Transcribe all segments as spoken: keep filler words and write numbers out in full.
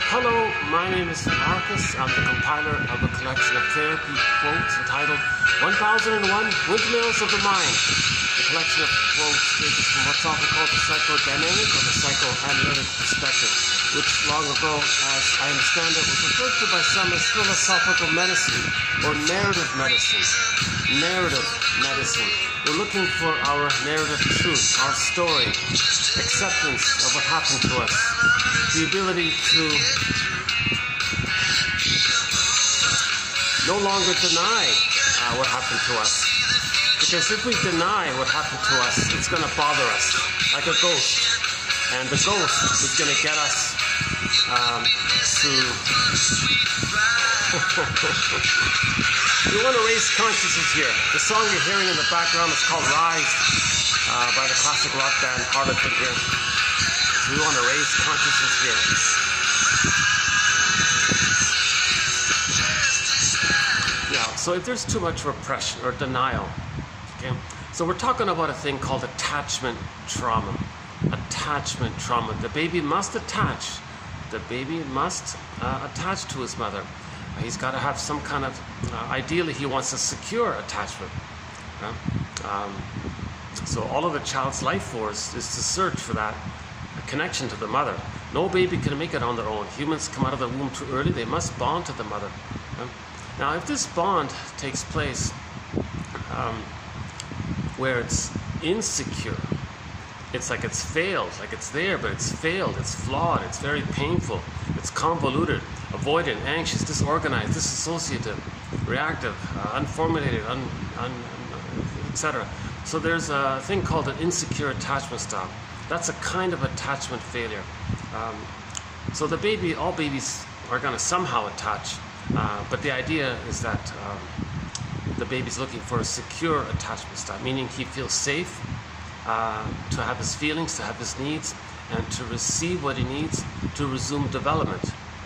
Hello, my name is Marcus. I'm the compiler of a collection of therapy quotes entitled one thousand one Windmills of the Mind. The collection of quotes is from what's often called the psychodynamic or the psychoanalytic perspective, which long ago, as I understand it, was referred to by some as philosophical medicine or narrative medicine. Narrative medicine. We're looking for our narrative truth, our story, acceptance of what happened to us, the ability to no longer deny uh, what happened to us. Because if we deny what happened to us, it's going to bother us like a ghost. And the ghost is going to get us um, to... We want to raise consciousness here. The song you're hearing in the background is called Rise uh, by the classic rock band Neurotic here. So we want to raise consciousness here. Now, so if there's too much repression or denial, okay, so we're talking about a thing called attachment trauma. Attachment trauma. The baby must attach. The baby must uh, attach to his mother. He's got to have some kind of, uh, ideally he wants a secure attachment. Right? Um, so all of a child's life force is to search for that connection to the mother. No baby can make it on their own. Humans come out of the womb too early. They must bond to the mother. Right? Now if this bond takes place um, where it's insecure, it's like it's failed, like it's there, but it's failed, it's flawed, it's very painful, it's convoluted, avoidant, anxious, disorganized, disassociative, reactive, uh, unformulated, un, un, et cetera. So there's a thing called an insecure attachment style. That's a kind of attachment failure. Um, so the baby, all babies are going to somehow attach, uh, but the idea is that um, the baby's looking for a secure attachment style, meaning he feels safe, Uh, to have his feelings, to have his needs, and to receive what he needs to resume development.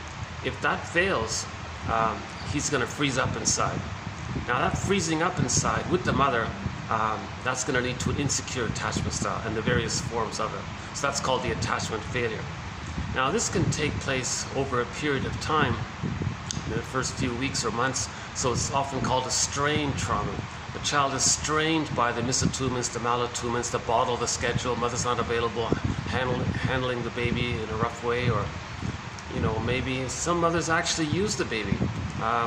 If that fails, um, he's going to freeze up inside. Now that freezing up inside with the mother, um, that's going to lead to an insecure attachment style and the various forms of it. So that's called the attachment failure. Now this can take place over a period of time, in the first few weeks or months, so it's often called a strain trauma. The child is strained by the misattunements, the malattunements, the bottle, the schedule, mother's not available, handle, handling the baby in a rough way, or, you know, maybe some mothers actually use the baby um,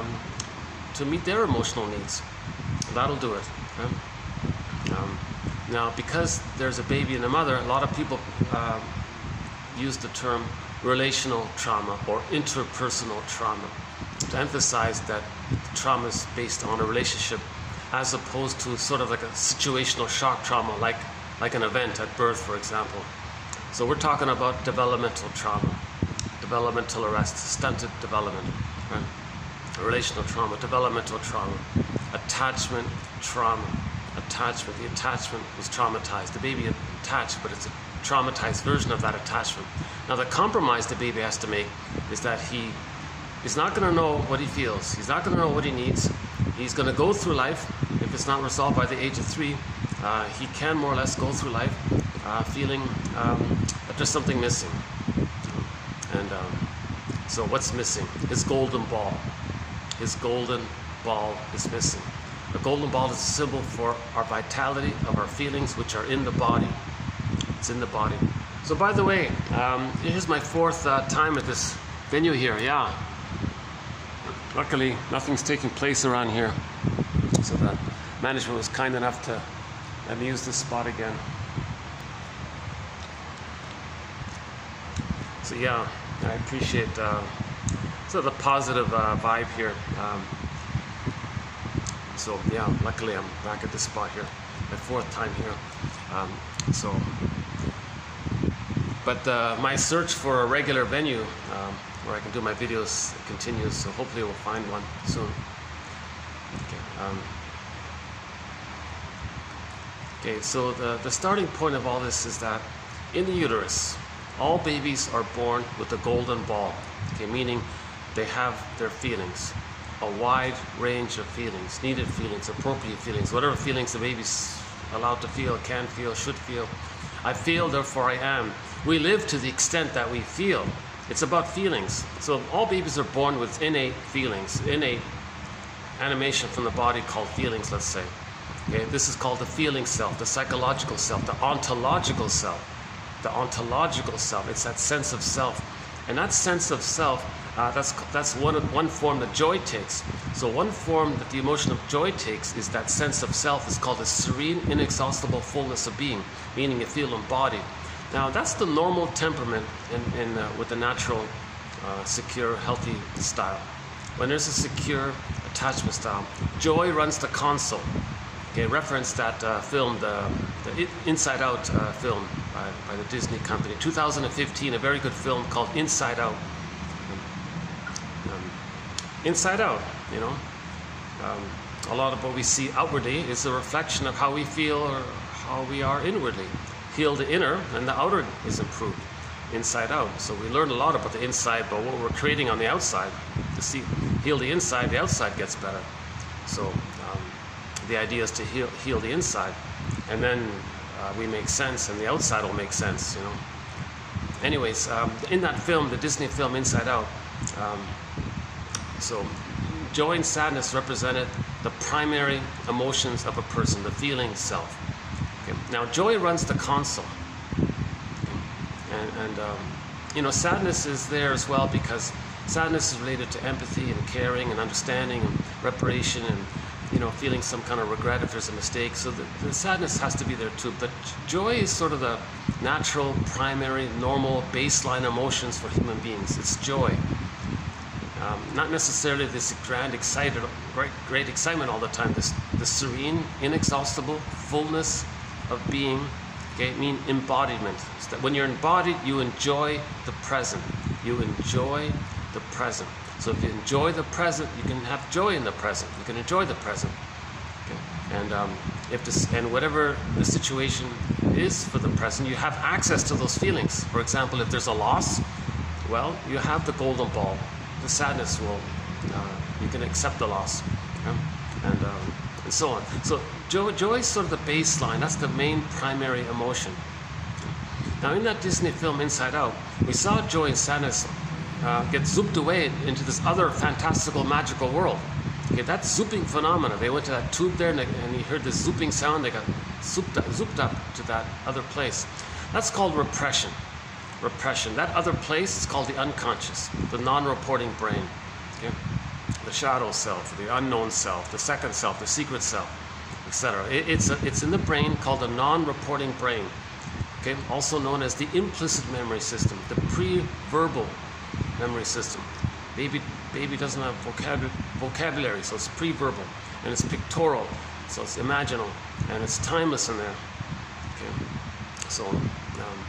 to meet their emotional needs. That'll do it. Right? Um, now, because there's a baby and a mother, a lot of people uh, use the term relational trauma or interpersonal trauma to emphasize that trauma is based on a relationship, as opposed to sort of like a situational shock trauma, like, like an event at birth, for example. So we're talking about developmental trauma, developmental arrest, stunted development, right? Relational trauma, developmental trauma, attachment trauma, attachment. The attachment was traumatized. The baby attached, but it's a traumatized version of that attachment. Now the compromise the baby has to make is that he is not going to know what he feels. He's not going to know what he needs. He's going to go through life. If it's not resolved by the age of three, uh, he can more or less go through life uh, feeling um, that there's something missing. And um, so what's missing? His golden ball. His golden ball is missing. The golden ball is a symbol for our vitality of our feelings, which are in the body. It's in the body. So by the way, um, here's my fourth uh, time at this venue here. Yeah. Luckily, nothing's taking place around here, so the management was kind enough to let me use this spot again. So yeah, I appreciate uh, sort of the positive uh, vibe here. Um, so yeah, luckily I'm back at this spot here, my fourth time here. Um, so, but uh, my search for a regular venue um, where I can do my videos continues, so hopefully we'll find one soon. Okay, um, okay so the, the starting point of all this is that in the uterus, all babies are born with a golden ball, okay, meaning they have their feelings, a wide range of feelings, needed feelings, appropriate feelings, whatever feelings the baby's allowed to feel, can feel, should feel. I feel, therefore I am. We live to the extent that we feel. It's about feelings. So all babies are born with innate feelings, innate animation from the body called feelings, let's say. Okay, this is called the feeling self, the psychological self, the ontological self. The ontological self, it's that sense of self. And that sense of self, uh, that's, that's one, one form that joy takes. So one form that the emotion of joy takes is that sense of self is called the serene, inexhaustible fullness of being, meaning you feel embodied. Now that's the normal temperament in, in, uh, with the natural, uh, secure, healthy style. When there's a secure attachment style, joy runs the console. Okay, reference that uh, film, the, the Inside Out uh, film by, by the Disney company. two thousand fifteen, a very good film called Inside Out. Um, um, Inside Out, you know. Um, a lot of what we see outwardly is a reflection of how we feel or how we are inwardly. Heal the inner and the outer is improved. Inside out. So we learn a lot about the inside, but what we're creating on the outside. To see, heal the inside, the outside gets better. So um, the idea is to heal, heal the inside, and then uh, we make sense, and the outside will make sense, you know. Anyways, um, in that film, the Disney film Inside Out, um, so joy and sadness represented the primary emotions of a person, the feeling self. Okay. Now, joy runs the console. And, and um, you know, sadness is there as well because sadness is related to empathy and caring and understanding and reparation and, you know, feeling some kind of regret if there's a mistake. So the, the sadness has to be there too. But joy is sort of the natural, primary, normal, baseline emotions for human beings. It's joy. Um, not necessarily this grand, excited, great, great excitement all the time. This, the serene, inexhaustible fullness of being. Okay, mean embodiment. So that when you're embodied, you enjoy the present. You enjoy the present. So if you enjoy the present, you can have joy in the present. You can enjoy the present. Okay. And um, if this, and whatever the situation is for the present, you have access to those feelings. For example, if there's a loss, well, you have the golden ball. The sadness will, uh, you can accept the loss, okay? and um, and so on. So joy, joy is sort of the baseline. That's the main primary emotion. Now, in that Disney film Inside Out, we saw joy and sadness uh, get zooped away into this other fantastical, magical world. Okay, that zooping phenomena. They went to that tube there, and, they, and you heard this zooping sound. They got zooped up, zooped up to that other place. That's called repression. Repression. That other place is called the unconscious, the non-reporting brain. Okay? The shadow self, the unknown self, the second self, the secret self, et cetera. It, it's, a, it's in the brain called the non-reporting brain. Okay? Also known as the implicit memory system, the pre-verbal memory system. Baby, baby doesn't have vocab vocabulary, so it's pre-verbal, and it's pictorial, so it's imaginal, and it's timeless in there. Okay? So. Um,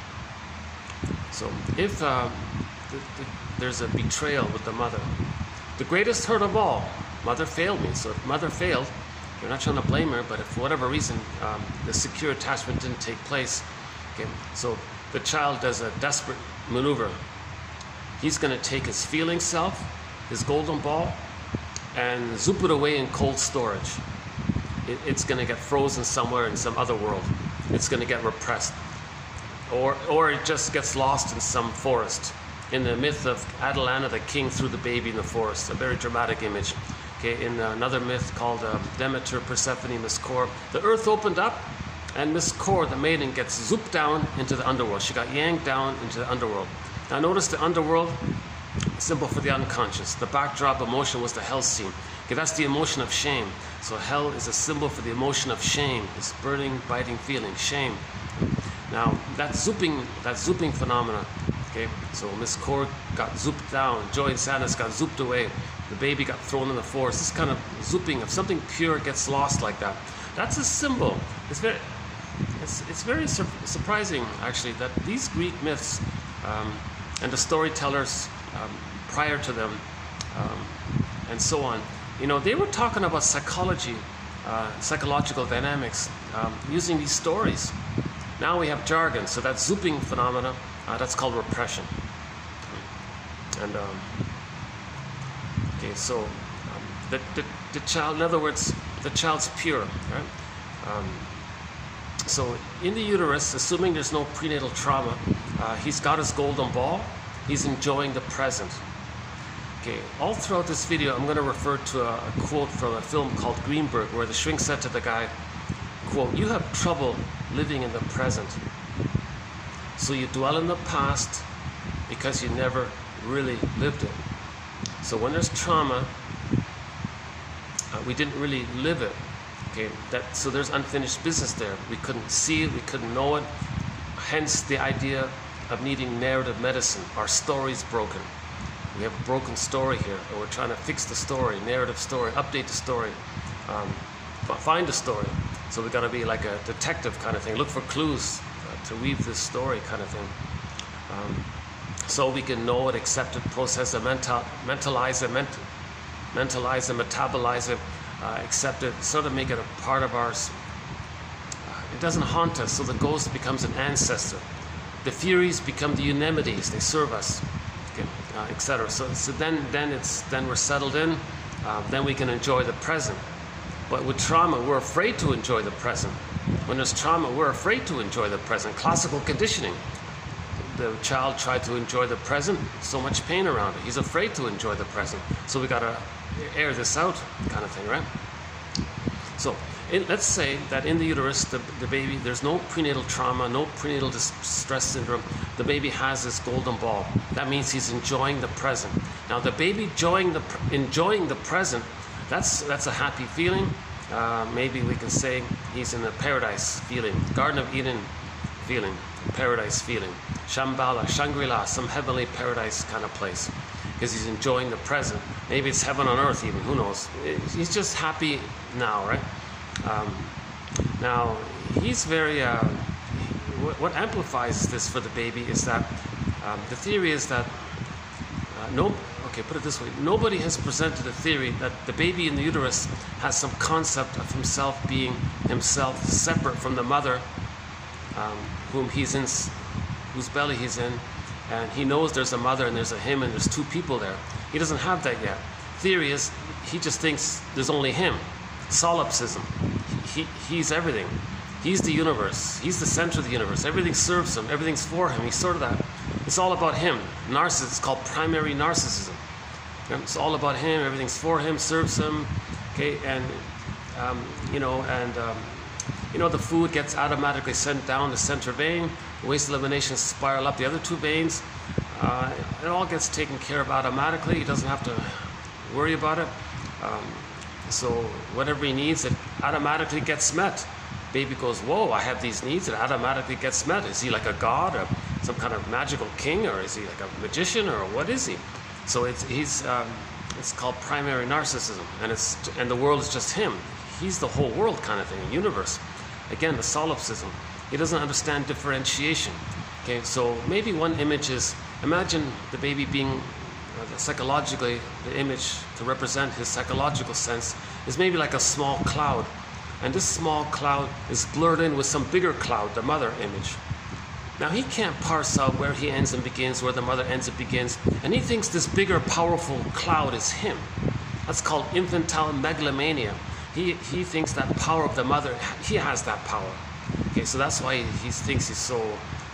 So if uh, th th there's a betrayal with the mother, the greatest hurt of all, mother failed me. So if mother failed, you're not trying to blame her, but if for whatever reason um, the secure attachment didn't take place, okay, so the child does a desperate maneuver. He's going to take his feeling self, his golden ball, and zoop it away in cold storage. It, it's going to get frozen somewhere in some other world. It's going to get repressed. Or, or it just gets lost in some forest. In the myth of Atalanta, the king threw the baby in the forest, a very dramatic image. Okay, in another myth called uh, Demeter, Persephone, Miss Kor, the earth opened up, and Miss Kor, the maiden, gets zooped down into the underworld. She got yanked down into the underworld. Now notice the underworld, symbol for the unconscious. The backdrop emotion was the hell scene. Okay, that's the emotion of shame. So hell is a symbol for the emotion of shame, this burning, biting feeling, shame. Now, that zooping, that zooping phenomena, okay, so Miss Kor got zooped down, joy and sadness got zooped away, the baby got thrown in the forest. This kind of zooping of something pure gets lost like that. That's a symbol. It's very, it's, it's very sur surprising, actually, that these Greek myths um, and the storytellers um, prior to them um, and so on, you know, they were talking about psychology, uh, psychological dynamics um, using these stories. Now we have jargon, so that zooping phenomena, uh, that's called repression. And, um, okay, so um, the, the, the child, in other words, the child's pure, right? Um, so in the uterus, assuming there's no prenatal trauma, uh, he's got his golden ball, He's enjoying the present. Okay, all throughout this video, I'm going to refer to a, a quote from a film called Greenberg, where the shrink said to the guy, quote, "You have trouble living in the present. So you dwell in the past because you never really lived it." So when there's trauma, uh, we didn't really live it. Okay, that, so there's unfinished business there. We couldn't see it, we couldn't know it. Hence the idea of needing narrative medicine. Our story's broken. We have a broken story here, and we're trying to fix the story, narrative story, update the story, um, find the story. So we got to be like a detective kind of thing, look for clues uh, to weave this story kind of thing. Um, so we can know it, accept it, process it, mental, mentalize it, ment mentalize it, metabolize it, uh, accept it, sort of make it a part of ours. Uh, it doesn't haunt us, so the ghost becomes an ancestor. The theories become the unimities, they serve us. Uh, et cetera. So, so then, then it's then we're settled in. Uh, then we can enjoy the present. But with trauma, we're afraid to enjoy the present. When there's trauma, we're afraid to enjoy the present. Classical conditioning. The child tried to enjoy the present. So much pain around it. He's afraid to enjoy the present. So we got to air this out, kind of thing, right? So in, let's say that in the uterus, the, the baby, there's no prenatal trauma, no prenatal distress syndrome. The baby has this golden ball. That means he's enjoying the present. Now, the baby enjoying the enjoying the present, that's that's a happy feeling. Uh, maybe we can say he's in a paradise feeling, Garden of Eden feeling, paradise feeling, Shambhala, Shangri-La, some heavenly paradise kind of place, because he's enjoying the present. Maybe it's heaven on earth even, who knows? He's just happy now, right? Um, now, he's very, uh, what, what amplifies this for the baby is that um, the theory is that, uh, no, okay, put it this way, nobody has presented a theory that the baby in the uterus has some concept of himself being himself separate from the mother, um, whom he's in, whose belly he's in, and he knows there's a mother and there's a him and there's two people there. He doesn't have that yet. Theory is, he just thinks there's only him. Solipsism. He, he, he's everything. He's the universe. He's the center of the universe. Everything serves him. Everything's for him. He's sort of that. It's all about him. Narcissism. It's called primary narcissism. It's all about him. Everything's for him, serves him. Okay, and um, you know, and um, you know, the food gets automatically sent down the center vein. Waste elimination spiral up the other two veins. Uh, it all gets taken care of automatically. He doesn't have to worry about it. Um, So whatever he needs, it automatically gets met. Baby goes, whoa, I have these needs, it automatically gets met. Is he like a god or some kind of magical king, or is he like a magician, or what is he? So it's, he's, um, it's called primary narcissism, and, it's, and the world is just him. He's the whole world kind of thing, a universe. Again, the solipsism. He doesn't understand differentiation. Okay, so maybe one image is, imagine the baby being psychologically, the image to represent his psychological sense is maybe like a small cloud, and this small cloud is blurred in with some bigger cloud, the mother image. Now he can't parse out where he ends and begins, where the mother ends and begins, and he thinks this bigger powerful cloud is him. That's called infantile megalomania. He, he thinks that power of the mother, he has that power. Okay, so that's why he thinks he's so,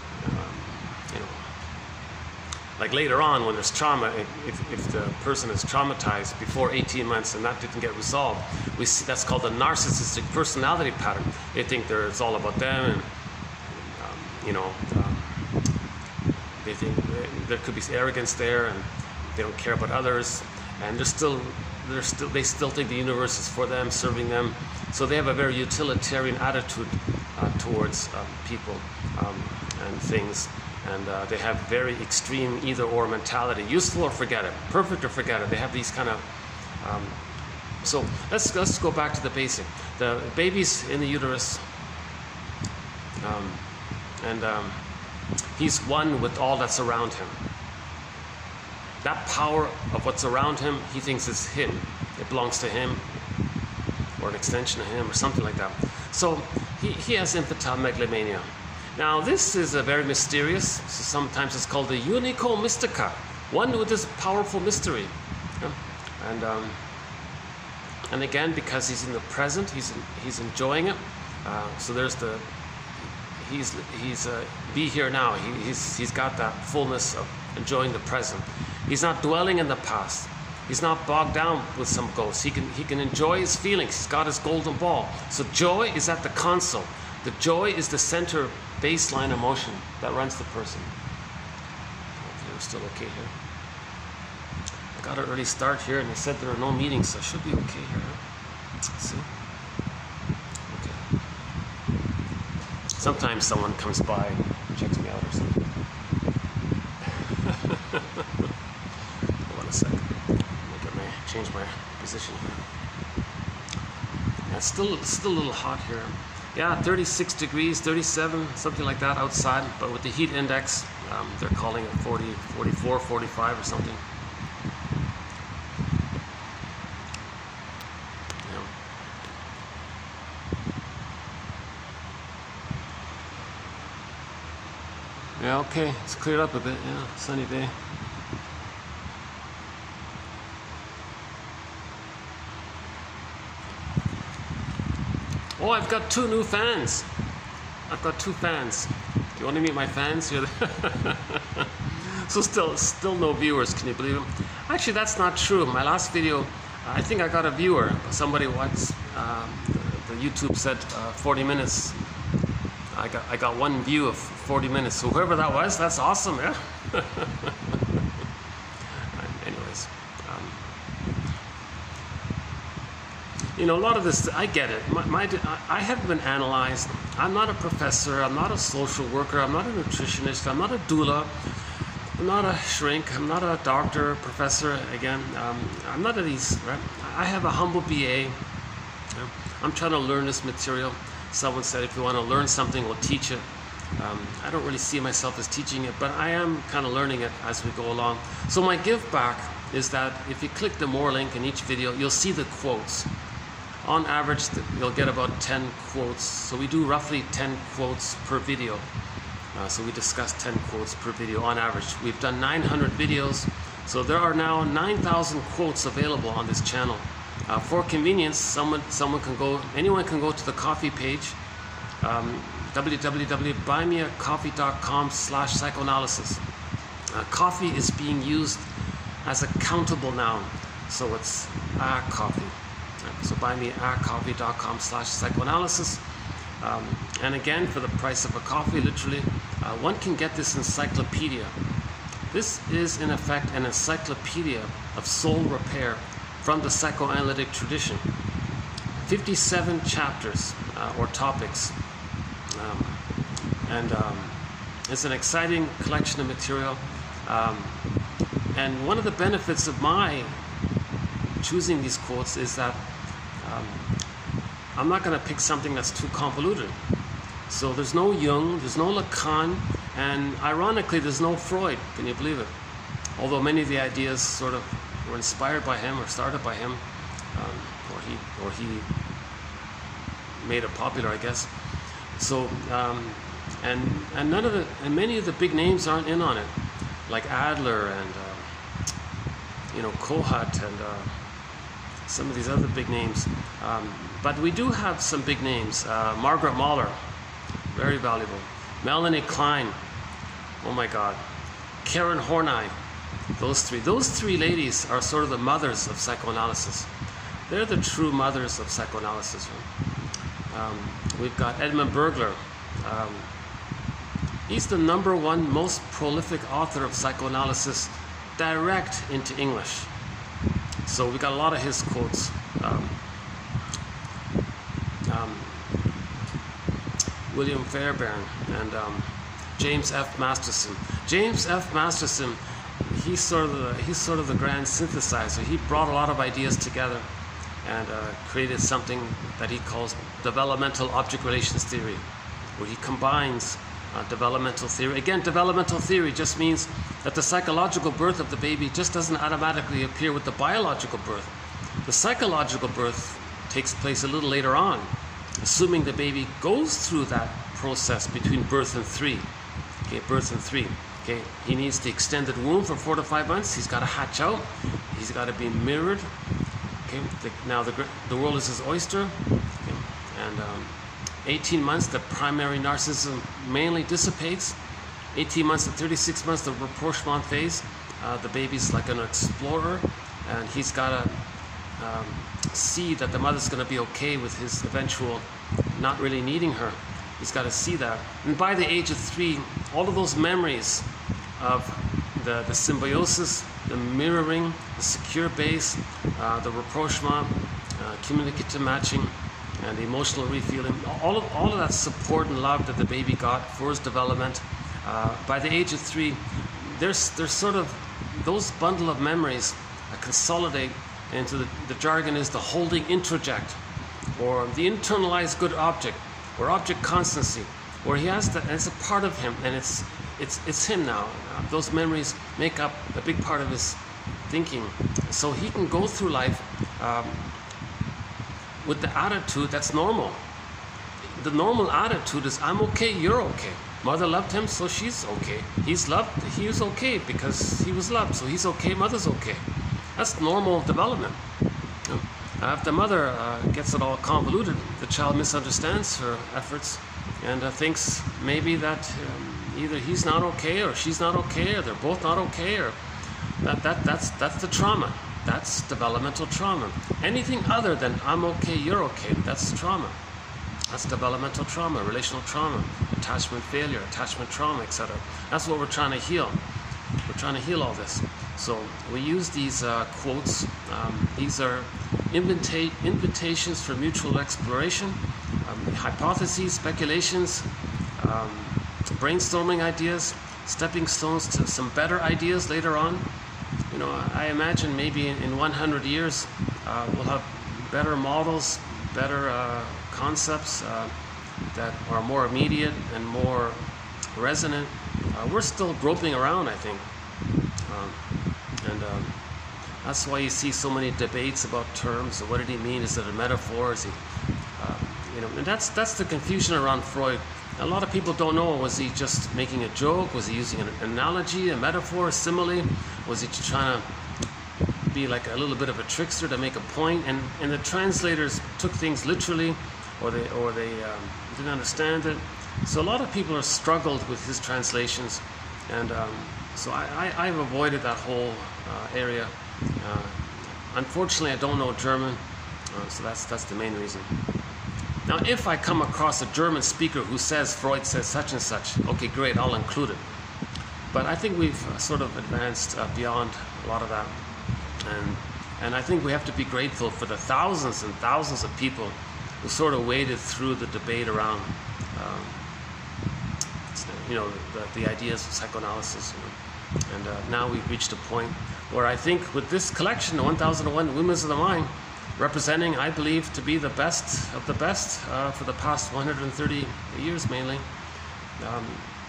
like later on when there's trauma, if, if the person is traumatized before eighteen months and that didn't get resolved, we see that's called the narcissistic personality pattern. They think there, it's all about them, and um, you know, um, they think there could be arrogance there, and they don't care about others, and they're still, they're still, they still think the universe is for them, serving them. So they have a very utilitarian attitude uh, towards um, people um, and things. And uh, they have very extreme either-or mentality. Useful or forget it. Perfect or forget it. They have these kind of... Um, so let's, let's go back to the basic. The baby's in the uterus. Um, and um, he's one with all that's around him. That power of what's around him, he thinks is him. It belongs to him, or an extension of him, or something like that. So he, he has infantile megalomania. Now this is a very mysterious, so sometimes it's called the unico mystica, one with this powerful mystery. Yeah? And um, and again, because he's in the present, he's he's enjoying it. Uh, so there's the he's he's uh, be here now. He, he's he's got that fullness of enjoying the present. He's not dwelling in the past. He's not bogged down with some ghosts. He can, he can enjoy his feelings. He's got his golden ball. So joy is at the console. The joy is the center baseline emotion that runs the person. Okay, we're still okay here. I got an early start here, and they said there are no meetings, so I should be okay here. Let's see. Okay. Sometimes someone comes by and checks me out or something. Hold on a second. Let me change my position here. Yeah, it's still, it's still a little hot here. Yeah, thirty-six degrees, thirty-seven, something like that outside, but with the heat index, um, they're calling it forty, forty-four, forty-five or something. Yeah. Yeah, okay, it's cleared up a bit, yeah, sunny day. Oh, I've got two new fans. I've got two fans. Do you want to meet my fans? So still, still no viewers. Can you believe it? Actually, that's not true. My last video, I think I got a viewer. Somebody watched. Um, the, the YouTube said uh, forty minutes. I got, I got one view of forty minutes. So whoever that was, that's awesome, yeah. Anyways. Um, You know, a lot of this, I get it. My, my, I haven't been analyzed. I'm not a professor. I'm not a social worker. I'm not a nutritionist. I'm not a doula. I'm not a shrink. I'm not a doctor, professor. Again, um, I'm not of these. Right? I have a humble B A. I'm trying to learn this material. Someone said, if you want to learn something, we'll teach it. Um, I don't really see myself as teaching it, but I am kind of learning it as we go along. So my give back is that if you click the more link in each video, you'll see the quotes. On average, you'll get about ten quotes. So we do roughly ten quotes per video. Uh, so we discuss ten quotes per video on average. We've done nine hundred videos. So there are now nine thousand quotes available on this channel. Uh, for convenience, someone, someone can go, anyone can go to the coffee page, um, w w w dot buy me a coffee dot com slash psychoanalysis. Uh, coffee is being used as a countable noun. So it's a coffee. So buy me at coffee dot com slash psychoanalysis. Um, and again, for the price of a coffee, literally, uh, one can get this encyclopedia. This is, in effect, an encyclopedia of soul repair from the psychoanalytic tradition. fifty-seven chapters uh, or topics. Um, and um, it's an exciting collection of material. Um, and one of the benefits of my choosing these quotes is that Um, I'm not going to pick something that's too convoluted. So there's no Jung, there's no Lacan, and ironically there's no Freud. Can you believe it? Although many of the ideas sort of were inspired by him or started by him, um, or he or he made it popular, I guess. So um, and and none of the and many of the big names aren't in on it, like Adler and uh, you know Kohut and. Uh, some of these other big names. Um, but we do have some big names. Uh, Margaret Mahler, very valuable. Melanie Klein, oh my God. Karen Horney, those three. Those three ladies are sort of the mothers of psychoanalysis. They're the true mothers of psychoanalysis. Right? Um, we've got Edmund Bergler. Um, he's the number one most prolific author of psychoanalysis direct into English. So we got a lot of his quotes. Um, um, William Fairbairn and um, James F. Masterson. James F. Masterson, he's sort of the he's sort of the grand synthesizer. He brought a lot of ideas together and uh, created something that he calls developmental object relations theory, where he combines uh, developmental theory. Again, developmental theory just means that the psychological birth of the baby just doesn't automatically appear with the biological birth. The psychological birth takes place a little later on, assuming the baby goes through that process between birth and three. Okay, birth and three. Okay, he needs the extended womb for four to five months. He's got to hatch out. He's got to be mirrored. Okay, the, now the the world is his oyster. Okay, and um, eighteen months, the primary narcissism mainly dissipates. eighteen months to thirty-six months, the rapprochement phase, uh, the baby's like an explorer, and he's got to um, see that the mother's going to be okay with his eventual not really needing her. He's got to see that. And by the age of three, all of those memories of the, the symbiosis, the mirroring, the secure base, uh, the rapprochement, uh, communicative matching, and the emotional refeeling, all of, all of that support and love that the baby got for his development, uh, by the age of three, there's, there's sort of those bundle of memories uh, consolidate into the, the jargon is the holding introject, or the internalized good object, or object constancy, where he has that, it's a part of him, and it's it's it's him now. Uh, those memories make up a big part of his thinking, so he can go through life um, with the attitude that's normal. The normal attitude is, I'm okay, you're okay. Mother loved him, so she's okay. He's loved, he was okay because he was loved, so he's okay, mother's okay. That's normal development. You know, uh, if the mother uh, gets it all convoluted, the child misunderstands her efforts and uh, thinks maybe that um, either he's not okay or she's not okay or they're both not okay, or that, that that's that's the trauma. That's developmental trauma. Anything other than I'm okay, you're okay, that's trauma. That's developmental trauma, relational trauma, attachment failure, attachment trauma, et cetera. That's what we're trying to heal. We're trying to heal all this. So we use these uh, quotes. Um, these are invita invitations for mutual exploration, um, hypotheses, speculations, um, brainstorming ideas, stepping stones to some better ideas later on. You know, I imagine maybe in, in one hundred years uh, we'll have better models, better uh, concepts uh, that are more immediate and more resonant. Uh, we're still groping around, I think. Um, and um, that's why you see so many debates about terms. So what did he mean? Is it a metaphor? Is he, uh, you know, and that's that's the confusion around Freud. A lot of people don't know, was he just making a joke? Was he using an analogy, a metaphor, a simile? Was he trying to be like a little bit of a trickster to make a point? And, and the translators took things literally, or they, or they um, didn't understand it. So a lot of people have struggled with his translations. And um, so I, I, I've avoided that whole uh, area. Uh, unfortunately, I don't know German, uh, so that's, that's the main reason. Now, if I come across a German speaker who says Freud says such and such, okay, great, I'll include it. But I think we've uh, sort of advanced uh, beyond a lot of that. And, and I think we have to be grateful for the thousands and thousands of people who sort of waded through the debate around, um, you know, the, the ideas of psychoanalysis. You know. And uh, now we've reached a point where I think with this collection, the one thousand one Windmills of the Mind, representing, I believe, to be the best of the best uh, for the past one hundred thirty years mainly. Um,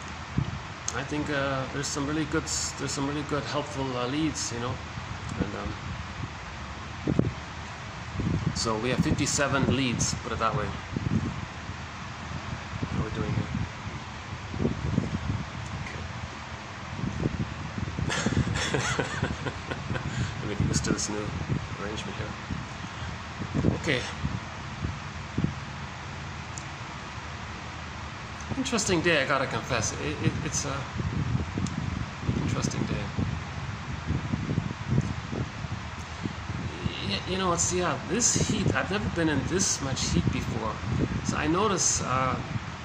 I think uh, there's some really good, there's some really good, helpful uh, leads, you know. And um, so we have fifty-seven leads, put it that way. How are we doing here? Okay. Let me get used to this new arrangement here. Okay. Interesting day, I gotta confess. It, it, it's a interesting day. You know, it's, yeah, this heat, I've never been in this much heat before. So I notice, uh,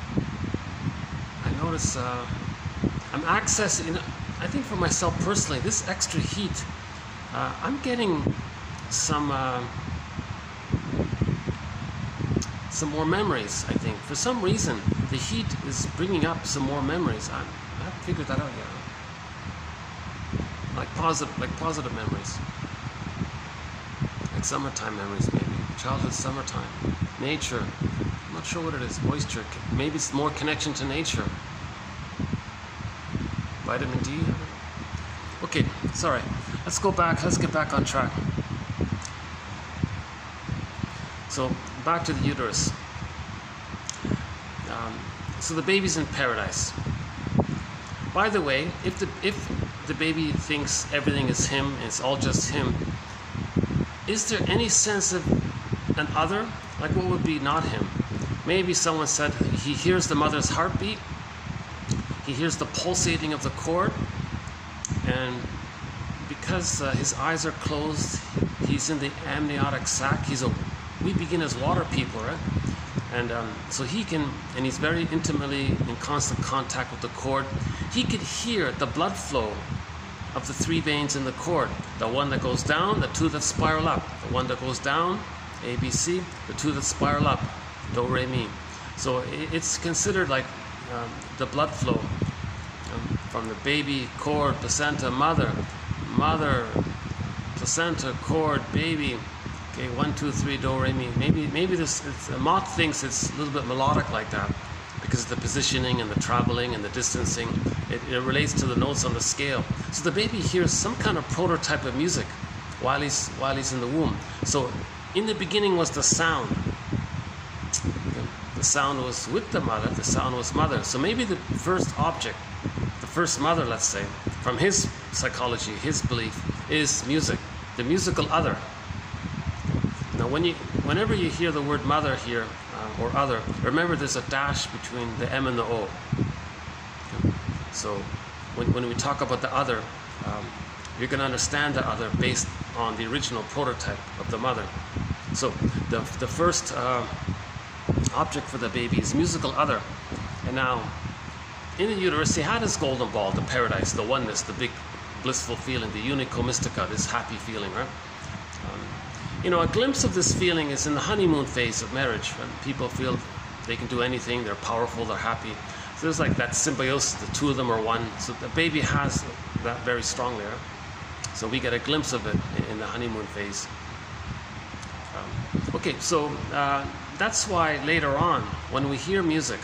I notice, uh, I'm accessing, I think for myself personally, this extra heat, uh, I'm getting some, uh, some more memories, I think. For some reason, the heat is bringing up some more memories. I, I haven't figured that out yet. Like positive, like positive memories. Like summertime memories, maybe. Childhood summertime. Nature. I'm not sure what it is. Moisture. Maybe it's more connection to nature. Vitamin D? Okay, sorry. Let's go back. Let's get back on track. So, back to the uterus. Um, so the baby's in paradise. By the way, if the if the baby thinks everything is him and it's all just him, is there any sense of an other? Like, what would be not him? Maybe someone said he hears the mother's heartbeat. He he hears the pulsating of the cord, and because uh, his eyes are closed, he's in the amniotic sac. He's a, we begin as water people, right? And um, so he can, and he's very intimately in constant contact with the cord. He could hear the blood flow of the three veins in the cord. The one that goes down, the two that spiral up. The one that goes down, A, B, C, the two that spiral up, Do, Re, Mi. So it's considered like um, the blood flow um, from the baby, cord, placenta, mother, mother, placenta, cord, baby. Okay, one, two, three, Do, Re, Mi. Maybe, maybe this, it's, a moth thinks it's a little bit melodic like that because of the positioning and the traveling and the distancing. It, it relates to the notes on the scale. So the baby hears some kind of prototype of music while he's, while he's in the womb. So in the beginning was the sound. Okay. The sound was with the mother, the sound was mother. So maybe the first object, the first mother, let's say, from his psychology, his belief, is music, the musical other. Now, when you, whenever you hear the word mother here, uh, or other, remember there's a dash between the M and the O. Okay. So when, when we talk about the other, um, you're going to understand the other based on the original prototype of the mother. So the, the first uh, object for the baby is musical other. And now, in the uterus, he had his golden ball, the paradise, the oneness, the big blissful feeling, the unico mystica, this happy feeling, right? Um, you know, a glimpse of this feeling is in the honeymoon phase of marriage, when people feel they can do anything, they're powerful, they're happy. So there's like that symbiosis, the two of them are one. So the baby has that very strongly, right? So we get a glimpse of it in the honeymoon phase. Um, okay, so uh, that's why later on, when we hear music,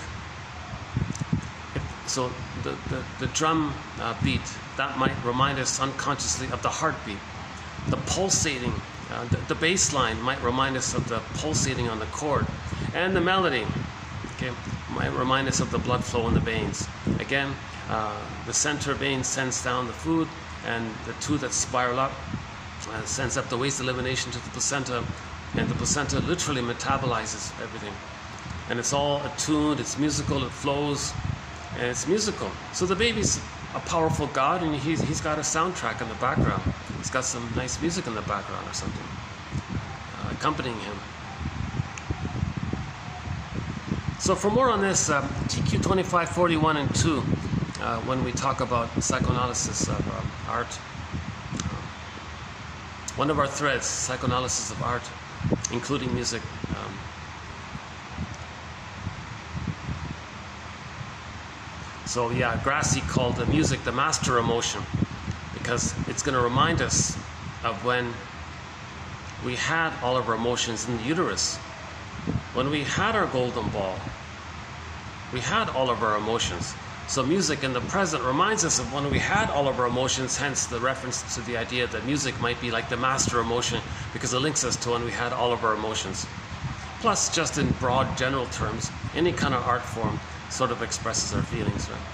it, so the, the, the drum uh, beat, that might remind us unconsciously of the heartbeat. The pulsating, uh, the, the bass line might remind us of the pulsating on the cord. And the melody, okay, might remind us of the blood flow in the veins. Again, uh, the center vein sends down the food, and the two that spiral up uh, sends up the waste elimination to the placenta, and the placenta literally metabolizes everything. And it's all attuned, it's musical, it flows, and it's musical. So the baby's a powerful God, and he's, he's got a soundtrack in the background. He's got some nice music in the background or something uh, accompanying him. So for more on this, um, T Q twenty-five forty-one and two, uh, when we talk about psychoanalysis of um, art, um, one of our threads, psychoanalysis of art, including music. Um, so yeah, Grassi called the music the master emotion, because it's going to remind us of when we had all of our emotions in the uterus. When we had our golden ball, we had all of our emotions. So music in the present reminds us of when we had all of our emotions, hence the reference to the idea that music might be like the master emotion, because it links us to when we had all of our emotions. Plus, just in broad general terms, any kind of art form sort of expresses our feelings, right?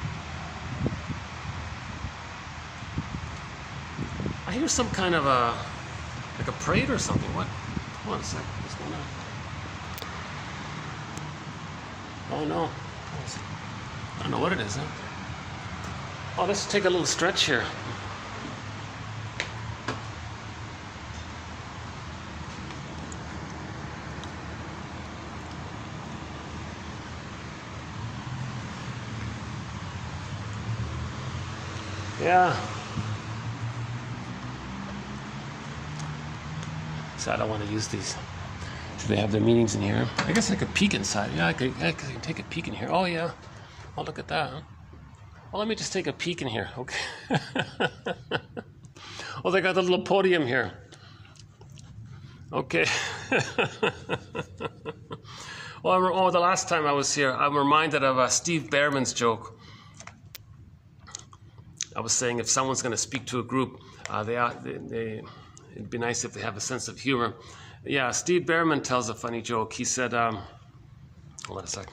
I hear some kind of a, like a parade or something. What? Hold on a second. What's going on? Oh no. I don't know what it is, huh? Oh, let's take a little stretch here. Yeah. So I don't want to use these. Do they have their meetings in here? I guess I could peek inside. Yeah, I could, I could take a peek in here. Oh, yeah. Oh, look at that, huh? Well, let me just take a peek in here. Okay. Oh, they got the little podium here. Okay. Well, I'm, oh, the last time I was here, I'm reminded of uh, Steve Behrman's joke. I was saying if someone's going to speak to a group, uh, they, are, they, they it'd be nice if they have a sense of humor. Yeah, Steve Behrman tells a funny joke. He said, um, hold on a second.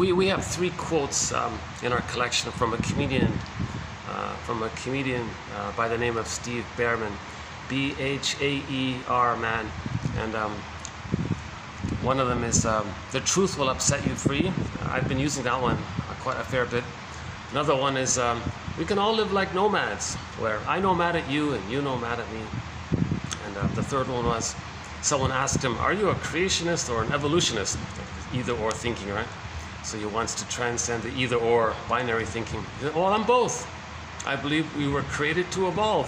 we, we have three quotes um, in our collection from a comedian, uh, from a comedian uh, by the name of Steve Behrman, B H A E R, man. And um, one of them is, um, the truth will upset you free. I've been using that one quite a fair bit. Another one is, um, we can all live like nomads, where I nomad at you and you nomad at me. And uh, the third one was, someone asked him, are you a creationist or an evolutionist? Either or thinking, right? So he wants to transcend the either or binary thinking. He said, well, I'm both. I believe we were created to evolve.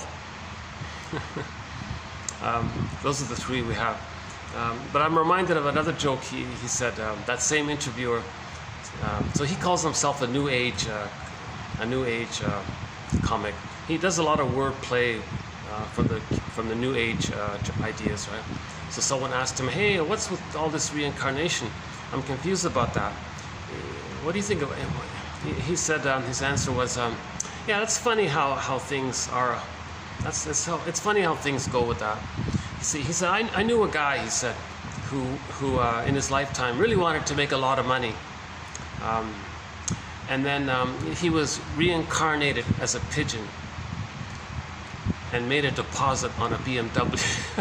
um, those are the three we have. Um, but I'm reminded of another joke he, he said, um, that same interviewer. Um, so he calls himself a new age, uh, a new age uh, comic. He does a lot of wordplay uh, from the from the new age uh, ideas, right? So someone asked him, hey, what's with all this reincarnation? I'm confused about that. What do you think of it? He said, um, his answer was, um, yeah, that's funny how, how things are, that's, that's how, it's funny how things go with that. You see, he said, I, I knew a guy, he said, who, who uh, in his lifetime really wanted to make a lot of money. Um, and then um, he was reincarnated as a pigeon and made a deposit on a B M W.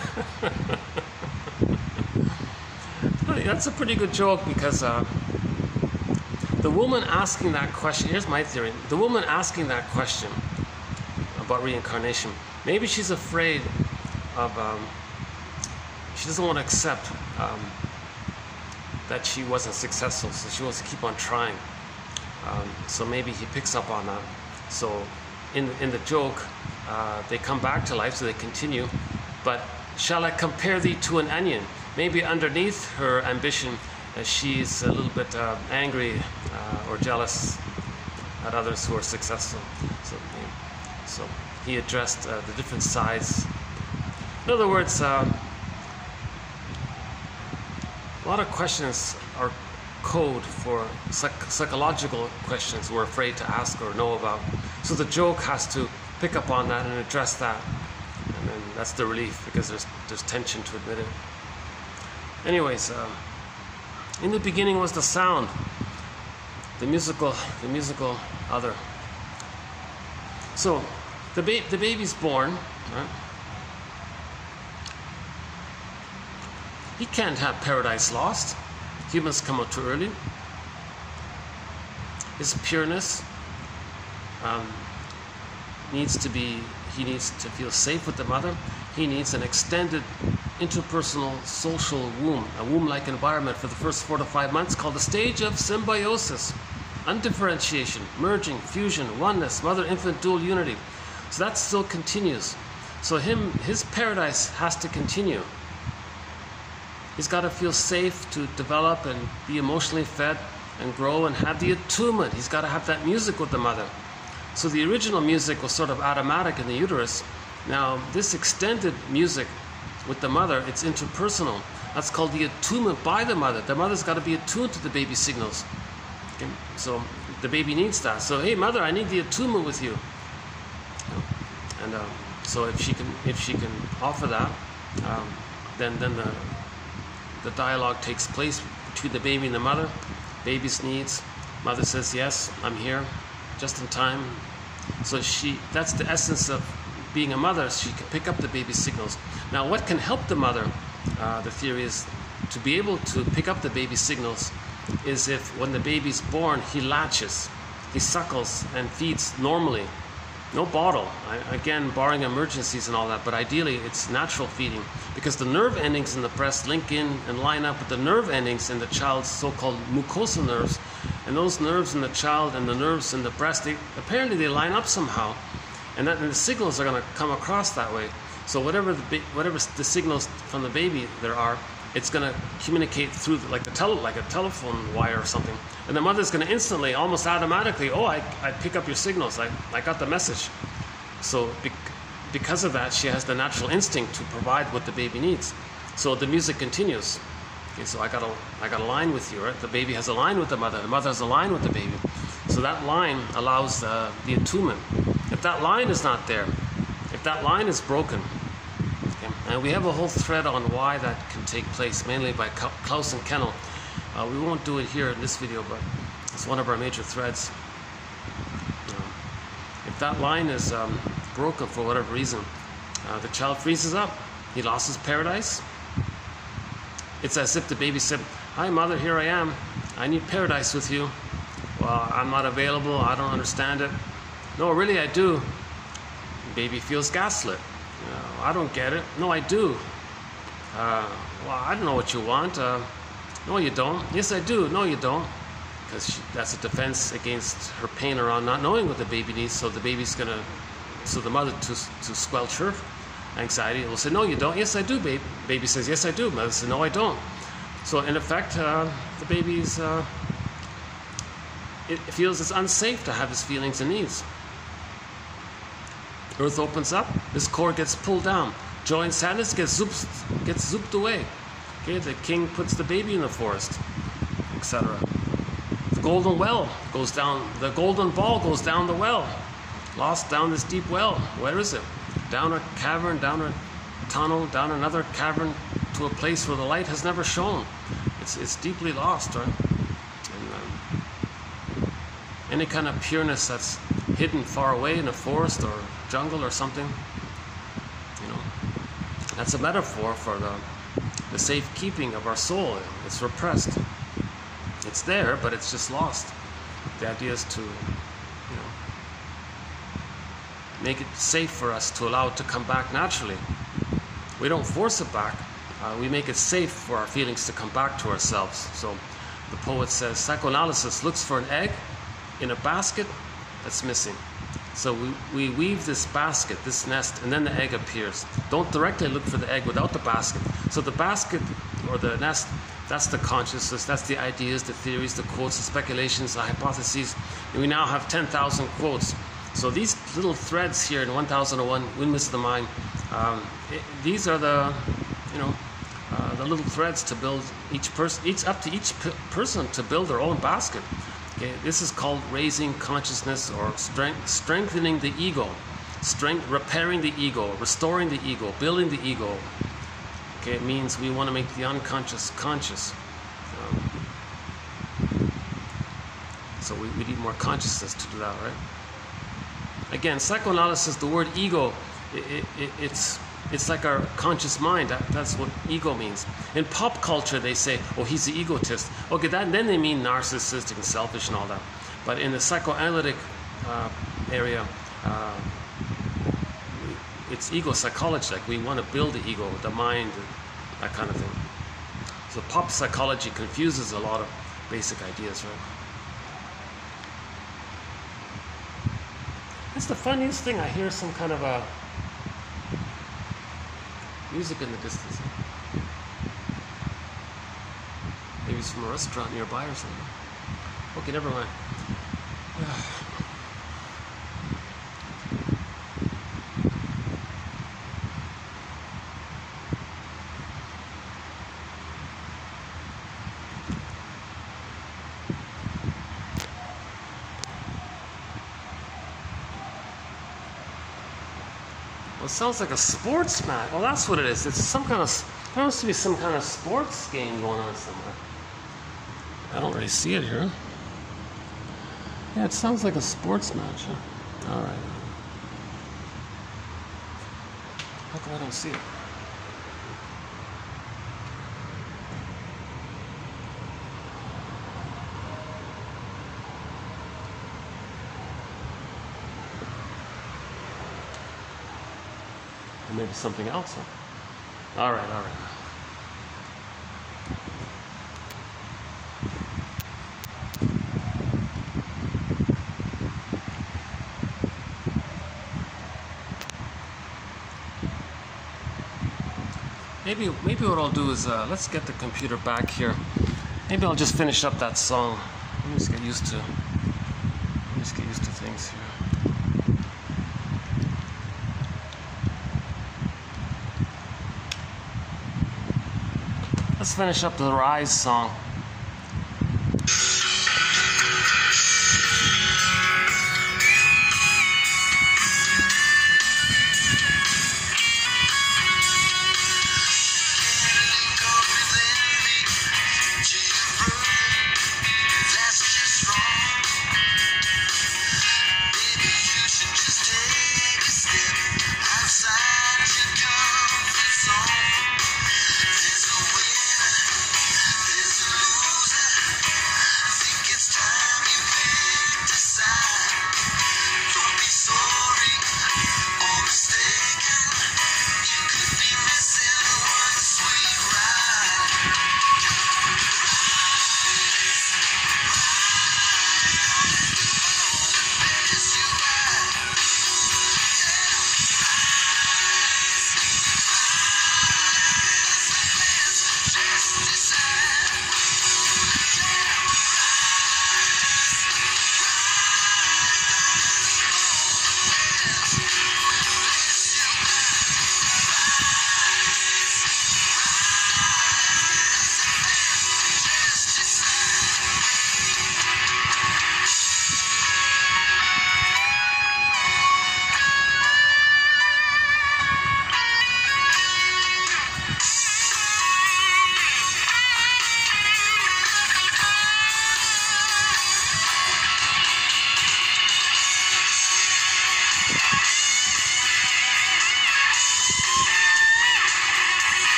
That's a pretty good joke, because uh, the woman asking that question, here's my theory, the woman asking that question about reincarnation, maybe she's afraid of, um, she doesn't want to accept um, that she wasn't successful, so she wants to keep on trying. Um, so maybe he picks up on that. So in, in the joke, uh, they come back to life, so they continue. But shall I compare thee to an onion? Maybe underneath her ambition, uh, she's a little bit uh, angry uh, or jealous at others who are successful. So, so he addressed uh, the different sides. In other words, uh, a lot of questions are code for psych psychological questions we're afraid to ask or know about. So the joke has to pick up on that and address that. And then that's the relief, because there's, there's tension to admit it. Anyways, um, in the beginning was the sound, the musical, the musical other. So the, ba the baby's born, right? He can't have paradise lost. Humans come out too early. His pureness um, needs to be, he needs to feel safe with the mother. He needs an extended interpersonal social womb, a womb-like environment for the first four to five months, called the stage of symbiosis, undifferentiation, merging, fusion, oneness, mother-infant dual unity. So that still continues. So him, his paradise has to continue. He's got to feel safe to develop and be emotionally fed and grow and have the attunement. He's got to have that music with the mother. So the original music was sort of automatic in the uterus. Now this extended music with the mother, it's interpersonal. That's called the attunement by the mother. The mother's got to be attuned to the baby's signals. Okay? So the baby needs that. So hey mother, I need the attunement with you. And um, so if she can, if she can offer that, um, then then the the dialogue takes place between the baby and the mother. Baby's needs. Mother says, yes, I'm here, just in time. So she, that's the essence of being a mother. She can pick up the baby's signals. Now, what can help the mother, uh, the theory is, to be able to pick up the baby's signals is if when the baby's born, he latches, he suckles and feeds normally. No bottle, I, again, barring emergencies and all that, but ideally it's natural feeding, because the nerve endings in the breast link in and line up with the nerve endings in the child's so-called mucosal nerves, and those nerves in the child and the nerves in the breast, they, apparently they line up somehow, and, that, and the signals are going to come across that way. So whatever the, whatever the signals from the baby there are, it's going to communicate through the, like, the tele, like a telephone wire or something. And the mother's going to instantly, almost automatically, oh, I, I pick up your signals. I, I got the message. So be, because of that, she has the natural instinct to provide what the baby needs. So the music continues. Okay, so I got a, I got a line with you, right? The baby has a line with the mother. The mother has a line with the baby. So that line allows uh, the attunement. If that line is not there, if that line is broken, and we have a whole thread on why that can take place, mainly by Klaus and Kennel. Uh, we won't do it here in this video, but It's one of our major threads. You know, if that line is um, broken for whatever reason, uh, the child freezes up. He lost his paradise. It's as if the baby said, "Hi, mother, here I am. I need paradise with you." "Well, I'm not available. I don't understand it." "No, really, I do." The baby feels gaslit. You know, "I don't get it." "No, I do." Uh, "well, I don't know what you want." Uh, "no, you don't." "Yes, I do." "No, you don't." Because that's a defense against her pain around not knowing what the baby needs. So the baby's gonna, so the mother to to squelch her anxiety will say, "No, you don't." "Yes, I do." Baby, baby says, "Yes, I do." Mother says, "No, I don't." So in effect, uh, the baby's uh, it feels it's unsafe to have his feelings and needs. Earth opens up. This core gets pulled down. Joy and sadness gets zooped, gets zooped away. Okay, the king puts the baby in the forest, et cetera. The golden well goes down. The golden ball goes down the well. Lost down this deep well. Where is it? Down a cavern, down a tunnel, down another cavern to a place where the light has never shone. It's it's deeply lost, right? And, um, any kind of pureness that's hidden far away in a forest or jungle or something, you know, that's a metaphor for the the safekeeping of our soul. It's repressed. It's there, but it's just lost. The idea is to, you know, make it safe for us to allow it to come back naturally. We don't force it back. Uh, we make it safe for our feelings to come back to ourselves. So the poet says, psychoanalysis looks for an egg in a basket that's missing. So we, we weave this basket, this nest, and then the egg appears. Don't directly look for the egg without the basket. So the basket or the nest, that's the consciousness, that's the ideas, the theories, the quotes, the speculations, the hypotheses. And we now have ten thousand quotes. So these little threads here in one thousand one, Windmills of the Mind, um, it, these are the, you know, uh, the little threads to build each person, each up to each p person to build their own basket. Okay, this is called raising consciousness or strength, strengthening the ego, strength, repairing the ego, restoring the ego, building the ego. Okay, it means we want to make the unconscious conscious. Um, so we, we need more consciousness to do that, right? Again, psychoanalysis, the word ego, it, it, it, it's it's like our conscious mind. That, that's what ego means. In pop culture, they say, "Oh, he's the egotist." Okay, that, then they mean narcissistic and selfish and all that. But in the psychoanalytic uh, area, uh, it's ego psychology. Like we want to build the ego, the mind, that kind of thing. So pop psychology confuses a lot of basic ideas, right? It's the funniest thing. I hear some kind of a music in the distance. Maybe it's from a restaurant nearby or something. Okay, never mind. It sounds like a sports match. Well, that's what it is. It's some kind of, there must be some kind of sports game going on somewhere. I don't really see it here. Yeah, it sounds like a sports match. Huh? All right. How come I don't see it? Maybe something else, huh? All right, all right. Maybe, maybe what I'll do is, uh, let's get the computer back here. Maybe I'll just finish up that song. Let me just get used to, let me just get used to things here. Let's finish up the Rise song. That's just wrong.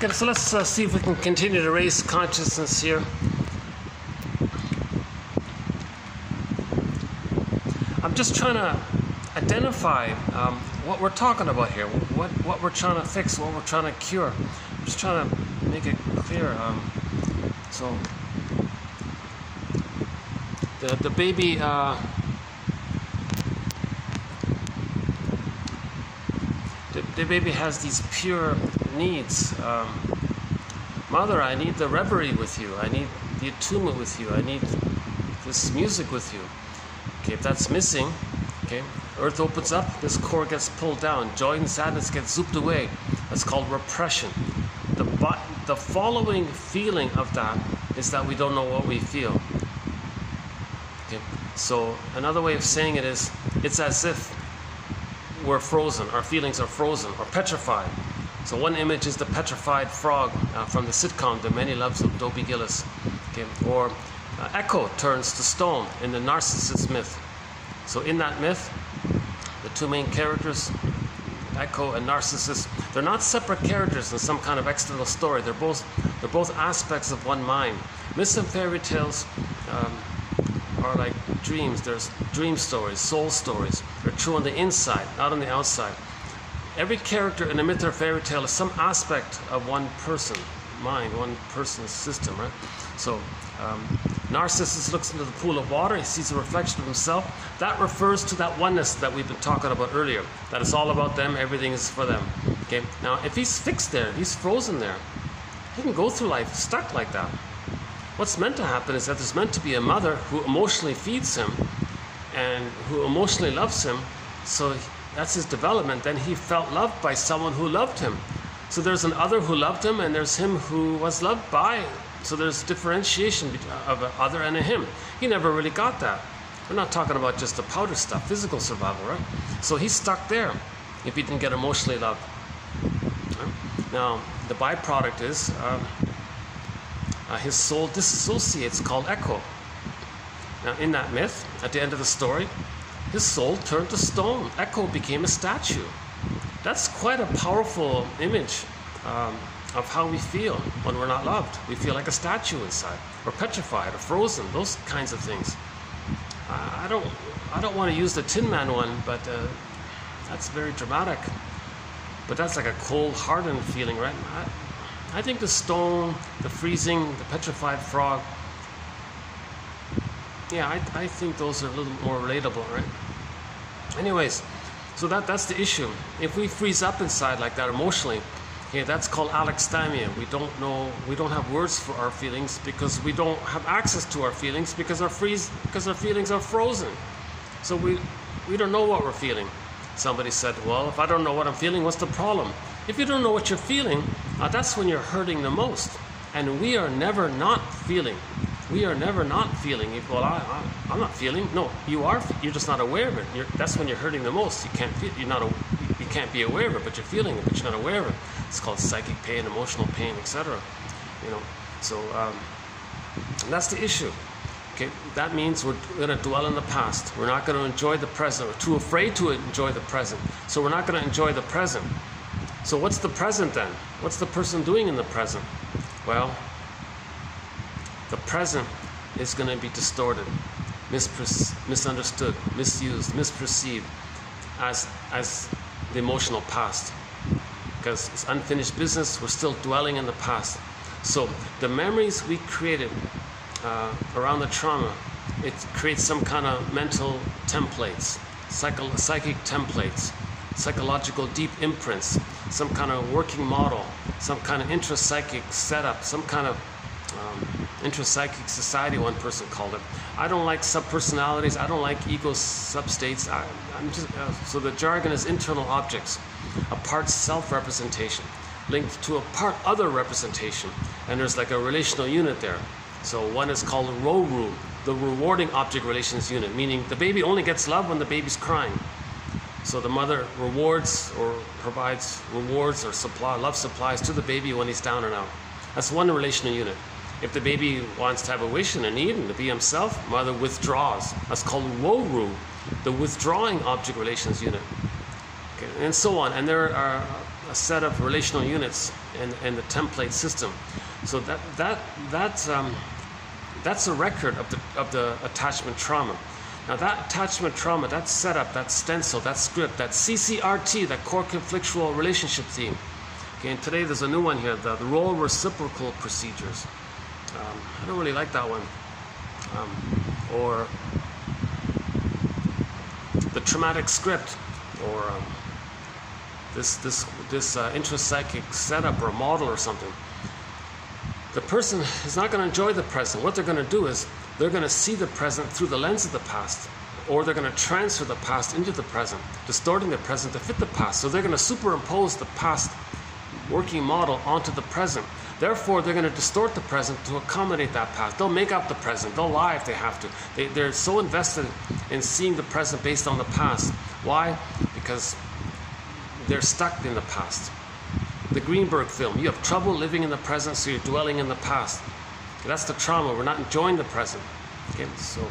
Okay, so let's uh, see if we can continue to raise consciousness here. I'm just trying to identify um, what we're talking about here, what, what we're trying to fix, what we're trying to cure. I'm just trying to make it clear. Um, so, the, the baby, uh, the, the baby has these pure needs. Um, Mother, I need the reverie with you. I need the attunement with you. I need this music with you. Okay, if that's missing, okay, earth opens up, this core gets pulled down, joy and sadness get zooped away. That's called repression. The, the following feeling of that is that we don't know what we feel. Okay, so another way of saying it is, it's as if we're frozen, our feelings are frozen or petrified. So one image is the petrified frog uh, from the sitcom The Many Loves of Dobie Gillis. Okay, or Uh, Echo turns to stone in the narcissist myth. So in that myth, the two main characters, Echo and Narcissus, they're not separate characters in some kind of external story. They're both they're both aspects of one mind. Myths and fairy tales um, are like dreams. There's dream stories, soul stories. They're true on the inside, not on the outside. Every character in a myth or fairy tale is some aspect of one person, mind, one person's system, right? So um, Narcissus looks into the pool of water, he sees a reflection of himself. That refers to that oneness that we've been talking about earlier. That it's all about them, everything is for them. Okay. Now, if he's fixed there, if he's frozen there, he can go through life stuck like that. What's meant to happen is that there's meant to be a mother who emotionally feeds him and who emotionally loves him. So that's his development. Then he felt loved by someone who loved him. So there's an other who loved him, and there's him who was loved by. So there's differentiation of an other and a him. He never really got that. We're not talking about just the powder stuff, physical survival, right? So he's stuck there if he didn't get emotionally loved. Now, the byproduct is uh, uh, his soul disassociates, called Echo. Now, in that myth, at the end of the story, his soul turned to stone. Echo became a statue. That's quite a powerful image um, of how we feel when we're not loved. We feel like a statue inside, or petrified, or frozen, those kinds of things. I don't, I don't want to use the Tin Man one, but uh, that's very dramatic. But that's like a cold, hardened feeling, right? I, I think the stone, the freezing, the petrified frog, yeah, I, I think those are a little more relatable, right? Anyways, so that, that's the issue. If we freeze up inside like that emotionally, yeah, that's called alexithymia. We don't know, we don't have words for our feelings because we don't have access to our feelings because our freeze, because our feelings are frozen. So we, we don't know what we're feeling. Somebody said, well, if I don't know what I'm feeling, what's the problem? If you don't know what you're feeling, uh, that's when you're hurting the most. And we are never not feeling. We are never not feeling. Well, I, I, I'm not feeling. No, you are. You're just not aware of it. You're, that's when you're hurting the most. You can't feel. You're not. A, you can't be aware of it, but you're feeling it, but you're not aware of it. It's called psychic pain, emotional pain, et cetera. You know. So um, that's the issue. Okay. That means we're going to dwell in the past. We're not going to enjoy the present. We're too afraid to enjoy the present. So we're not going to enjoy the present. So what's the present then? What's the person doing in the present? Well, the present is going to be distorted, mispre- misunderstood, misused, misperceived as, as the emotional past. Because it's unfinished business, we're still dwelling in the past. So the memories we created uh, around the trauma, it creates some kind of mental templates, psycho- psychic templates, psychological deep imprints, some kind of working model, some kind of intrapsychic setup, some kind of um, intrapsychic society, one person called it. I don't like subpersonalities, I don't like ego substates. I, I'm just, uh, so the jargon is internal objects, a part self-representation, linked to a part other representation, and there's like a relational unit there. So one is called R O R U, the rewarding object relations unit, meaning the baby only gets love when the baby's crying. So the mother rewards or provides rewards or supply, love supplies to the baby when he's down and out. That's one relational unit. If the baby wants to have a wish and a need and to be himself, mother withdraws. That's called R O R U, the withdrawing object relations unit. Okay, and so on. And there are a set of relational units in, in the template system. So that that that's um, that's a record of the of the attachment trauma. Now that attachment trauma, that setup, that stencil, that script, that C C R T, that core conflictual relationship theme. Okay, and today there's a new one here, the, the role reciprocal procedures. Um, I don't really like that one. Um, or the traumatic script, or um, this this this uh, intrapsychic setup or model or something. The person is not going to enjoy the present. What they're going to do is they're going to see the present through the lens of the past, or they're going to transfer the past into the present, distorting the present to fit the past. So they're going to superimpose the past working model onto the present. Therefore, they're going to distort the present to accommodate that past. They'll make up the present. They'll lie if they have to. They, they're so invested in seeing the present based on the past. Why? Because they're stuck in the past. The Greenberg film, you have trouble living in the present, so you're dwelling in the past. That's the trauma. We're not enjoying the present. Okay, so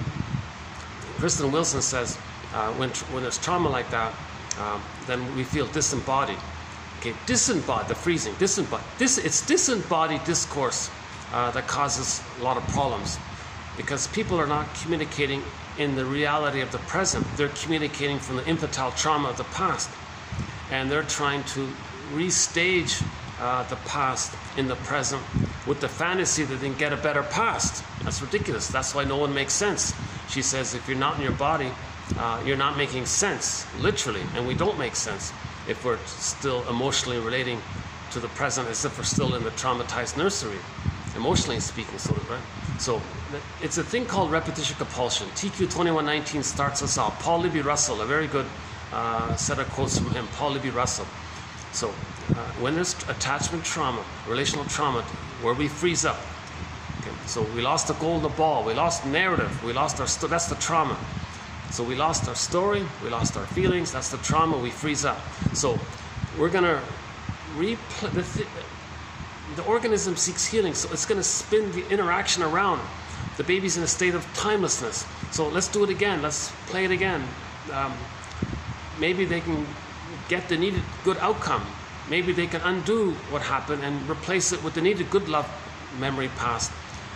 Kristen Wilson says uh, when, when there's trauma like that, um, then we feel disembodied. Okay, disembodied, the freezing, disembodied. This, it's disembodied discourse uh, that causes a lot of problems, because people are not communicating in the reality of the present. They're communicating from the infantile trauma of the past, and they're trying to restage uh, the past in the present with the fantasy that they can get a better past. That's ridiculous. That's why no one makes sense. She says if you're not in your body, uh, you're not making sense, literally, and we don't make sense if we're still emotionally relating to the present as if we're still in the traumatized nursery, emotionally speaking, sort of, right? So it's a thing called repetition compulsion. T Q twenty-one nineteen starts us off. Paul Libby Russell, a very good uh, set of quotes from him, Paul Libby Russell. So uh, when there's attachment trauma, relational trauma, where we freeze up, okay, so we lost the goal in the ball, we lost narrative, we lost our, st that's the trauma. So we lost our story, we lost our feelings, that's the trauma, we freeze up. So we're gonna replay, the, th the organism seeks healing, so it's gonna spin the interaction around. The baby's in a state of timelessness. So let's do it again, let's play it again. Um, maybe they can get the needed good outcome. Maybe they can undo what happened and replace it with the needed good love memory past.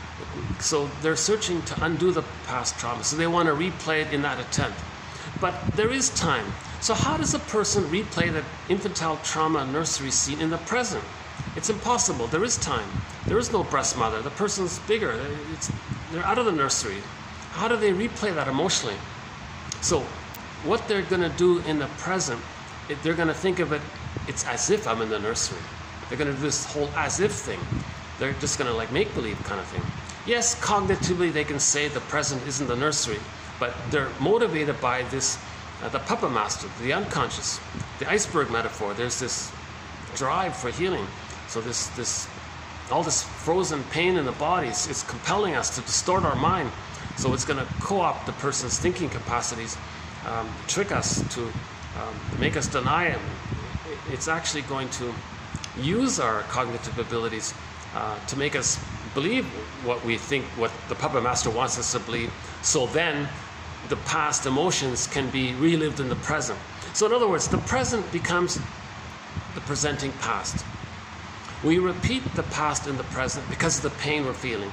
So they're searching to undo the past trauma. So they want to replay it in that attempt. But there is time. So how does a person replay that infantile trauma nursery scene in the present? It's impossible. There is time. There is no breast mother. The person's bigger. It's, they're out of the nursery. How do they replay that emotionally? So what they're going to do in the present, It, they're going to think of it, it's as if I'm in the nursery. They're going to do this whole as if thing. They're just going to like make-believe kind of thing. Yes, cognitively they can say the present isn't the nursery, but they're motivated by this, uh, the puppet master, the unconscious, the iceberg metaphor. There's this drive for healing. So this, this, all this frozen pain in the body is, is compelling us to distort our mind. So it's going to co-opt the person's thinking capacities, um, trick us to Um, make us deny it. It's actually going to use our cognitive abilities uh, to make us believe what we think, what the puppet master wants us to believe. So then the past emotions can be relived in the present. So in other words, the present becomes the presenting past. We repeat the past in the present because of the pain we're feeling,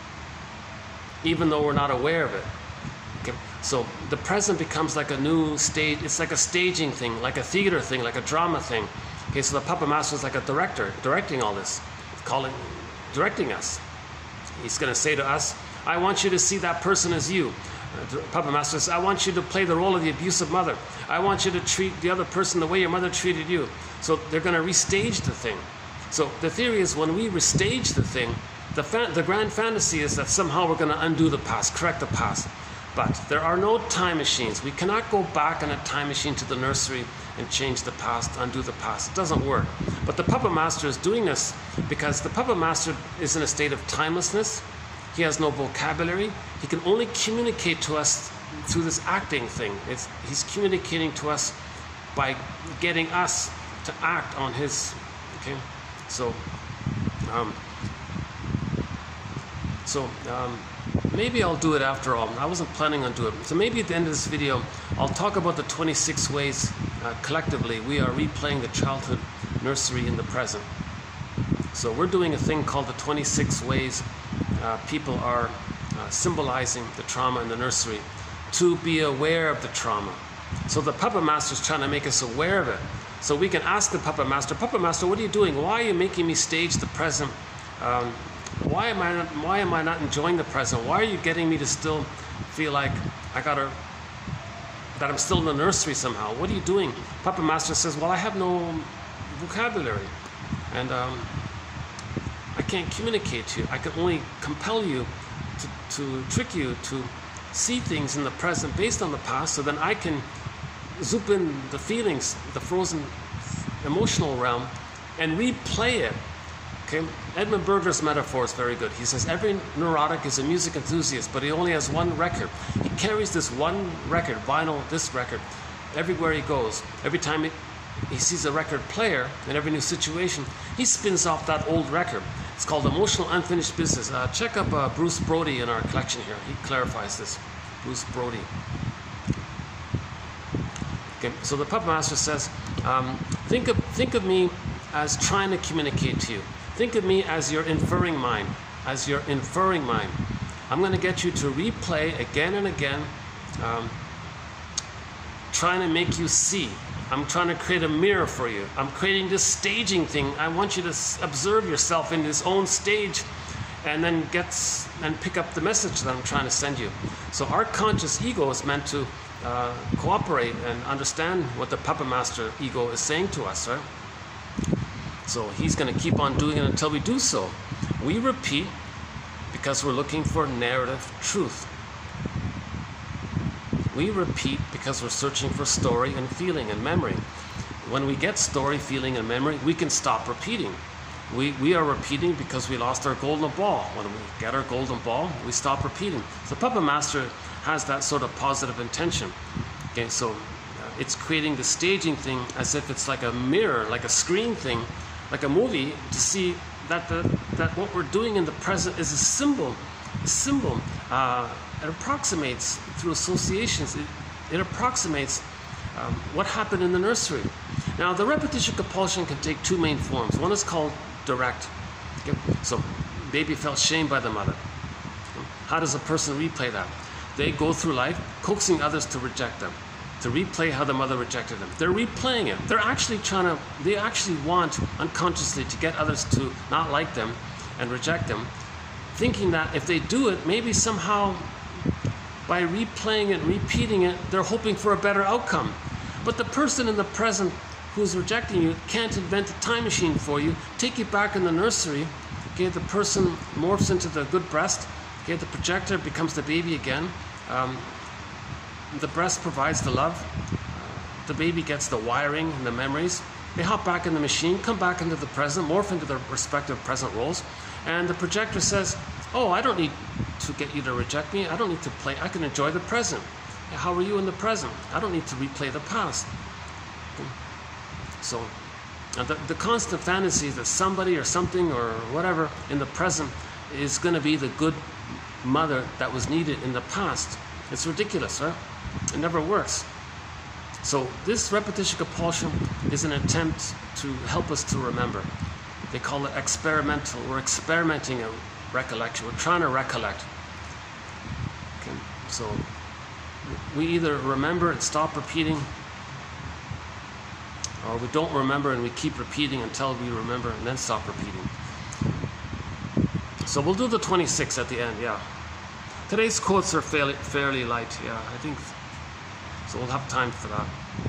even though we're not aware of it. So the present becomes like a new stage. It's like a staging thing, like a theater thing, like a drama thing. Okay, so the puppet master is like a director, directing all this, calling, directing us. He's going to say to us, I want you to see that person as you. The puppet master says, I want you to play the role of the abusive mother. I want you to treat the other person the way your mother treated you. So they're going to restage the thing. So the theory is when we restage the thing, the, fa the grand fantasy is that somehow we're going to undo the past, correct the past. But there are no time machines. We cannot go back in a time machine to the nursery and change the past, undo the past. It doesn't work. But the puppet master is doing this because the puppet master is in a state of timelessness. He has no vocabulary. He can only communicate to us through this acting thing. It's, he's communicating to us by getting us to act on his, okay? So, um, so, um, maybe I'll do it after all. I wasn't planning on doing it. So maybe at the end of this video, I'll talk about the twenty-six ways uh, collectively, we are replaying the childhood nursery in the present. So we're doing a thing called the twenty-six ways uh, people are uh, symbolizing the trauma in the nursery to be aware of the trauma. So the puppet master is trying to make us aware of it. So we can ask the puppet master, Puppet Master, what are you doing? Why are you making me stage the present? Um, why am I not, why am I not enjoying the present? Why are you getting me to still feel like I gotta, that I'm still in the nursery somehow? What are you doing? Puppet Master says, well, I have no vocabulary, and um, I can't communicate to you. I can only compel you to, to trick you to see things in the present based on the past, so then I can zoom in the feelings, the frozen emotional realm, and replay it. Okay? Edmund Berger's metaphor is very good. He says every neurotic is a music enthusiast, but he only has one record. He carries this one record, vinyl, this record, everywhere he goes. Every time he, he sees a record player in every new situation, he spins off that old record. It's called emotional unfinished business. Uh, check up uh, Bruce Brody in our collection here. He clarifies this. Bruce Brody. Okay, so the puppet master says, um, think of think of me as trying to communicate to you. Think of me as your inferring mind, as your inferring mind. I'm going to get you to replay again and again, um, trying to make you see. I'm trying to create a mirror for you. I'm creating this staging thing. I want you to observe yourself in this own stage, and then get and pick up the message that I'm trying to send you. So our conscious ego is meant to uh, cooperate and understand what the puppet master ego is saying to us, right? So he's going to keep on doing it until we do so. We repeat because we're looking for narrative truth. We repeat because we're searching for story and feeling and memory. When we get story, feeling, and memory, we can stop repeating. We, we are repeating because we lost our golden ball. When we get our golden ball, we stop repeating. So Puppet Master has that sort of positive intention. Okay, so uh, it's creating the staging thing as if it's like a mirror, like a screen thing, like a movie, to see that the, that what we're doing in the present is a symbol. A symbol. Uh, it approximates through associations. It, it approximates um, what happened in the nursery. Now, the repetition compulsion can take two main forms. One is called direct. Okay? So, baby felt shamed by the mother. How does a person replay that? They go through life coaxing others to reject them, to replay how the mother rejected them. They're replaying it. They're actually trying to, they actually want unconsciously to get others to not like them and reject them, thinking that if they do it, maybe somehow by replaying it, repeating it, they're hoping for a better outcome. But the person in the present who's rejecting you can't invent a time machine for you, take you back in the nursery. Okay, the person morphs into the good breast. Okay, the projector becomes the baby again. Um, the breast provides the love. Uh, the baby gets the wiring and the memories. They hop back in the machine, come back into the present, morph into their respective present roles. And the projector says, oh, I don't need to get you to reject me. I don't need to play. I can enjoy the present. How are you in the present? I don't need to replay the past. Okay. So uh, the, the constant fantasy that somebody or something or whatever in the present is going to be the good mother that was needed in the past. It's ridiculous, right? It never works. So this repetition compulsion is an attempt to help us to remember. They call it experimental. We're experimenting in recollection. We're trying to recollect. Okay. So we either remember and stop repeating, or we don't remember and we keep repeating until we remember and then stop repeating. So we'll do the twenty-six at the end, yeah. Today's quotes are fairly, fairly light, yeah, I think. So we'll have time for that.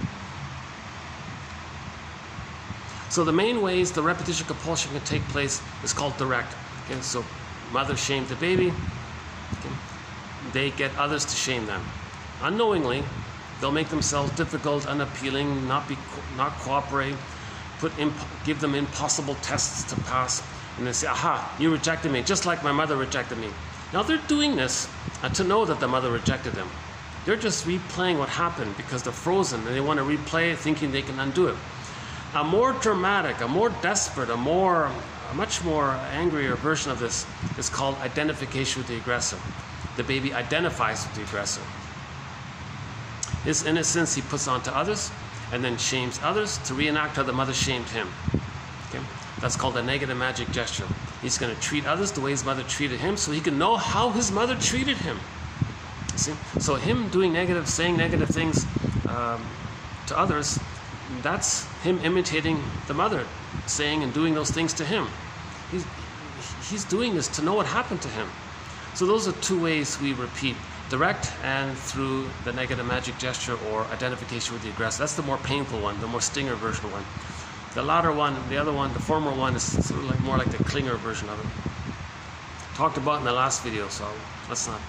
So the main ways the repetition compulsion can take place is called direct. Okay, so mother shamed the baby. Okay, they get others to shame them. Unknowingly, they'll make themselves difficult, unappealing, not be, not cooperate, put imp give them impossible tests to pass, and they say, aha, you rejected me, just like my mother rejected me. Now they're doing this uh, to know that the mother rejected them. They're just replaying what happened because they're frozen and they want to replay it thinking they can undo it. A more dramatic, a more desperate, a more, a much more angrier version of this is called identification with the aggressor. The baby identifies with the aggressor. His innocence he puts onto others, and then shames others to reenact how the mother shamed him. Okay? That's called a negative magic gesture. He's going to treat others the way his mother treated him so he can know how his mother treated him. See? So him doing negative, saying negative things um, to others, that's him imitating the mother, saying and doing those things to him. He's, he's doing this to know what happened to him. So those are two ways we repeat. Direct and through the negative magic gesture or identification with the aggressor. That's the more painful one, the more stinger version one. The latter one, the other one, the former one is sort of like more like the clinger version of it. Talked about in the last video, so let's not.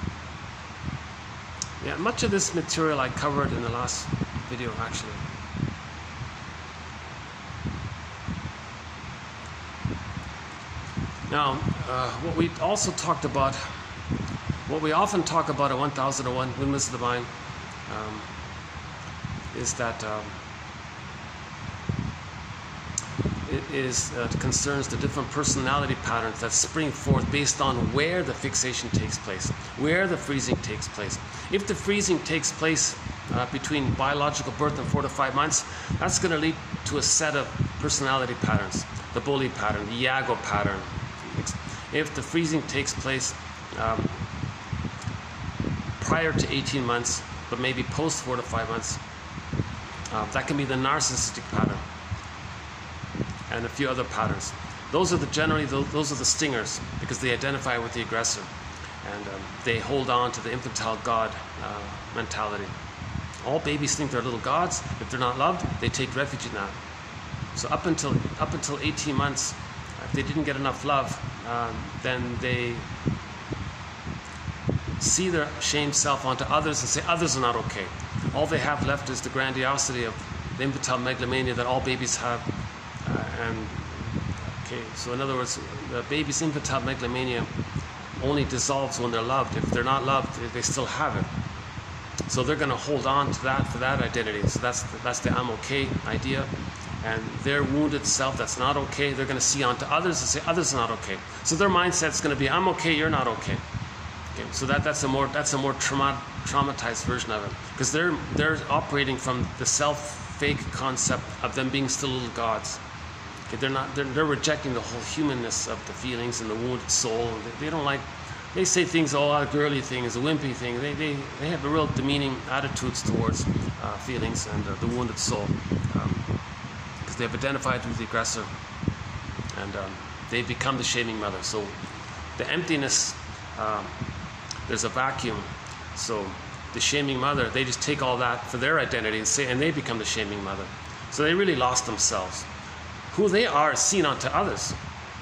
Yeah, much of this material I covered in the last video actually. Now, uh, what we also talked about, what we often talk about at one thousand one Windmills of the Mind, um, is that um, it is uh, concerns the different personality patterns that spring forth based on where the fixation takes place, where the freezing takes place. If the freezing takes place uh, between biological birth and four to five months, that's going to lead to a set of personality patterns, the bully pattern, the Iago pattern. If the freezing takes place um, prior to eighteen months, but maybe post four to five months, uh, that can be the narcissistic pattern, and a few other patterns. Those are the generally those, those are the stingers because they identify with the aggressor, and um, they hold on to the infantile god uh, mentality. All babies think they're little gods. If they're not loved, they take refuge in that. So up until up until eighteen months. If they didn't get enough love, um, then they see their shamed self onto others and say others are not okay. All they have left is the grandiosity of the infantile megalomania that all babies have. Uh, and okay, so in other words, the baby's infantile megalomania only dissolves when they're loved. If they're not loved, they still have it. So they're going to hold on to that for that identity. So that's the, that's the I'm okay idea. And their wounded self that's not okay, they're going to see onto others and say others are not okay. So their mindset's going to be I'm okay, you're not okay. Okay, so that, that's a more that's a more trauma, traumatized version of it, because they're they're operating from the self-fake concept of them being still little gods. Okay, they're not they're, they're rejecting the whole humanness of the feelings and the wounded soul. They, they don't like. They say things, oh, a girly thing is a wimpy thing. They they they have a real demeaning attitudes towards uh, feelings and uh, the wounded soul. Um, They've identified with the aggressor, and um, they've become the shaming mother. So the emptiness, um, there's a vacuum. So the shaming mother, they just take all that for their identity and say, and they become the shaming mother. So they really lost themselves. Who they are is seen onto others.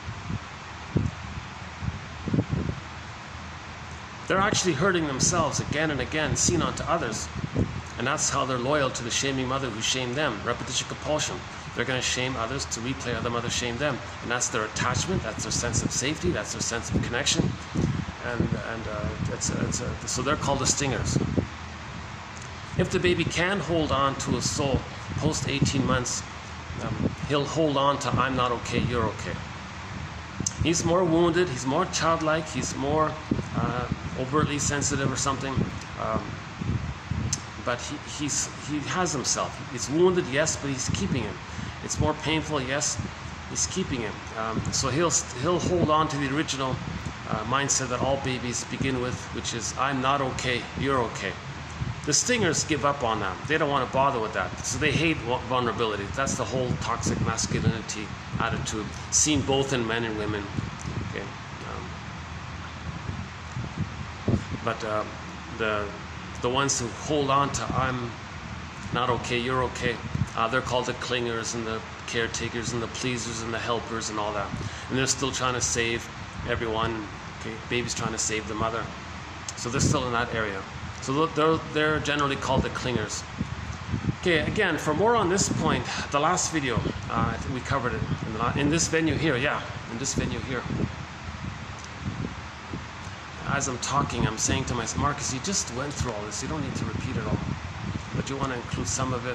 They're actually hurting themselves again and again, seen onto others. And that's how they're loyal to the shaming mother who shamed them. Repetition compulsion. They're going to shame others to replay how the mother shamed them. And that's their attachment, that's their sense of safety, that's their sense of connection. And, and uh, it's a, it's a, so they're called the stingers. If the baby can hold on to a soul post eighteen months, um, he'll hold on to I'm not okay, you're okay. He's more wounded, he's more childlike, he's more uh, overtly sensitive or something. Um, but he, he's, he has himself. He's wounded, yes, but he's keeping him. It's more painful, yes, he's keeping him. Um, so he'll, he'll hold on to the original uh, mindset that all babies begin with, which is, I'm not okay, you're okay. The stingers give up on that. They don't want to bother with that. So they hate vulnerability. That's the whole toxic masculinity attitude, seen both in men and women. Okay. Um, but uh, the the ones who hold on to I'm not okay, you're okay, uh, they're called the clingers and the caretakers and the pleasers and the helpers and all that. And they're still trying to save everyone. Okay, baby's trying to save the mother. So they're still in that area. So they're, they're generally called the clingers. Okay, again, for more on this point, the last video, uh, I think we covered it in, the, in this venue here, yeah, in this venue here. As I'm talking, I'm saying to myself, Marcus, you just went through all this, you don't need to repeat it all, but you want to include some of it.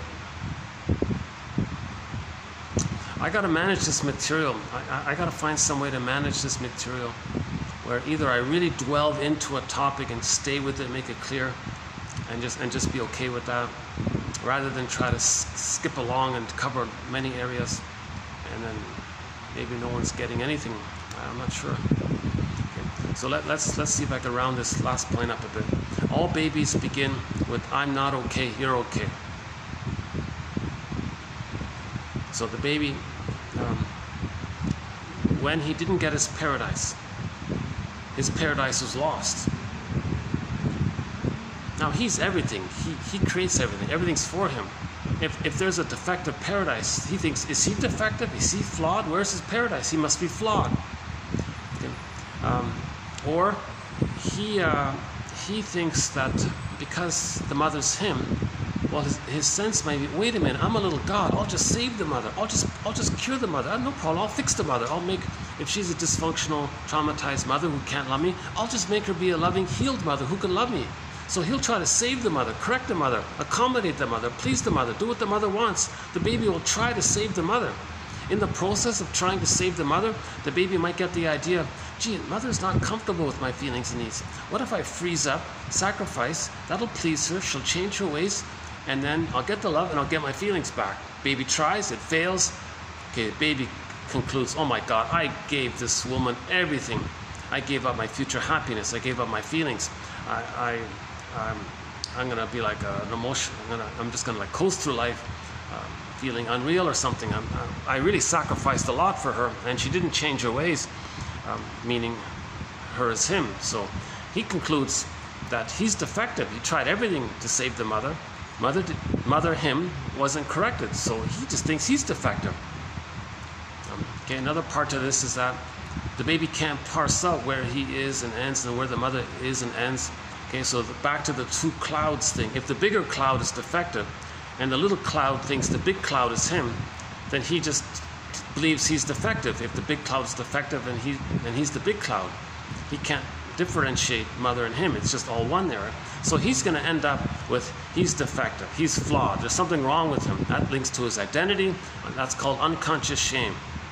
I got to manage this material. I, I, I got to find some way to manage this material where either I really delve into a topic and stay with it, make it clear, and just and just be okay with that, rather than try to s skip along and cover many areas, and then maybe no one's getting anything. I'm not sure. Okay. So let, let's let's see if I can round this last point up a bit. All babies begin with "I'm not okay, you're okay." So the baby, um, when he didn't get his paradise, his paradise was lost. Now he's everything. He he creates everything. Everything's for him. If if there's a defective paradise, he thinks, is he defective? Is he flawed? Where's his paradise? He must be flawed. Okay. Um, or he uh, he thinks that because the mother's him, well, his, his sense may be, wait a minute, I'm a little god. I'll just save the mother. I'll just I'll just cure the mother. No problem. I'll fix the mother. I'll make, if she's a dysfunctional, traumatized mother who can't love me, I'll just make her be a loving, healed mother who can love me. So he'll try to save the mother, correct the mother, accommodate the mother, please the mother, do what the mother wants. The baby will try to save the mother. In the process of trying to save the mother, the baby might get the idea, gee, mother's not comfortable with my feelings and needs. What if I freeze up, sacrifice, that'll please her, she'll change her ways, and then I'll get the love and I'll get my feelings back. Baby tries, it fails. Okay, baby concludes, oh my God, I gave this woman everything. I gave up my future happiness. I gave up my feelings. I, I I'm, I'm gonna be like a, an emotion. I'm gonna, I'm just gonna like coast through life, um, feeling unreal or something. I'm, I, I really sacrificed a lot for her, and she didn't change her ways, um, meaning her as him. So he concludes that he's defective. He tried everything to save the mother. Mother, did, mother him wasn't corrected, so he just thinks he's defective. Um, okay, another part to this is that the baby can't parse out where he is and ends and where the mother is and ends. Okay, so the, back to the two clouds thing. If the bigger cloud is defective and the little cloud thinks the big cloud is him, then he just believes he's defective. If the big cloud is defective and, he, and he's the big cloud, he can't differentiate mother and him. It's just all one there. So he's going to end up with he's defective, he's flawed, there's something wrong with him. That links to his identity, and that's called unconscious shame.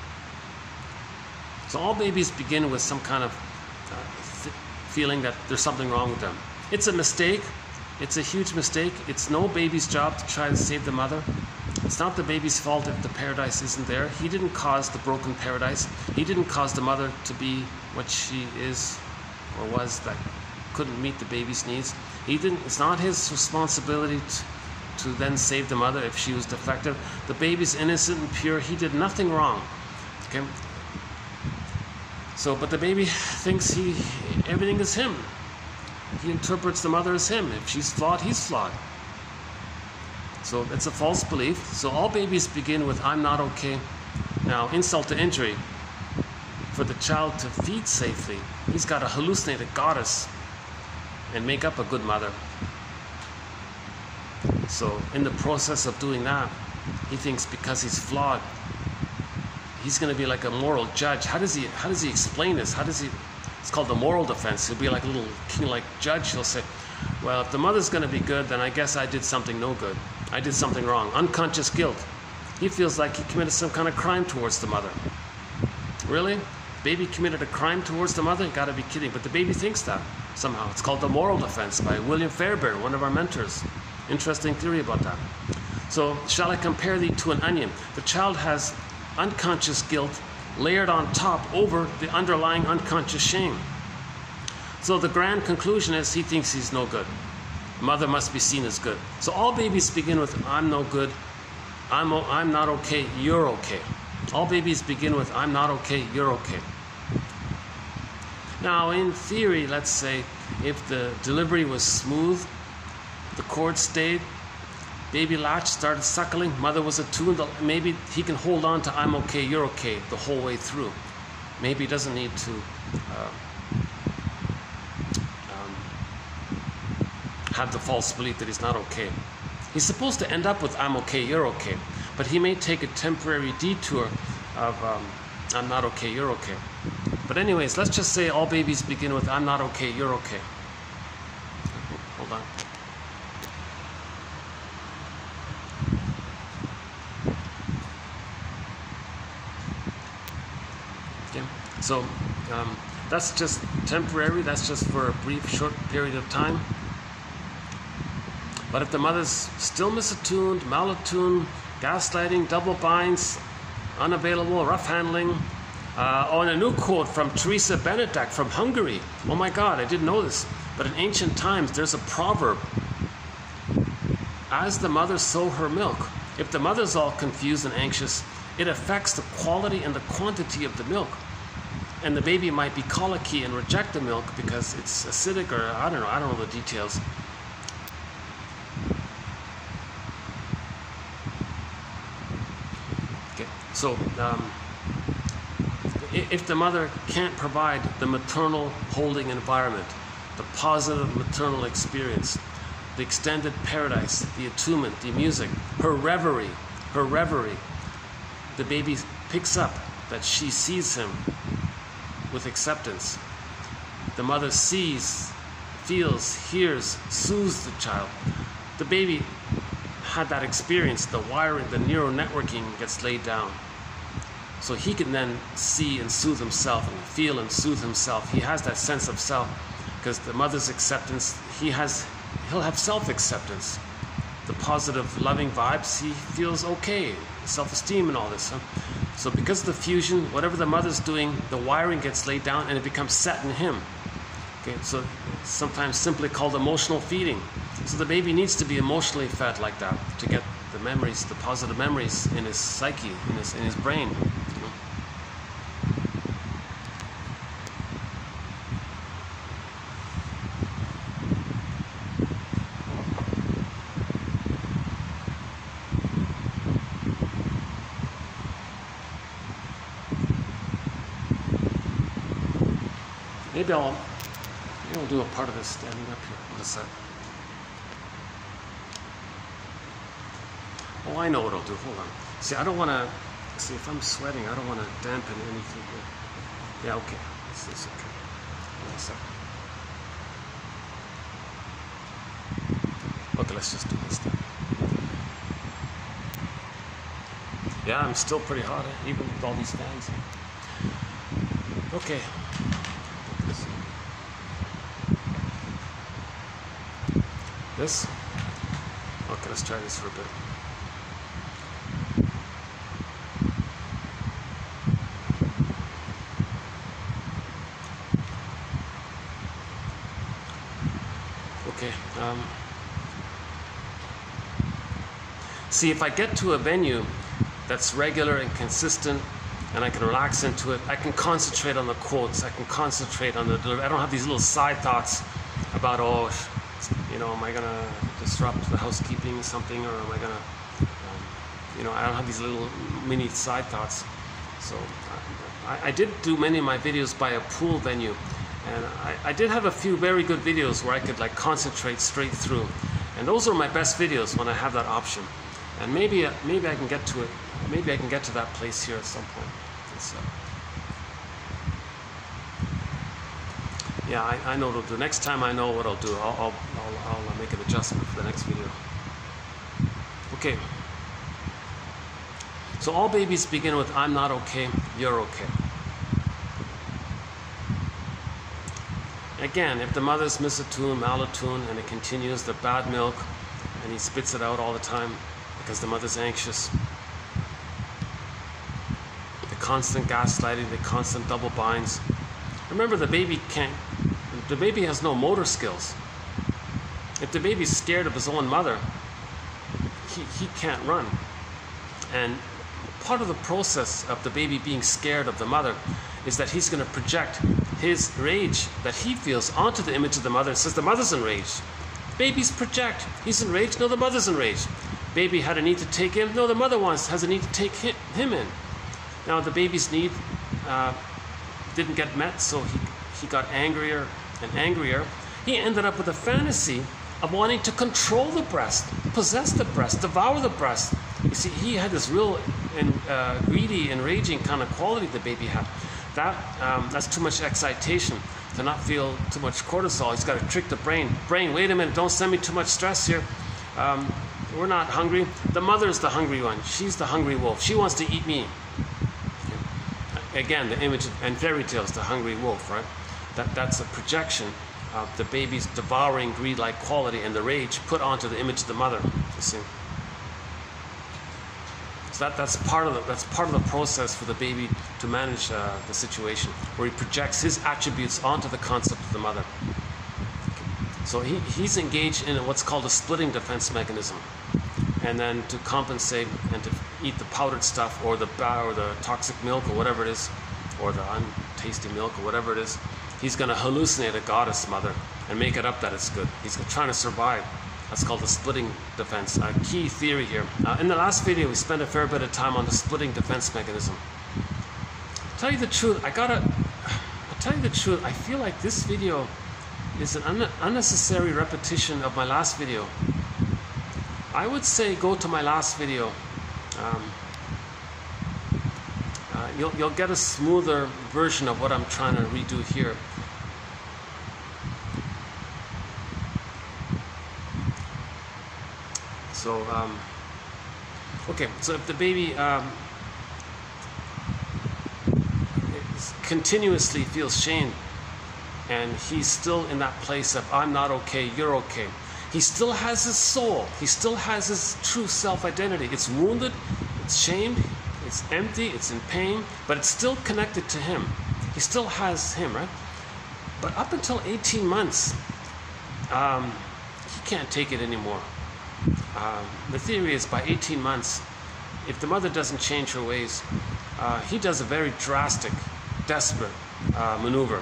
So all babies begin with some kind of uh, feeling that there's something wrong with them. It's a mistake. It's a huge mistake. It's no baby's job to try to save the mother. It's not the baby's fault if the paradise isn't there. He didn't cause the broken paradise. He didn't cause the mother to be what she is or was that couldn't meet the baby's needs. He didn't. It's not his responsibility to, to then save the mother if she was defective. The baby's innocent and pure. He did nothing wrong. Okay. So, but the baby thinks he, everything is him. He interprets the mother as him. If she's flawed, he's flawed. So it's a false belief. So all babies begin with, I'm not okay. Now, insult to injury. For the child to feed safely, he's got to hallucinate a goddess and make up a good mother. So in the process of doing that, he thinks because he's flawed, he's going to be like a moral judge. How does he how does he explain this? How does he It's called the moral defense. He'll be like a little king-like judge. He'll say, well, if the mother's going to be good, then I guess I did something no good. I did something wrong. Unconscious guilt. He feels like he committed some kind of crime towards the mother. Really? Baby committed a crime towards the mother? You gotta be kidding. But the baby thinks that somehow. It's called the moral defense by William Fairbairn, one of our mentors. Interesting theory about that. So, shall I compare thee to an onion? The child has unconscious guilt layered on top over the underlying unconscious shame. So the grand conclusion is he thinks he's no good. Mother must be seen as good. So all babies begin with, I'm no good, I'm, I'm not okay, you're okay. All babies begin with, I'm not okay, you're okay. Now in theory, let's say, if the delivery was smooth, the cord stayed, baby latch started suckling, mother was attuned, maybe he can hold on to I'm okay, you're okay the whole way through. Maybe he doesn't need to uh, um, have the false belief that he's not okay. He's supposed to end up with I'm okay, you're okay, but he may take a temporary detour of um, I'm not okay, you're okay. But anyways, let's just say all babies begin with I'm not okay, you're okay. Hold on. So um, that's just temporary, that's just for a brief, short period of time. But if the mother's still misattuned, malattuned, gaslighting, double binds, unavailable, rough handling, uh, oh, and a new quote from Teresa Benedek from Hungary. Oh my God, I didn't know this. But in ancient times, there's a proverb. As the mother so her milk. If the mother's all confused and anxious, it affects the quality and the quantity of the milk. And the baby might be colicky and reject the milk because it's acidic, or I don't know, I don't know the details. Okay, so um, if the mother can't provide the maternal holding environment, the positive maternal experience, the extended paradise, the attunement, the music, her reverie, her reverie, the baby picks up that she sees him with acceptance. The mother sees, feels, hears, soothes the child. The baby had that experience, the wiring, the neural networking gets laid down. So he can then see and soothe himself and feel and soothe himself. He has that sense of self because the mother's acceptance, he has, he'll have self-acceptance. The positive, loving vibes, he feels okay, self-esteem and all this. Huh? So because of the fusion, whatever the mother's doing, the wiring gets laid down and it becomes set in him. Okay, so sometimes simply called emotional feeding. So the baby needs to be emotionally fed like that to get the memories, the positive memories in his psyche, in his, in his brain. You know? Maybe I'll, maybe I'll do a part of this standing up here. What is that? Oh, I know what I'll do. Hold on. See, I don't want to, see, if I'm sweating, I don't want to dampen anything here. Yeah, okay. This is okay. One second. Okay, let's just do this then. Yeah, I'm still pretty hot, eh? Even with all these fans. Okay. This? Okay, let's try this for a bit. Okay. Um, see, if I get to a venue that's regular and consistent, and I can relax into it, I can concentrate on the quotes, I can concentrate on the delivery. I don't have these little side thoughts about, oh, you know, am I gonna disrupt the housekeeping or something, or am I gonna, um, you know, I don't have these little mini side thoughts. So I, I did do many of my videos by a pool venue, and I, I did have a few very good videos where I could like concentrate straight through, and those are my best videos when I have that option. And maybe maybe I can get to it. Maybe I can get to that place here at some point. So, yeah, I, I know what I'll do. Next time I know what I'll do, I'll, I'll, I'll, I'll make an adjustment for the next video. Okay. So all babies begin with, I'm not okay, you're okay. Again, if the mother's misattuned, malattuned, and it continues, the bad milk, and he spits it out all the time because the mother's anxious. The constant gaslighting, the constant double binds. Remember, the baby can't, the baby has no motor skills. If the baby's scared of his own mother, he, he can't run. And part of the process of the baby being scared of the mother is that he's going to project his rage that he feels onto the image of the mother. It says the mother's enraged. Babies project. He's enraged. No, the mother's enraged. Baby had a need to take him. No, the mother wants has a need to take him, him in. Now the baby's need uh, didn't get met, so he, he got angrier and angrier. He ended up with a fantasy of wanting to control the breast, possess the breast, devour the breast. You see, he had this real and uh, greedy, enraging kind of quality the baby had. That um, that's too much excitation to not feel too much cortisol. He's got to trick the brain. Brain, wait a minute, don't send me too much stress here. Um, we're not hungry. The mother's the hungry one. She's the hungry wolf. She wants to eat me. Again, the image and fairy tales, the hungry wolf, right? That that's a projection uh, the baby's devouring greed-like quality and the rage put onto the image of the mother. You see. So that, that's part of the that's part of the process for the baby to manage uh, the situation, where he projects his attributes onto the concept of the mother. So he, he's engaged in what's called a splitting defense mechanism, and then to compensate and to eat the powdered stuff or the or the toxic milk or whatever it is, or the untasty milk or whatever it is, he's going to hallucinate a goddess mother and make it up that it's good. He's trying to survive. That's called the splitting defense. A key theory here. Uh, in the last video, we spent a fair bit of time on the splitting defense mechanism. To tell you the truth, I gotta. I'll tell you the truth. I feel like this video is an un unnecessary repetition of my last video. I would say go to my last video. Um, uh, you'll you'll get a smoother version of what I'm trying to redo here. So, um, okay, so if the baby um, continuously feels shame, and he's still in that place of, I'm not okay, you're okay, he still has his soul, he still has his true self-identity. It's wounded, it's shamed, it's empty, it's in pain, but it's still connected to him. He still has him, right? But up until eighteen months, um, he can't take it anymore. Um, the theory is by eighteen months, if the mother doesn't change her ways, uh, he does a very drastic, desperate uh, maneuver.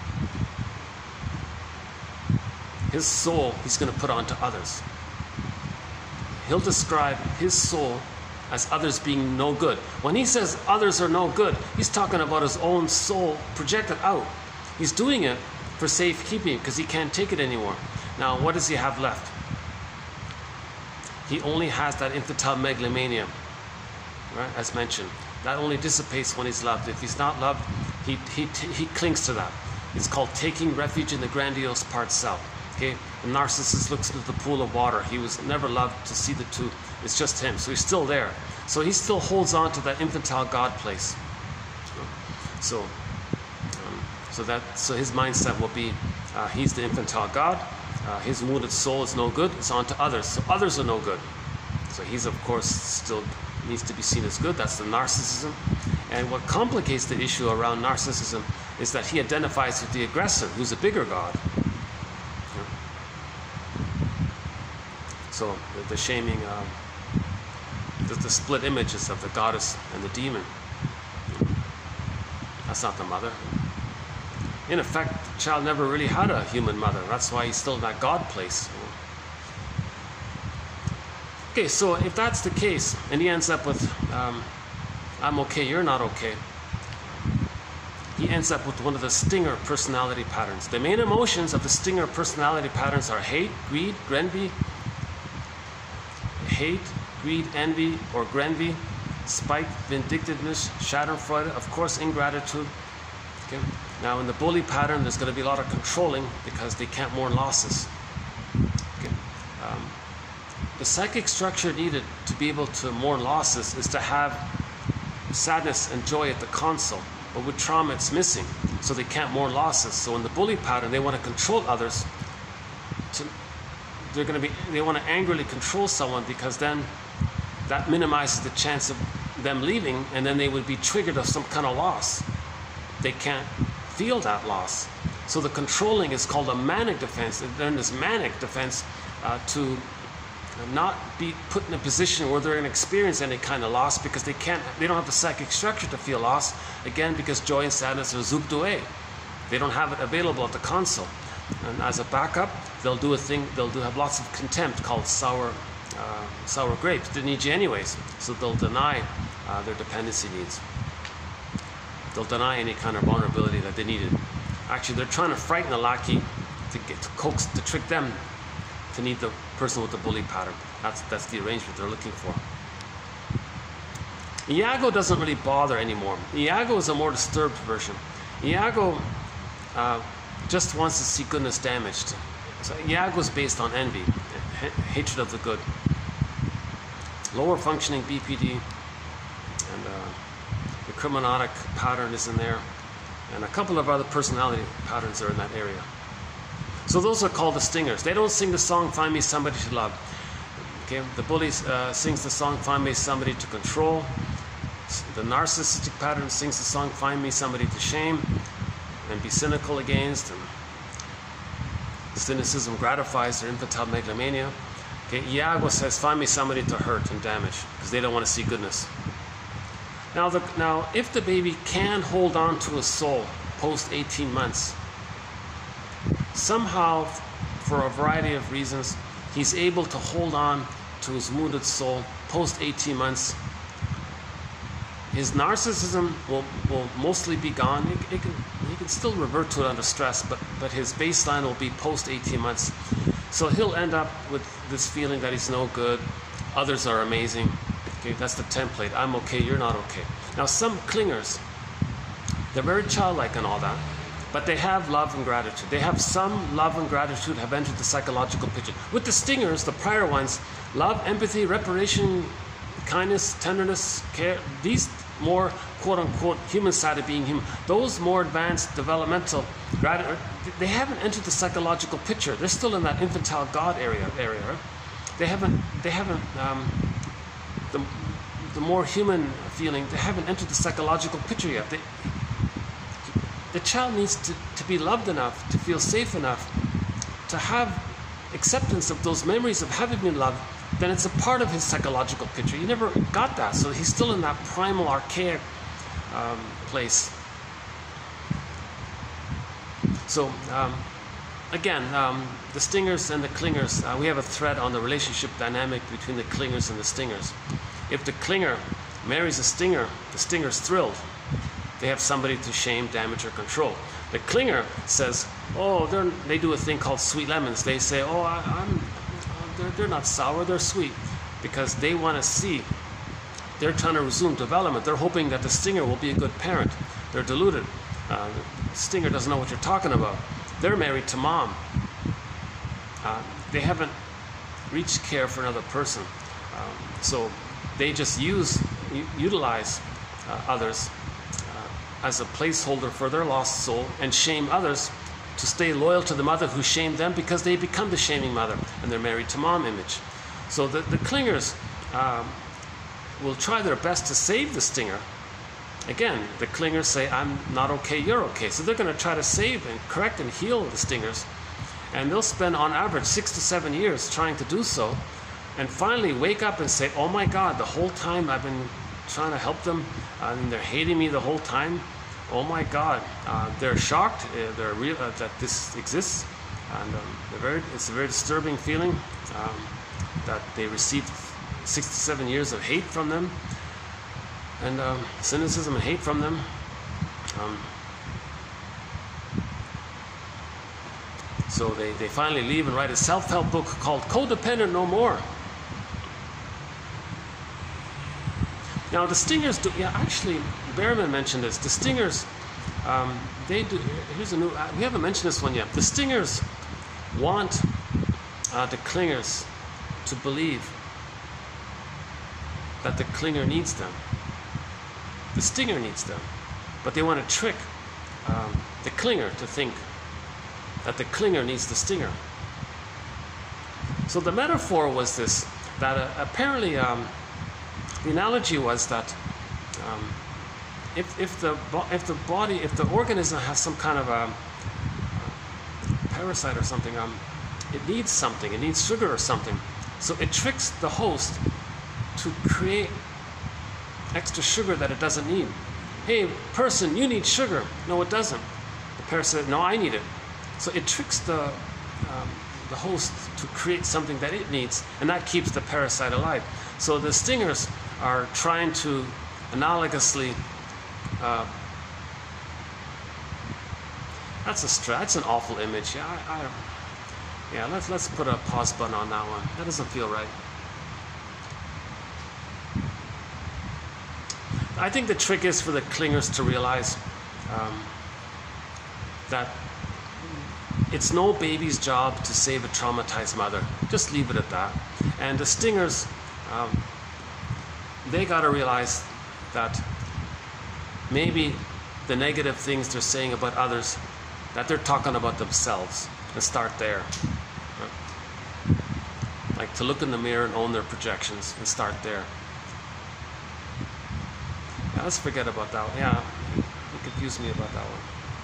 His soul he's going to put onto others. He'll describe his soul as others being no good. When he says others are no good, he's talking about his own soul projected out. He's doing it for safekeeping because he can't take it anymore. Now, what does he have left? He only has that infantile megalomania, right? As mentioned, that only dissipates when he's loved. If he's not loved, he he he clings to that. It's called taking refuge in the grandiose part self. Okay, the narcissist looks into the pool of water. He was never loved to see the two. It's just him, so he's still there. So he still holds on to that infantile God place. So, um, so that so his mindset will be, uh, he's the infantile God. Uh, his wounded soul is no good. It's on to others. So others are no good. So he's, of course, still needs to be seen as good. That's the narcissism. And what complicates the issue around narcissism is that he identifies with the aggressor, who's a bigger God. So the, the shaming, um, the, the split images of the goddess and the demon. That's not the mother. In effect, the child never really had a human mother. That's why he's still in that God place. Okay, so if that's the case, and he ends up with, um, I'm okay, you're not okay, he ends up with one of the stinger personality patterns. The main emotions of the stinger personality patterns are hate, greed, envy, hate, greed, envy, or grenvy, spite, vindictiveness, schadenfreude, of course, ingratitude. Okay. Now, in the bully pattern, there's going to be a lot of controlling because they can't mourn losses. Okay. Um, the psychic structure needed to be able to mourn losses is to have sadness and joy at the console, but with trauma, it's missing, so they can't mourn losses. So in the bully pattern, they want to control others. To, they're going to be, they want to angrily control someone because then that minimizes the chance of them leaving, and then they would be triggered of some kind of loss. They can't feel that loss. So the controlling is called a manic defense. And then this manic defense uh, to not be put in a position where they're going to experience any kind of loss because they can't, they don't have the psychic structure to feel loss. Again, because joy and sadness are zooped away. They don't have it available at the console. And as a backup, they'll do a thing, they'll do have lots of contempt called sour, uh, sour grapes. They need you anyways. So they'll deny uh, their dependency needs. They'll deny any kind of vulnerability that they needed. Actually, they're trying to frighten the lackey to get to coax, to trick them to need the person with the bully pattern. That's that's the arrangement they're looking for. Iago doesn't really bother anymore. Iago is a more disturbed version. Iago uh, just wants to see goodness damaged. So Iago is based on envy, ha hatred of the good. Lower functioning B P D, and uh, the Neurotic pattern is in there, and a couple of other personality patterns are in that area. So those are called the stingers. They don't sing the song, find me somebody to love. Okay, the bully uh, sings the song, find me somebody to control. The narcissistic pattern sings the song, find me somebody to shame and be cynical against. And cynicism gratifies their infantile megalomania. Okay, Iago says, find me somebody to hurt and damage, because they don't want to see goodness. Now, the, now, if the baby can hold on to a soul post eighteen months, somehow, for a variety of reasons, he's able to hold on to his wounded soul post eighteen months. His narcissism will, will mostly be gone. It, it can, he can still revert to it under stress, but, but his baseline will be post eighteen months. So he'll end up with this feeling that he's no good, others are amazing. Okay, that's the template. I'm okay, you're not okay. Now some clingers, they're very childlike and all that, but they have love and gratitude. They have some love and gratitude have entered the psychological picture. With the stingers, the prior ones, love, empathy, reparation, kindness, tenderness, care, these more quote-unquote human side of being human, those more advanced developmental gratitude, they haven't entered the psychological picture. They're still in that infantile God area. area right? They haven't, they haven't, um, the, the more human feeling, they haven't entered the psychological picture yet. They, the child needs to, to be loved enough, to feel safe enough, to have acceptance of those memories of having been loved. Then it's a part of his psychological picture. He never got that, so he's still in that primal, archaic um, place. So, um, again, um, the stingers and the clingers, uh, we have a thread on the relationship dynamic between the clingers and the stingers. If the clinger marries a stinger, the stinger's thrilled. They have somebody to shame, damage, or control. The clinger says, oh, they're, they do a thing called sweet lemons. They say, oh, I, I'm... They're, they're not sour, they're sweet, because they want to see, they're trying to resume development. They're hoping that the stinger will be a good parent. They're deluded. Uh, the stinger doesn't know what you're talking about. They're married to mom. Uh, they haven't reached care for another person. Um, so they just use, utilize uh, others uh, as a placeholder for their lost soul and shame others to stay loyal to the mother who shamed them, because they become the shaming mother and they're married to mom image. So the, the clingers um, will try their best to save the stinger. Again, the clingers say, I'm not okay, you're okay. So they're going to try to save and correct and heal the stingers. And they'll spend on average six to seven years trying to do so, and finally wake up and say, oh my God, the whole time I've been trying to help them and they're hating me the whole time. Oh my God, uh, they're shocked uh, they're real, uh, that this exists, and um, they're very, it's a very disturbing feeling um, that they received six to seven years of hate from them, and um, cynicism and hate from them. Um, so they, they finally leave and write a self-help book called Codependent No More. Now the stingers do, yeah, actually, Behrman mentioned this. The stingers, um, they do, here's a new, uh, we haven't mentioned this one yet. The stingers want uh, the clingers to believe that the clinger needs them. The stinger needs them. But they want to trick um, the clinger to think that the clinger needs the stinger. So the metaphor was this, that uh, apparently, um, the analogy was that um, if, if, the, if the body, if the organism has some kind of a, a parasite or something, um, it needs something, it needs sugar or something. So it tricks the host to create extra sugar that it doesn't need. Hey, person, you need sugar. No, it doesn't. The parasite, no, I need it. So it tricks the, um, the host to create something that it needs, and that keeps the parasite alive. So the stingers are trying to analogously, uh, that's a stra that's an awful image. Yeah, I, I, yeah. Let's let's put a pause button on that one. That doesn't feel right. I think the trick is for the clingers to realize um, that it's no baby's job to save a traumatized mother. Just leave it at that. And the stingers, um, they got to realize that maybe the negative things they're saying about others, that they're talking about themselves. and start there. Like to look in the mirror and own their projections and start there. Yeah, let's forget about that one. Yeah, you confused me about that one.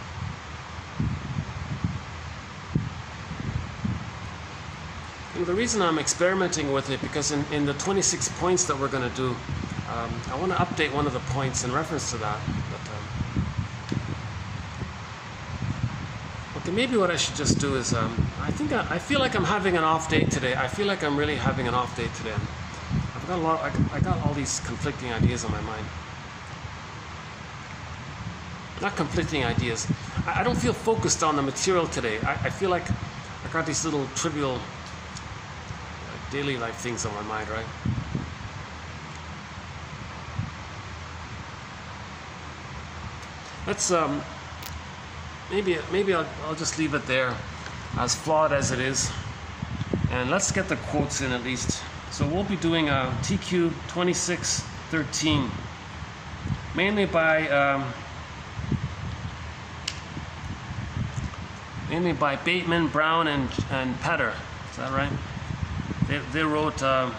And the reason I'm experimenting with it, because in, in the twenty-six points that we're going to do, um, I want to update one of the points in reference to that. But, um, okay, maybe what I should just do is, um, I think I, I feel like I'm having an off day today. I feel like I'm really having an off day today. I've got a lot. I, I got all these conflicting ideas on my mind. Not conflicting ideas. I, I don't feel focused on the material today. I, I feel like I got these little trivial daily life things on my mind, right? Let's um, maybe maybe I'll, I'll just leave it there, as flawed as it is, and let's get the quotes in at least. So we'll be doing a T Q twenty-six thirteen, mainly by um, mainly by Bateman, Brown, and and Petter. Is that right? They, they wrote um,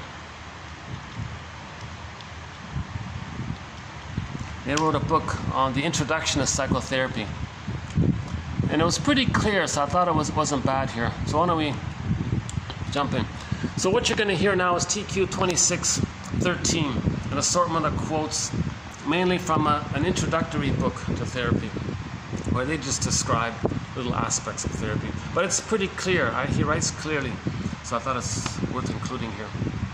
they wrote a book on the introduction of psychotherapy, and it was pretty clear. So I thought it was wasn't bad here. So why don't we jump in? So what you're going to hear now is T Q twenty-six thirteen, an assortment of quotes, mainly from a, an introductory book to therapy, where they just describe little aspects of therapy. But it's pretty clear. I, he writes clearly. So I thought it's worth including here.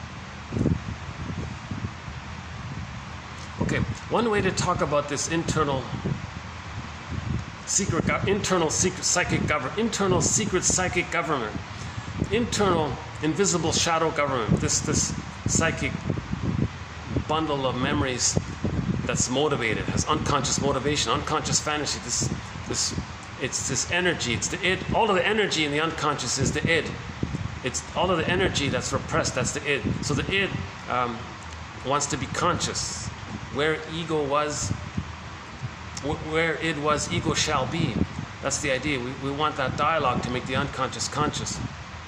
Okay, one way to talk about this internal secret, internal secret psychic government, internal secret psychic government, internal invisible shadow government, this this psychic bundle of memories that's motivated, has unconscious motivation, unconscious fantasy. This this it's this energy. It's the id. All of the energy in the unconscious is the id. It's all of the energy that's repressed, that's the id. So the id um, wants to be conscious. Where ego was, where id was, ego shall be. That's the idea. We, we want that dialogue to make the unconscious conscious.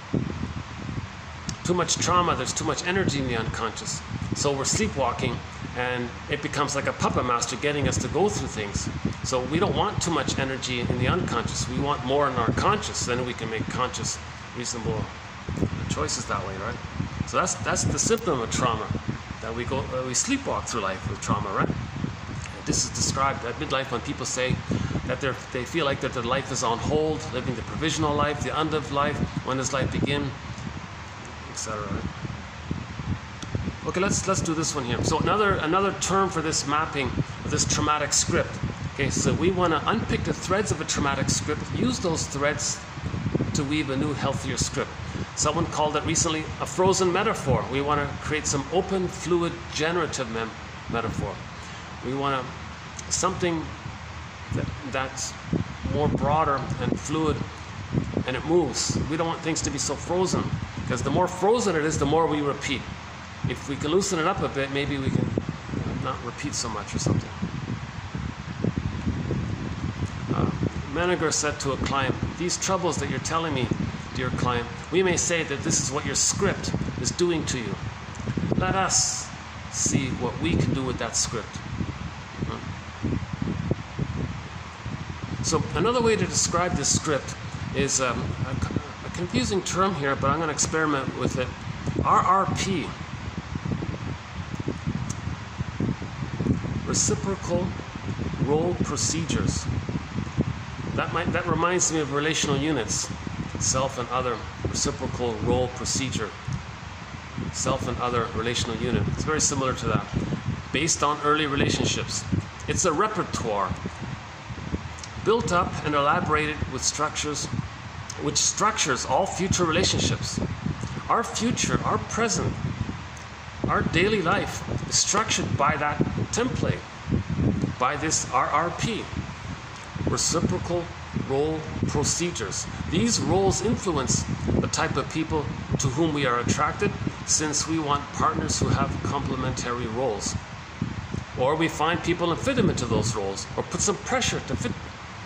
Too much trauma, there's too much energy in the unconscious. So we're sleepwalking, and it becomes like a puppet master getting us to go through things. So we don't want too much energy in the unconscious. We want more in our conscious, then we can make conscious, reasonable choices that way, right? So that's that's the symptom of trauma, that we go uh, we sleepwalk through life with trauma, right? This is described at midlife when people say that they they feel like that their life is on hold, living the provisional life, the unlived life. When does life begin, et cetera. Right? Okay, let's let's do this one here. So another another term for this mapping of this traumatic script. Okay, so we want to unpick the threads of a traumatic script, use those threads to weave a new, healthier script. Someone called it recently a frozen metaphor. We want to create some open, fluid, generative mem metaphor. We want to something that, that's more broader and fluid, and it moves. We don't want things to be so frozen, because the more frozen it is, the more we repeat. If we can loosen it up a bit, maybe we can not repeat so much or something. Uh, Menninger said to a client, "These troubles that you're telling me, dear client, we may say that this is what your script is doing to you. Let us see what we can do with that script." So another way to describe this script is um, a, a confusing term here, but I'm going to experiment with it. R R P, reciprocal role procedures. That might that reminds me of relational units. Self and other, reciprocal role procedure. Self and other, relational unit. It's very similar to that. Based on early relationships. It's a repertoire built up and elaborated with structures, which structures all future relationships. Our future, our present, our daily life is structured by that template, by this R R P, reciprocal role procedures. These roles influence the type of people to whom we are attracted, since we want partners who have complementary roles. Or we find people and fit them into those roles, or put some pressure to fit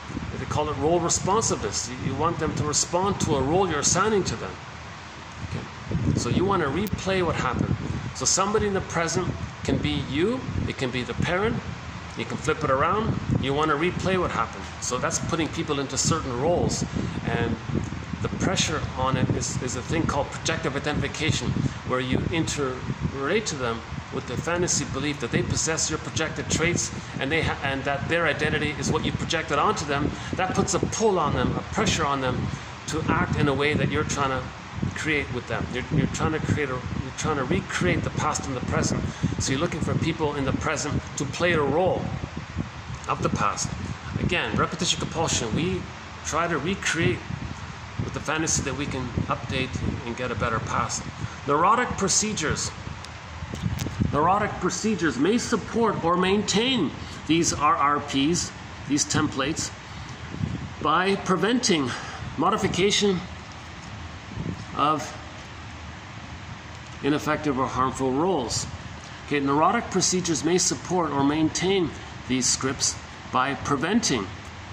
They call it role responsiveness. You, you want them to respond to a role you're assigning to them. Okay. So you want to replay what happened. So somebody in the present can be you, it can be the parent, you can flip it around, you want to replay what happened. So that's putting people into certain roles, and the pressure on it is, is a thing called projective identification, where you interrelate to them with the fantasy belief that they possess your projected traits, and they ha and that their identity is what you projected onto them. That puts a pull on them, a pressure on them to act in a way that you're trying to create with them. You're, you're trying to create a, you're trying to recreate the past and the present. So you're looking for people in the present to play a role of the past. Again, repetition compulsion. We try to recreate with the fantasy that we can update and get a better past. Neurotic procedures. Neurotic procedures may support or maintain these R R Ps, these templates, by preventing modification of ineffective or harmful roles. Okay, neurotic procedures may support or maintain these scripts by preventing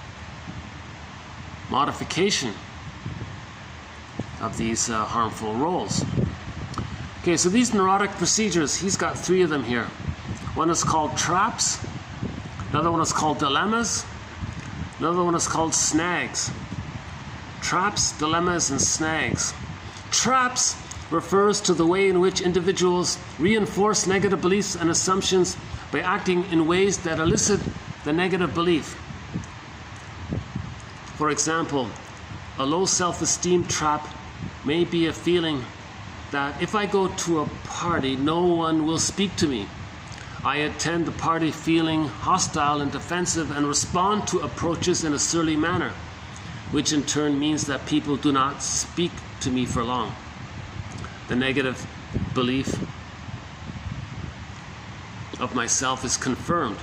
modification of these uh, harmful roles. Okay, so these neurotic procedures, he's got three of them here. One is called traps, another one is called dilemmas, another one is called snags. Traps, dilemmas, and snags. Traps refers to the way in which individuals reinforce negative beliefs and assumptions by acting in ways that elicit the negative belief. For example, a low self-esteem trap may be a feeling that if I go to a party, no one will speak to me. I attend the party feeling hostile and defensive and respond to approaches in a surly manner, which in turn means that people do not speak to me for long. The negative belief of myself is confirmed.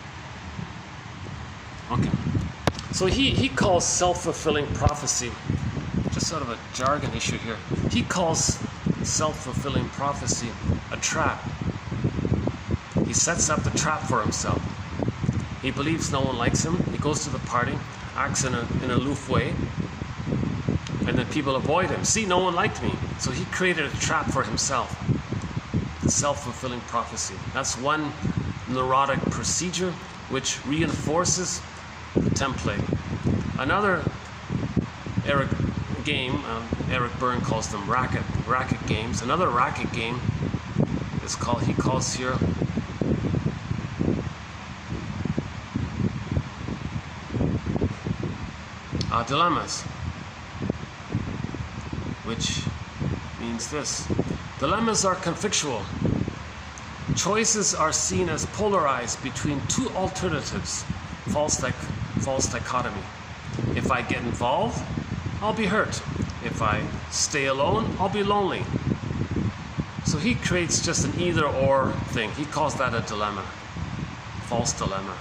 Okay. So he, he calls self-fulfilling prophecy, just sort of a jargon issue here. He calls self-fulfilling prophecy a trap. He sets up the trap for himself. He believes no one likes him. He goes to the party, acts in, a, in an aloof way, and then people avoid him. See, no one liked me. So he created a trap for himself. Self-fulfilling prophecy. That's one neurotic procedure which reinforces the template. Another Eric game, um, Eric Byrne calls them racket, racket games. Another racket game is called, he calls here, uh, dilemmas, which means this. Dilemmas are conflictual. Choices are seen as polarized between two alternatives, false, dich false dichotomy. If I get involved, I'll be hurt. If I stay alone, I'll be lonely. So he creates just an either or thing. He calls that a dilemma, false dilemma.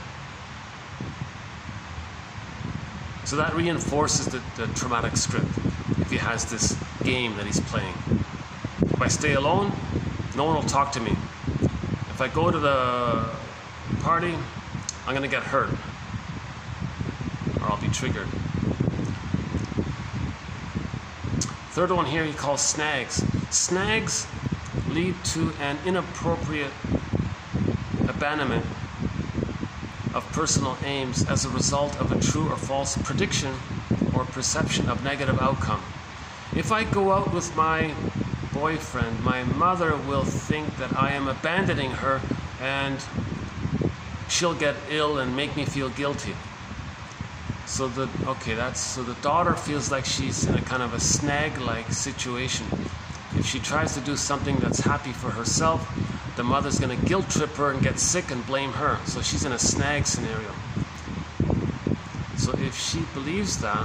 So that reinforces the, the traumatic script if he has this game that he's playing. If I stay alone, no one will talk to me. If I go to the party, I'm going to get hurt, or I'll be triggered. Third one here he calls snags. Snags lead to an inappropriate abandonment of personal aims as a result of a true or false prediction or perception of negative outcome. If I go out with my boyfriend, my mother will think that I am abandoning her and she'll get ill and make me feel guilty. So the okay, that's so the daughter feels like she's in a kind of a snag-like situation. If she tries to do something that's happy for herself, the mother's going to guilt trip her and get sick and blame her. So she's in a snag scenario. So if she believes that,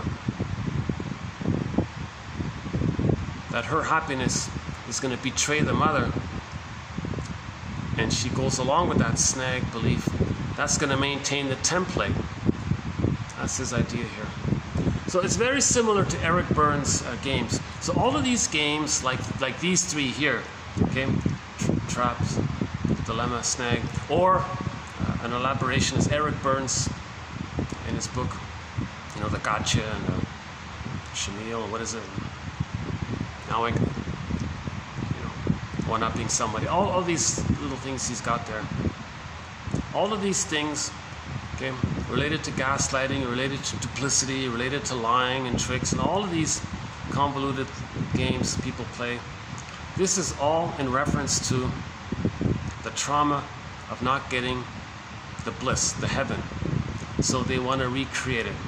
that her happiness is going to betray the mother, and she goes along with that snag belief, that's going to maintain the template. That's his idea here. So it's very similar to Eric Byrne's uh, games. So all of these games, like like these three here, okay, traps, dilemma, snag, or uh, an elaboration is Eric Byrne's in his book know, the gotcha and the chenille, what is it? Now I, you know, one-upping somebody. All, all these little things he's got there. All of these things, okay, related to gaslighting, related to duplicity, related to lying and tricks, and all of these convoluted games people play. This is all in reference to the trauma of not getting the bliss, the heaven. So they want to recreate it.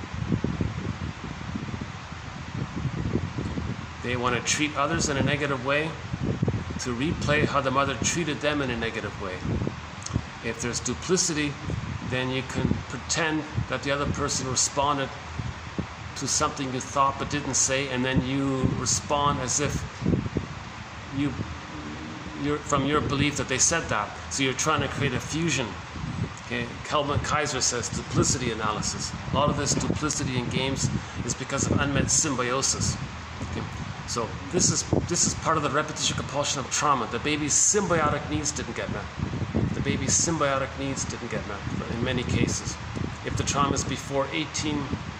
They want to treat others in a negative way to replay how the mother treated them in a negative way. If there's duplicity, then you can pretend that the other person responded to something you thought but didn't say, and then you respond as if you, you're from your belief that they said that. So you're trying to create a fusion. Okay, Kelvin Kaiser says duplicity analysis. A lot of this duplicity in games is because of unmet symbiosis. Okay. So this is this is part of the repetition compulsion of trauma. The baby's symbiotic needs didn't get met. The baby's symbiotic needs didn't get met in many cases. If the trauma is before eighteen,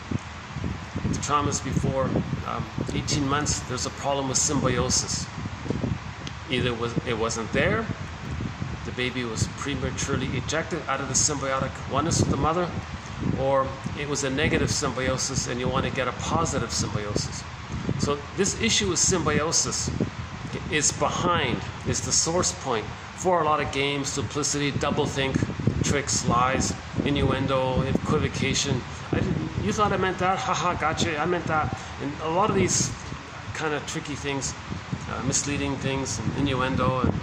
if the trauma is before um, eighteen months, there's a problem with symbiosis. Either it, was, it wasn't there, the baby was prematurely ejected out of the symbiotic oneness with the mother, or it was a negative symbiosis and you want to get a positive symbiosis. So this issue of symbiosis is behind, is the source point for a lot of games, duplicity, doublethink, tricks, lies, innuendo, equivocation. I didn't, you thought I meant that? Haha, gotcha, I meant that. And a lot of these kind of tricky things, uh, misleading things, and innuendo, and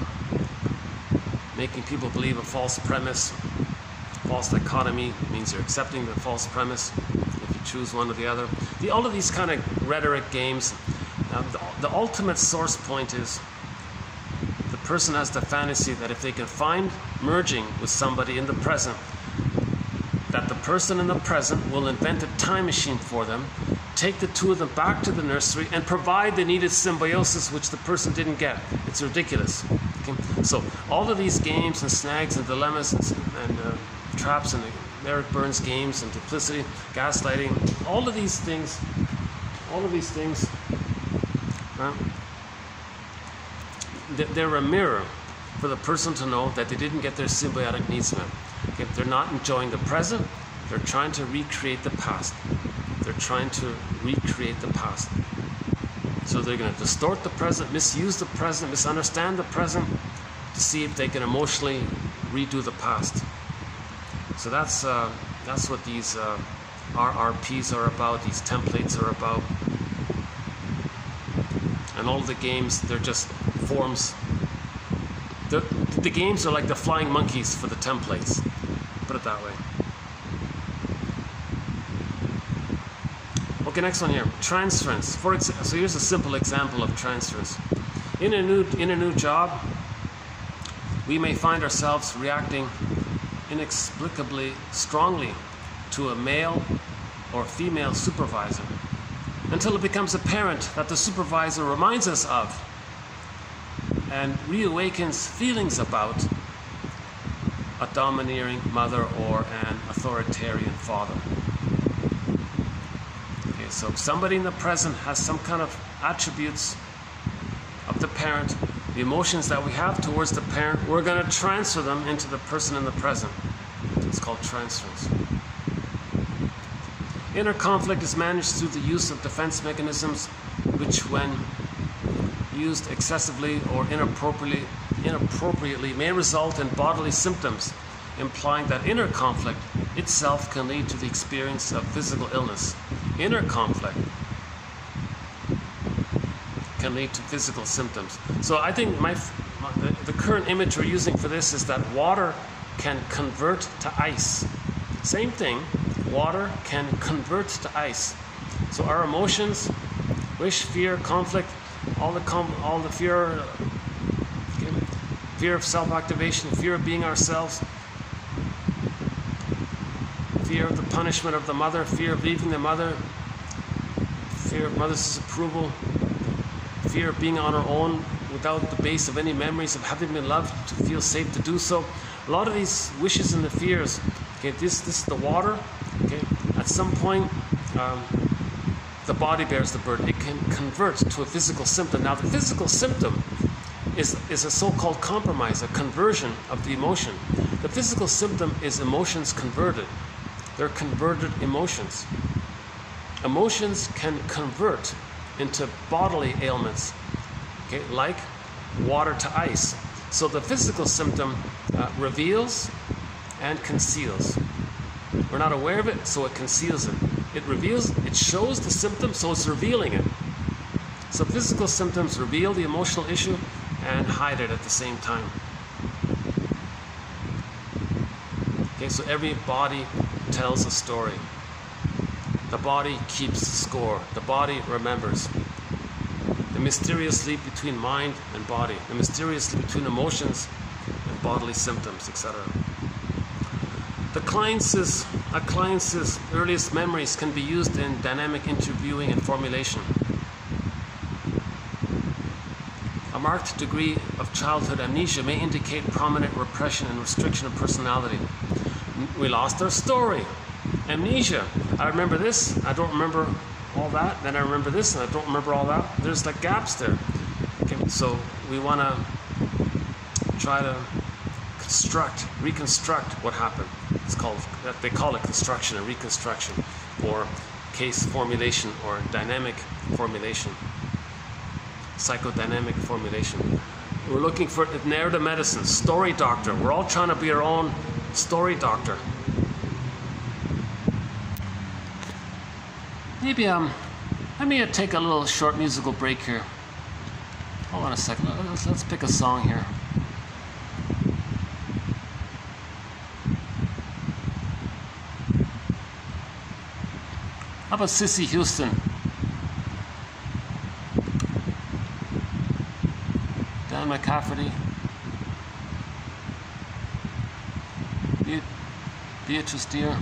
making people believe a false premise. False dichotomy means you're accepting the false premise if you choose one or the other. The, all of these kind of rhetoric games, uh, the, the ultimate source point is the person has the fantasy that if they can find merging with somebody in the present, that the person in the present will invent a time machine for them, take the two of them back to the nursery, and provide the needed symbiosis which the person didn't get. It's ridiculous. Okay? So all of these games and snags and dilemmas and, and uh, traps and the Eric Burns games and duplicity, gaslighting, all of these things, all of these things, uh, they're a mirror for the person to know that they didn't get their symbiotic needs met. Okay? They're not enjoying the present, they're trying to recreate the past. They're trying to recreate the past. So they're going to distort the present, misuse the present, misunderstand the present to see if they can emotionally redo the past. So that's uh, that's what these uh, R R Ps are about, these templates are about. And all the games, they're just forms. They're, the games are like the flying monkeys for the templates. Put it that way. Okay, next one here, transference. For ex so here's a simple example of transference. In a new in a new job, we may find ourselves reacting inexplicably strongly to a male or female supervisor until it becomes apparent that the supervisor reminds us of and reawakens feelings about a domineering mother or an authoritarian father. So if somebody in the present has some kind of attributes of the parent, the emotions that we have towards the parent, we're going to transfer them into the person in the present. It's called transference. Inner conflict is managed through the use of defense mechanisms, which when used excessively or inappropriately, inappropriately may result in bodily symptoms, implying that inner conflict itself can lead to the experience of physical illness. Inner conflict can lead to physical symptoms. So I think my, my the, the current image we're using for this is that water can convert to ice. Same thing, water can convert to ice. So our emotions, wish, fear, conflict, all the com all the fear, okay, fear of self-activation, fear of being ourselves, fear of the punishment of the mother, fear of leaving the mother, fear of mother's disapproval, fear of being on our own without the base of any memories of having been loved to feel safe to do so. A lot of these wishes and the fears, okay, this, this is the water, okay, at some point um, the body bears the burden. It can convert to a physical symptom. Now, the physical symptom is, is a so-called compromise, a conversion of the emotion. The physical symptom is emotions converted. They're converted emotions. Emotions can convert into bodily ailments, okay, like water to ice. So the physical symptom uh, reveals and conceals. We're not aware of it, so it conceals it. It reveals, it shows the symptom, so it's revealing it. So physical symptoms reveal the emotional issue and hide it at the same time. Okay, so every body tells a story. The body keeps score. The body remembers. The mysterious leap between mind and body. The mysterious leap between emotions and bodily symptoms, et cetera. The client's, a client's earliest memories can be used in dynamic interviewing and formulation. A marked degree of childhood amnesia may indicate prominent repression and restriction of personality. We lost our story. Amnesia. I remember this, I don't remember all that, then I remember this and I don't remember all that. There's like gaps there. Okay, so we want to try to construct, reconstruct what happened. It's called, they call it construction and reconstruction, or case formulation, or dynamic formulation, psychodynamic formulation. We're looking for narrative medicine, story doctor. We're all trying to be our own story doctor. Maybe um, let me take a little short musical break here. Hold on a second. Let's, let's pick a song here. How about Sissy Houston? Dan McCafferty. Be Beatrice Deer.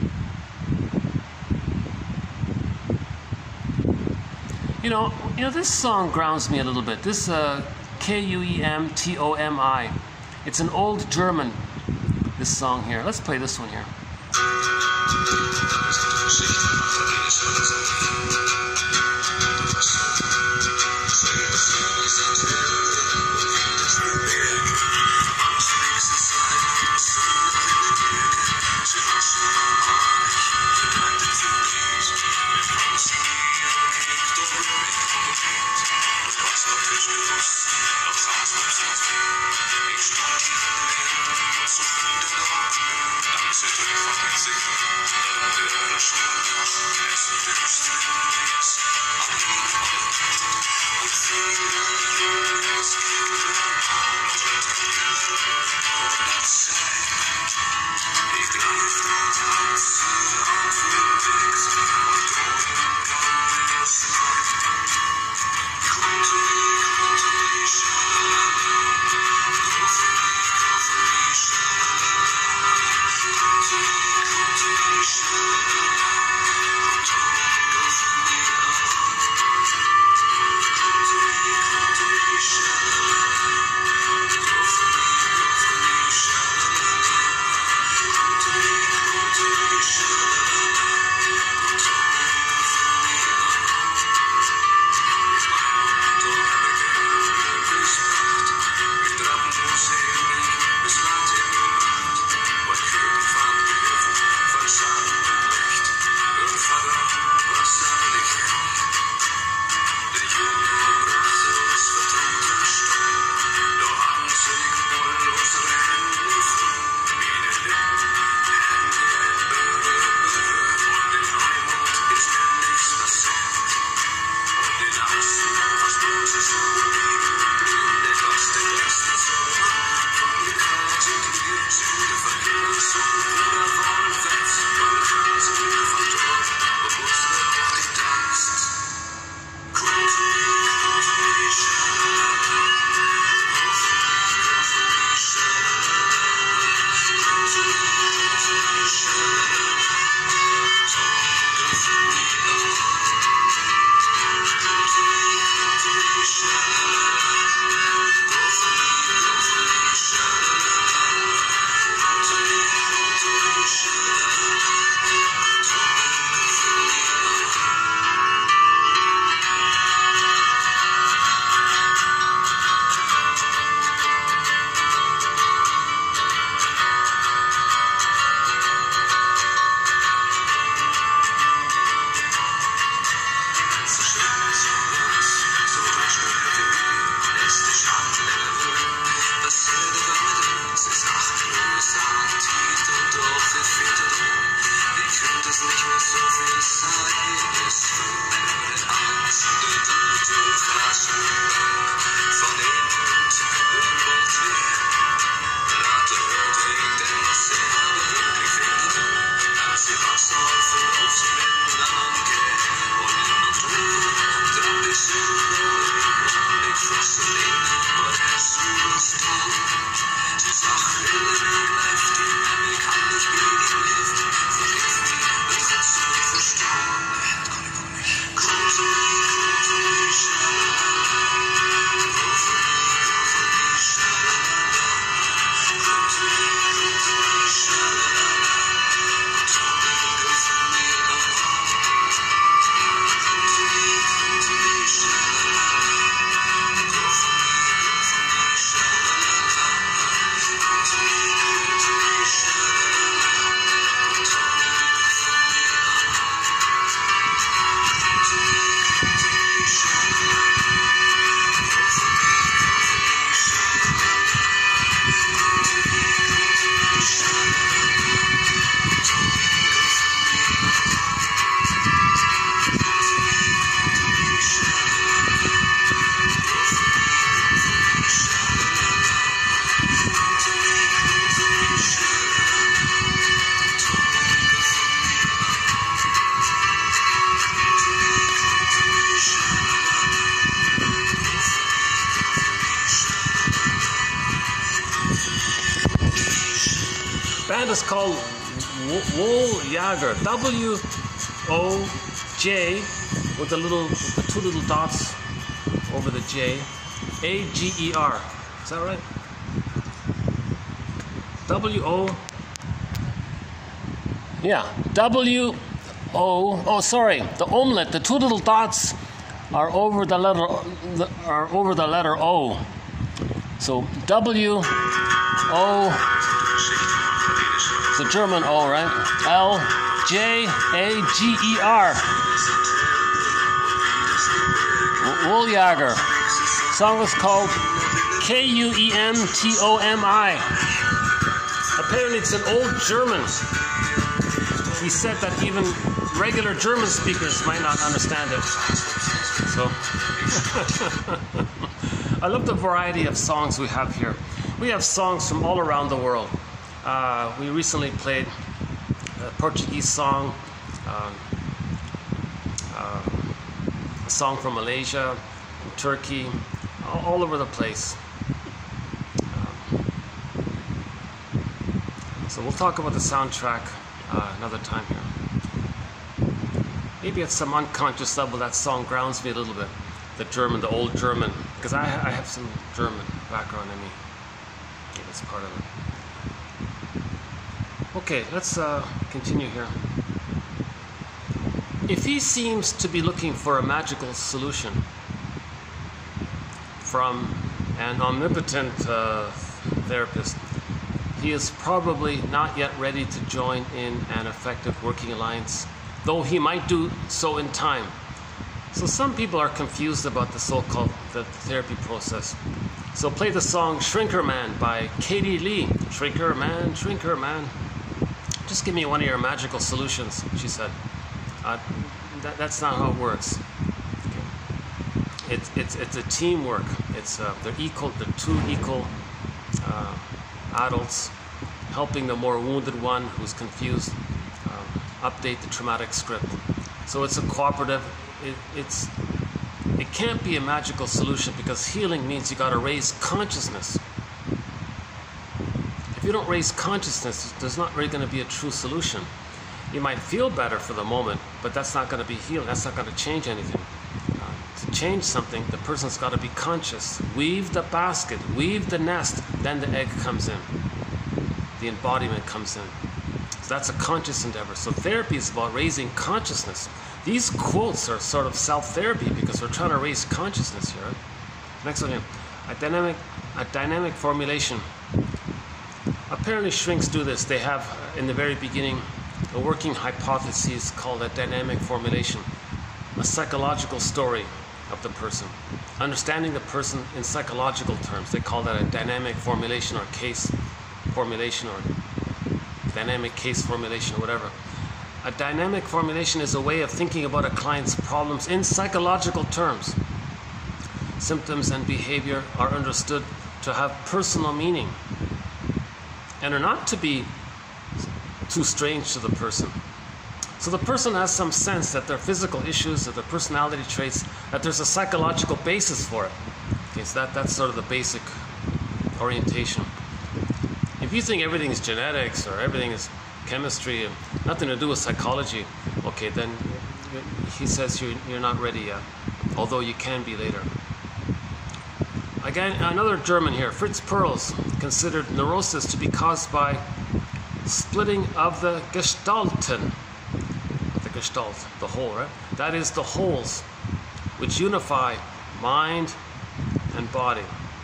You know, you know, this song grounds me a little bit. This uh, K U E M T O M I. It's an old German, this song here. Let's play this one here. band is called Wooljager. W O J with the little, the two little dots over the J. A G E R. Is that right? W O. Yeah. W O. Oh, sorry. The omelet. The two little dots are over the letter. Are over the letter O. So W O. It's a German O, right? L J A G E R. Wooljager. Song is called K U E M T O M I. Apparently it's an old German. He said that even regular German speakers might not understand it. So I love the variety of songs we have here. We have songs from all around the world. Uh, we recently played a Portuguese song, uh, uh, a song from Malaysia, from Turkey, all, all over the place. Um, so we'll talk about the soundtrack uh, another time here. Maybe at some unconscious level that song grounds me a little bit. The German, the old German, because I, I have some German background in me. Yeah, that's part of it. Okay, let's uh, continue here. If he seems to be looking for a magical solution from an omnipotent uh, therapist, he is probably not yet ready to join in an effective working alliance, though he might do so in time. So some people are confused about the so-called the therapy process. So play the song Shrinker Man by Katie Lee. Shrinker Man, Shrinker Man. Just give me one of your magical solutions, she said. Uh, that, that's not how it works. Okay. It's, it's, it's a teamwork. It's, uh, they're equal, they're two equal uh, adults helping the more wounded one who's confused uh, update the traumatic script. So it's a cooperative. It, it's, it can't be a magical solution because healing means you got to raise consciousness. If you don't raise consciousness, there's not really going to be a true solution. You might feel better for the moment, but that's not going to be healing. That's not going to change anything. Uh, to change something, the person's got to be conscious. Weave the basket, weave the nest, then the egg comes in. The embodiment comes in. So that's a conscious endeavor. So therapy is about raising consciousness. These quotes are sort of self-therapy because we're trying to raise consciousness here. Next one here. A dynamic, a dynamic formulation. Apparently shrinks do this. They have, uh, in the very beginning, a working hypothesis called a dynamic formulation, a psychological story of the person. Understanding the person in psychological terms. They call that a dynamic formulation or case formulation or dynamic case formulation or whatever. A dynamic formulation is a way of thinking about a client's problems in psychological terms. Symptoms and behavior are understood to have personal meaning and are not to be too strange to the person. So the person has some sense that their physical issues, that their personality traits, that there's a psychological basis for it. Okay, so that, that's sort of the basic orientation. If you think everything is genetics or everything is chemistry and nothing to do with psychology, okay, then he says you're, you're not ready yet, although you can be later. Again, another German here, Fritz Perls, considered neurosis to be caused by splitting of the Gestalten, the Gestalt, the whole, right? That is the wholes, which unify mind and body,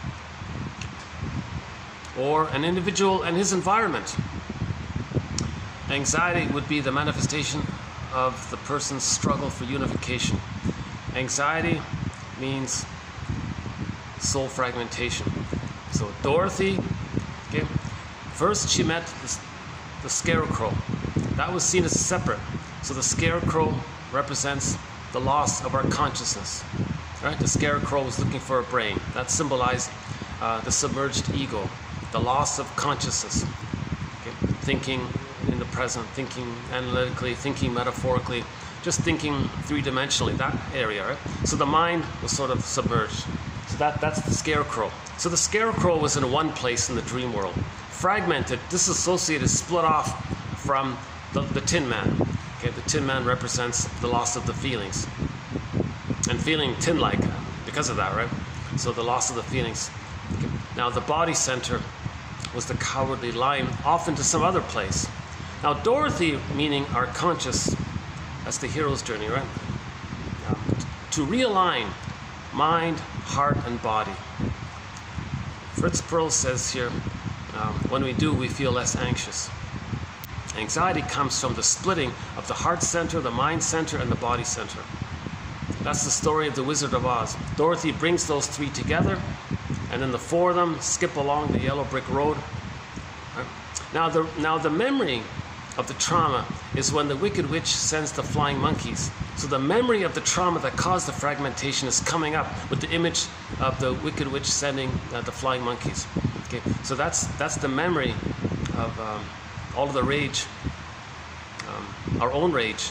or an individual and his environment. Anxiety would be the manifestation of the person's struggle for unification. Anxiety means soul fragmentation. So Dorothy, okay, first she met the, the scarecrow. That was seen as separate. So the scarecrow represents the loss of our consciousness. Right? The scarecrow was looking for a brain. That symbolized uh, the submerged ego, the loss of consciousness. Okay? Thinking in the present, thinking analytically, thinking metaphorically, just thinking three-dimensionally, that area, right? So the mind was sort of submerged. So that, that's the scarecrow. So the scarecrow was in one place in the dream world. fragmented, disassociated, split off from the, the Tin Man. Okay, the Tin Man represents the loss of the feelings, and feeling tin-like because of that, right? So the loss of the feelings. Okay. Now the body center was the cowardly lion, off into some other place. Now Dorothy, meaning our conscious, that's the hero's journey, right? Now, to realign mind, heart, and body. Fritz Perls says here, um, when we do, we feel less anxious. Anxiety comes from the splitting of the heart center, the mind center, and the body center. That's the story of the Wizard of Oz. Dorothy brings those three together, and then the four of them skip along the yellow brick road. Right? Now, the, now the memory of the trauma is when the Wicked Witch sends the flying monkeys. So the memory of the trauma that caused the fragmentation is coming up with the image of the Wicked Witch sending uh, the flying monkeys. Okay, so that's that's the memory of um, all of the rage, um, our own rage,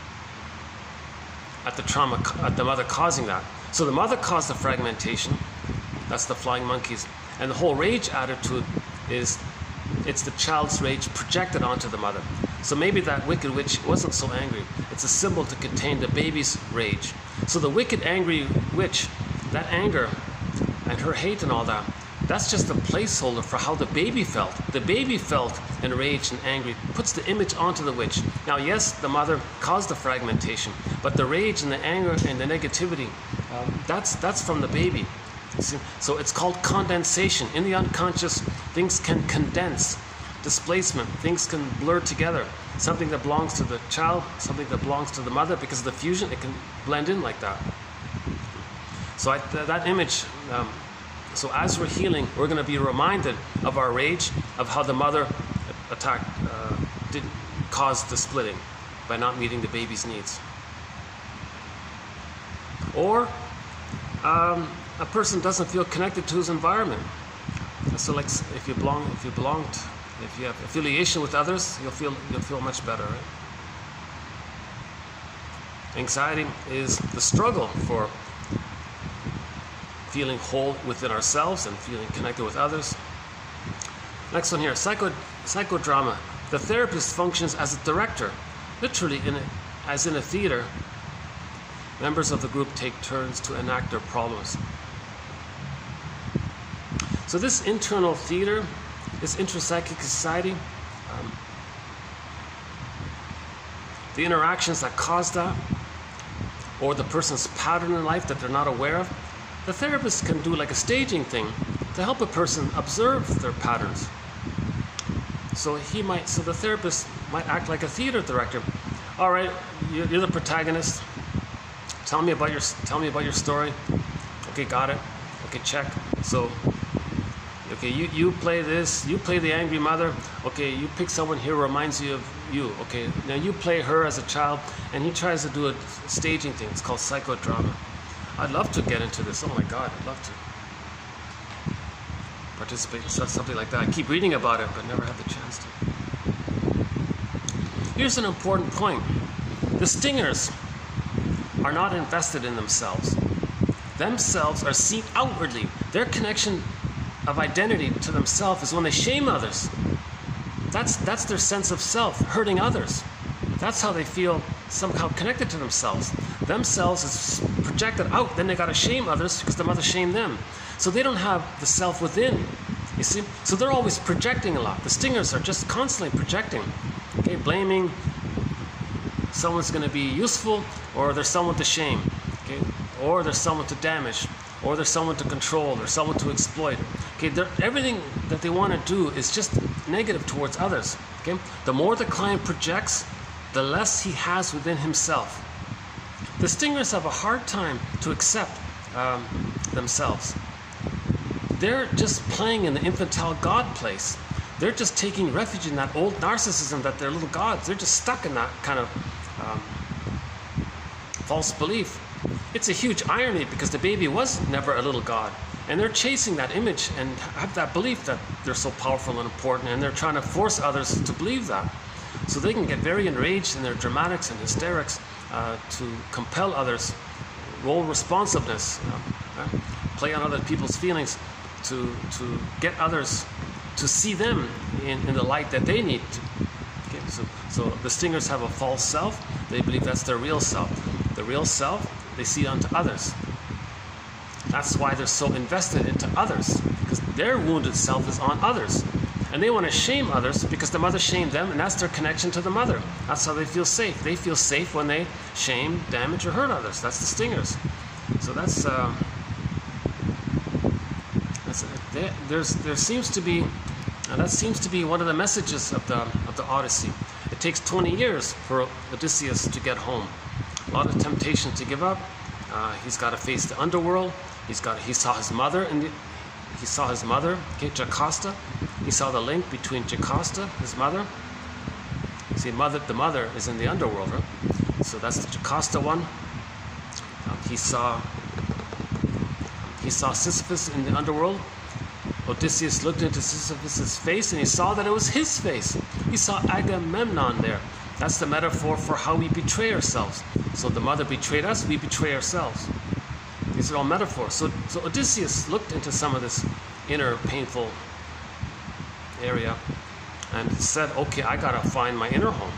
at the trauma, at the mother causing that. So the mother caused the fragmentation. That's the flying monkeys, and the whole rage attitude is it's the child's rage projected onto the mother. So maybe that Wicked Witch wasn't so angry. It's a symbol to contain the baby's rage. So the wicked, angry witch, that anger and her hate and all that, that's just a placeholder for how the baby felt. The baby felt enraged and angry, puts the image onto the witch. Now, yes, the mother caused the fragmentation, but the rage and the anger and the negativity, um, that's, that's from the baby. See? So it's called condensation. In the unconscious, things can condense. Displacement, things can blur together. Something that belongs to the child, something that belongs to the mother, because of the fusion, it can blend in like that. So I, th that image, um, so as we're healing, we're going to be reminded of our rage, of how the mother attacked, uh, did cause the splitting by not meeting the baby's needs. Or um, a person doesn't feel connected to his environment. So, like, if you belong, if you belong, to, if you have affiliation with others, you'll feel you'll feel much better. Right? Anxiety is the struggle for feeling whole within ourselves and feeling connected with others. Next one here, psycho psychodrama. The therapist functions as a director, literally in a, as in a theater. Members of the group take turns to enact their problems. So this internal theater, this intrapsychic society, um, the interactions that cause that, or the person's pattern in life that they're not aware of, the therapist can do like a staging thing to help a person observe their patterns. So he might, so the therapist might act like a theater director. All right, you're, you're the protagonist. Tell me about your, tell me about your story. Okay, got it. Okay, check. So, okay, you, you play this, you play the angry mother. Okay, you pick someone here who reminds you of you. Okay, now you play her as a child, and he tries to do a staging thing. It's called psychodrama. I'd love to get into this. Oh my God, I'd love to participate in something like that. I keep reading about it, but never had the chance to. Here's an important point. The stingers are not invested in themselves. Themselves are seen outwardly. Their connection of identity to themselves is when they shame others. That's, that's their sense of self, hurting others. That's how they feel somehow connected to themselves. Themselves is projected out, then they gotta shame others because the mother shamed them. So they don't have the self within, you see? So they're always projecting a lot. The stingers are just constantly projecting, okay, blaming, someone's gonna be useful, or there's someone to shame, okay? Or there's someone to damage, or there's someone to control, or someone to exploit. Okay, everything that they want to do is just negative towards others. Okay, the more the client projects, the less he has within himself. The stingers have a hard time to accept um, themselves. They're just playing in the infantile God place. They're just taking refuge in that old narcissism that they're little gods. They're just stuck in that kind of um, false belief. It's a huge irony because the baby was never a little god, and they're chasing that image and have that belief that they're so powerful and important, and they're trying to force others to believe that. So they can get very enraged in their dramatics and hysterics uh, to compel others, role responsiveness, uh, uh, play on other people's feelings to, to get others to see them in, in the light that they need to. Okay, so, so the stingers have a false self. They believe that's their real self. The real self, they see onto others. That's why they're so invested into others, because their wounded self is on others. And they want to shame others because the mother shamed them, and that's their connection to the mother. That's how they feel safe. They feel safe when they shame, damage, or hurt others. That's the stingers. So that's, uh, that's there, there's, there seems to be, uh, that seems to be one of the messages of the, of the Odyssey. It takes twenty years for Odysseus to get home. A lot of temptation to give up. Uh, he's got to face the underworld. He's got, he saw his mother, and he saw his mother, okay, Jocasta. He saw the link between Jocasta, his mother. See, mother, the mother is in the underworld, right? So that's the Jocasta one. Um, he saw, he saw Sisyphus in the underworld. Odysseus looked into Sisyphus's face, and he saw that it was his face. He saw Agamemnon there. That's the metaphor for how we betray ourselves. So the mother betrayed us, we betray ourselves. These are all metaphors. So, so Odysseus looked into some of this inner painful area and said, okay, I gotta find my inner home.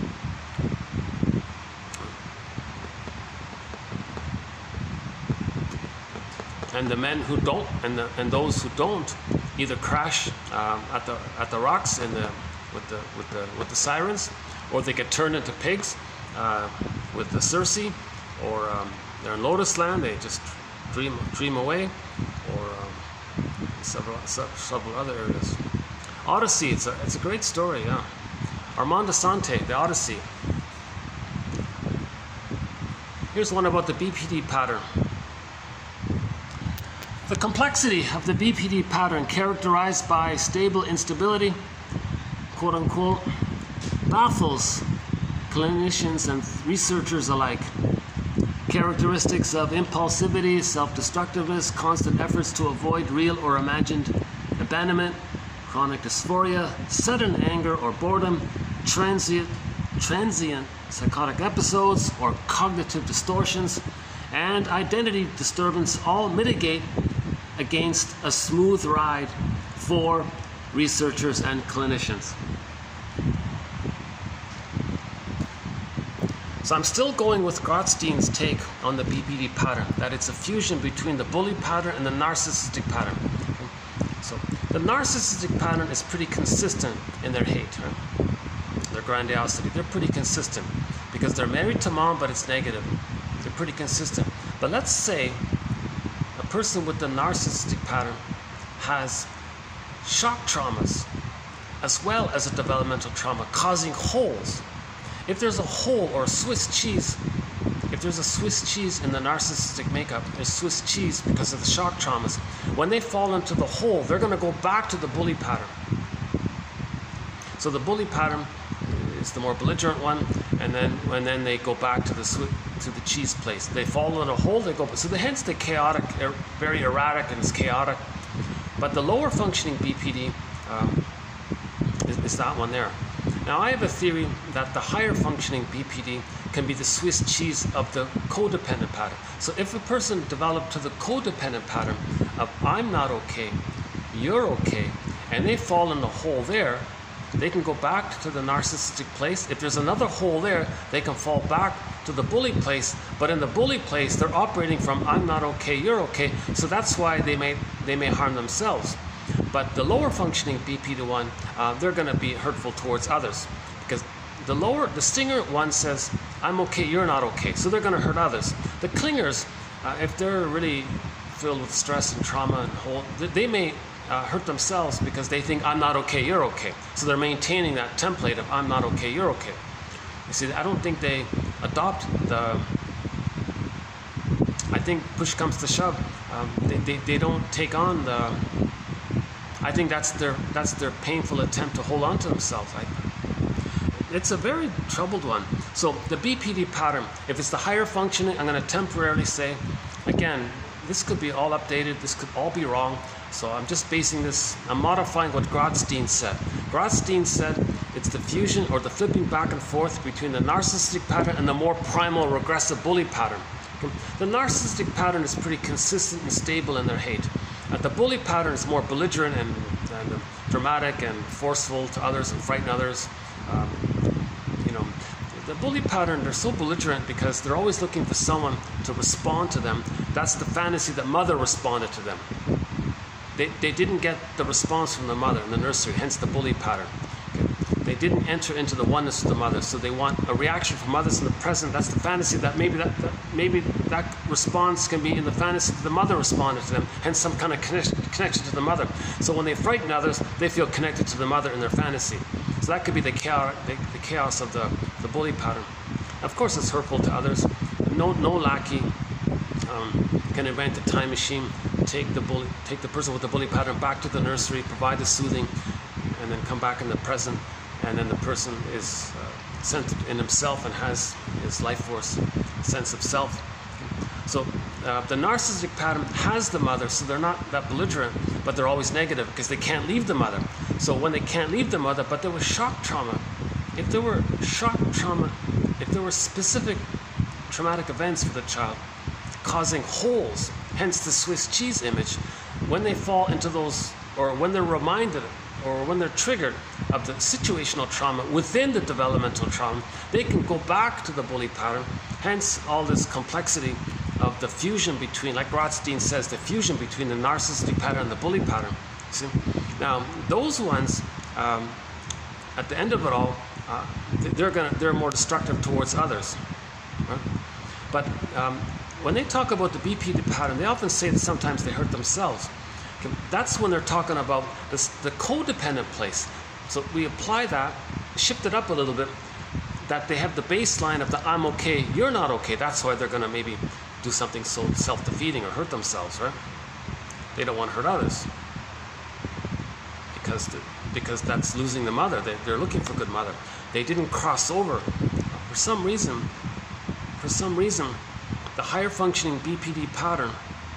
And the men who don't, and the, and those who don't, either crash um, at the at the rocks in the with the with the with the sirens, or they get turned into pigs uh, with the Circe, or um, they're in Lotus Land. They just dream dream away, or um, several several other areas. Odyssey, it's a it's a great story. Yeah, Armand de Sante, the Odyssey. Here's one about the B P D pattern. The complexity of the B P D pattern, characterized by stable instability, quote unquote, baffles clinicians and researchers alike. Characteristics of impulsivity, self-destructiveness, constant efforts to avoid real or imagined abandonment, chronic dysphoria, sudden anger or boredom, transient, transient psychotic episodes or cognitive distortions, and identity disturbance all mitigate against a smooth ride for researchers and clinicians. So I'm still going with Grotstein's take on the B P D pattern, that it's a fusion between the bully pattern and the narcissistic pattern. Okay? So the narcissistic pattern is pretty consistent in their hate, right? Their grandiosity. They're pretty consistent because they're married to mom, but it's negative. They're pretty consistent. But let's say a person with the narcissistic pattern has shock traumas as well as a developmental trauma causing holes. If there's a hole or a Swiss cheese, if there's a Swiss cheese in the narcissistic makeup, there's Swiss cheese because of the shock traumas. When they fall into the hole, they're going to go back to the bully pattern. So the bully pattern is the more belligerent one, and then and then they go back to the to the cheese place. They fall in a hole, they go. So the, hence the chaotic, er, very erratic, and it's chaotic. But the lower functioning B P D um, is, is that one there. Now I have a theory that the higher functioning B P D can be the Swiss cheese of the codependent pattern. So if a person developed to the codependent pattern of I'm not okay, you're okay, and they fall in the hole there, they can go back to the narcissistic place. If there's another hole there, they can fall back to the bully place. But in the bully place, they're operating from I'm not okay, you're okay. So that's why they may they may harm themselves. But the lower functioning B P D one, uh, they're going to be hurtful towards others, because the lower, the stinger one says I'm okay, you're not okay. So they're going to hurt others. The clingers, uh, if they're really filled with stress and trauma and whole, they may Uh, hurt themselves because they think I'm not okay, you're okay. So they're maintaining that template of I'm not okay, you're okay. You see, I don't think they adopt the, I think push comes to shove, um, they, they, they don't take on the, I think that's their, that's their painful attempt to hold on to themselves. I, it's a very troubled one. So the B P D pattern, if it's the higher functioning, I'm going to temporarily say, again, this could be all updated, this could all be wrong. So I'm just basing this, I'm modifying what Grotstein said. Grotstein said it's the fusion or the flipping back and forth between the narcissistic pattern and the more primal regressive bully pattern. The narcissistic pattern is pretty consistent and stable in their hate. Uh, the bully pattern is more belligerent and, and dramatic and forceful to others and frighten others. Um, you know, the bully pattern, they're so belligerent because they're always looking for someone to respond to them. That's the fantasy that mother responded to them. They, they didn't get the response from the mother in the nursery, hence the bully pattern. They didn't enter into the oneness of the mother, so they want a reaction from others in the present. That's the fantasy that maybe that, that maybe that response can be in the fantasy that the mother responded to them, hence some kind of connection, connection to the mother. So when they frighten others, they feel connected to the mother in their fantasy. So that could be the chaos, the, the chaos of the, the bully pattern. Of course, it's hurtful to others. No, no lackey um, can invent a time machine, take the bully, take the person with the bully pattern back to the nursery, provide the soothing, and then come back in the present. And then the person is uh, centered in himself and has his life force, sense of self. So uh, the narcissistic pattern has the mother, so they're not that belligerent, but they're always negative because they can't leave the mother. So when they can't leave the mother, but there was shock trauma, if there were shock trauma, if there were specific traumatic events for the child causing holes, hence the Swiss cheese image, when they fall into those, or when they're reminded or when they're triggered of the situational trauma within the developmental trauma, they can go back to the bully pattern, hence all this complexity of the fusion between, like Rothstein says, the fusion between the narcissistic pattern and the bully pattern. See? Now, those ones, um, at the end of it all, uh, they're gonna, they're more destructive towards others. Right? But um, when they talk about the B P D pattern, they often say that sometimes they hurt themselves. That's when they're talking about this, the codependent place. So we apply that, shift it up a little bit, that they have the baseline of the I'm okay, you're not okay. That's why they're going to maybe do something so self-defeating or hurt themselves, right? They don't want to hurt others because, the, because that's losing the mother. They, they're looking for a good mother. They didn't cross over. For some reason, for some reason, the higher functioning B P D pattern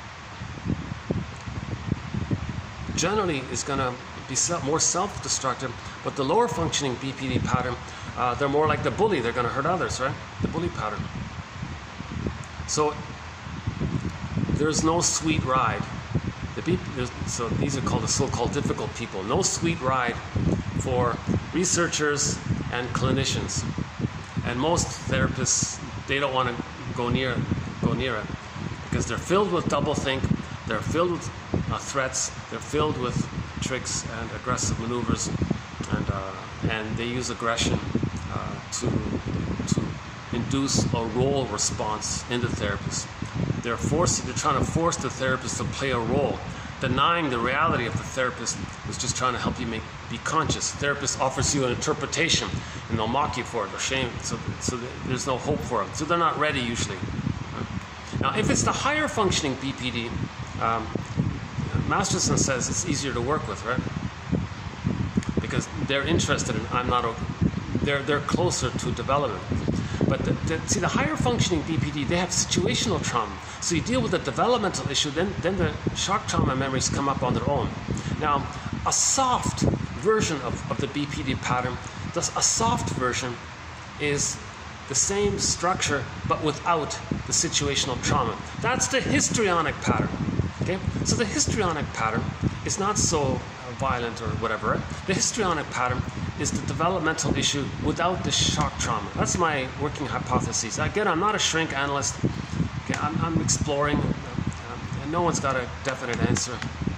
generally is going to be self, more self-destructive, but the lower functioning B P D pattern, uh, they're more like the bully. They're going to hurt others, right? The bully pattern. So there's no sweet ride. The B, so these are called the so-called difficult people. No sweet ride for researchers and clinicians. And most therapists, they don't want to go near it, go near it because they're filled with doublethink. They're filled with uh, threats. They're filled with tricks and aggressive maneuvers, and uh, and they use aggression uh, to to induce a role response in the therapist. They're forcing. They're trying to force the therapist to play a role, denying the reality of the therapist who's just trying to help you make be conscious. The therapist offers you an interpretation, and they'll mock you for it or shame. So so there's no hope for them. So they're not ready usually. Now, if it's the higher functioning B P D. Um, Masterson says it's easier to work with, right? Because they're interested in I'm not okay. They're they're closer to development. But the, the, see, the higher functioning B P D, they have situational trauma. So you deal with the developmental issue, then then the shock trauma memories come up on their own. Now, a soft version of, of the B P D pattern, thus a soft version is the same structure but without the situational trauma. That's the histrionic pattern. Okay? So the histrionic pattern is not so violent or whatever. Right? The histrionic pattern is the developmental issue without the shock trauma. That's my working hypothesis. Again, I'm not a shrink analyst. Okay? I'm, I'm exploring, um, and no one's got a definite answer.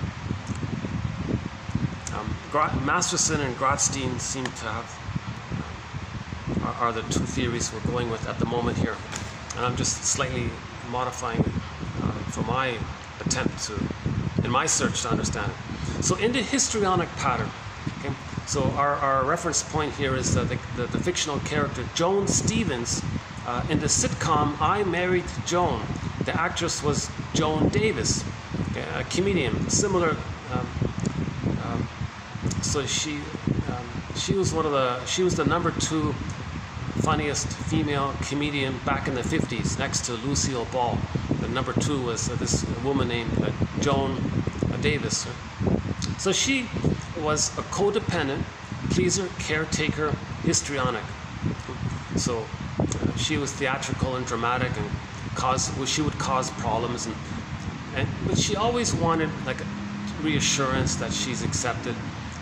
Um, Masterson and Grotstein seem to have um, are, are the two theories we're going with at the moment here, and I'm just slightly modifying it uh, for my attempt to, in my search to understand it. So in the histrionic pattern, okay, so our, our reference point here is uh, the, the, the fictional character Joan Stevens uh, in the sitcom I Married Joan. The actress was Joan Davis, okay, a comedian, similar, um, um, so she um, she was one of the, she was the number two funniest female comedian back in the fifties, next to Lucille Ball. The number two was uh, this woman named uh, Joan uh, Davis. So she was a codependent, pleaser, caretaker, histrionic. So uh, she was theatrical and dramatic, and cause well, she would cause problems, and, and but she always wanted like a reassurance that she's accepted.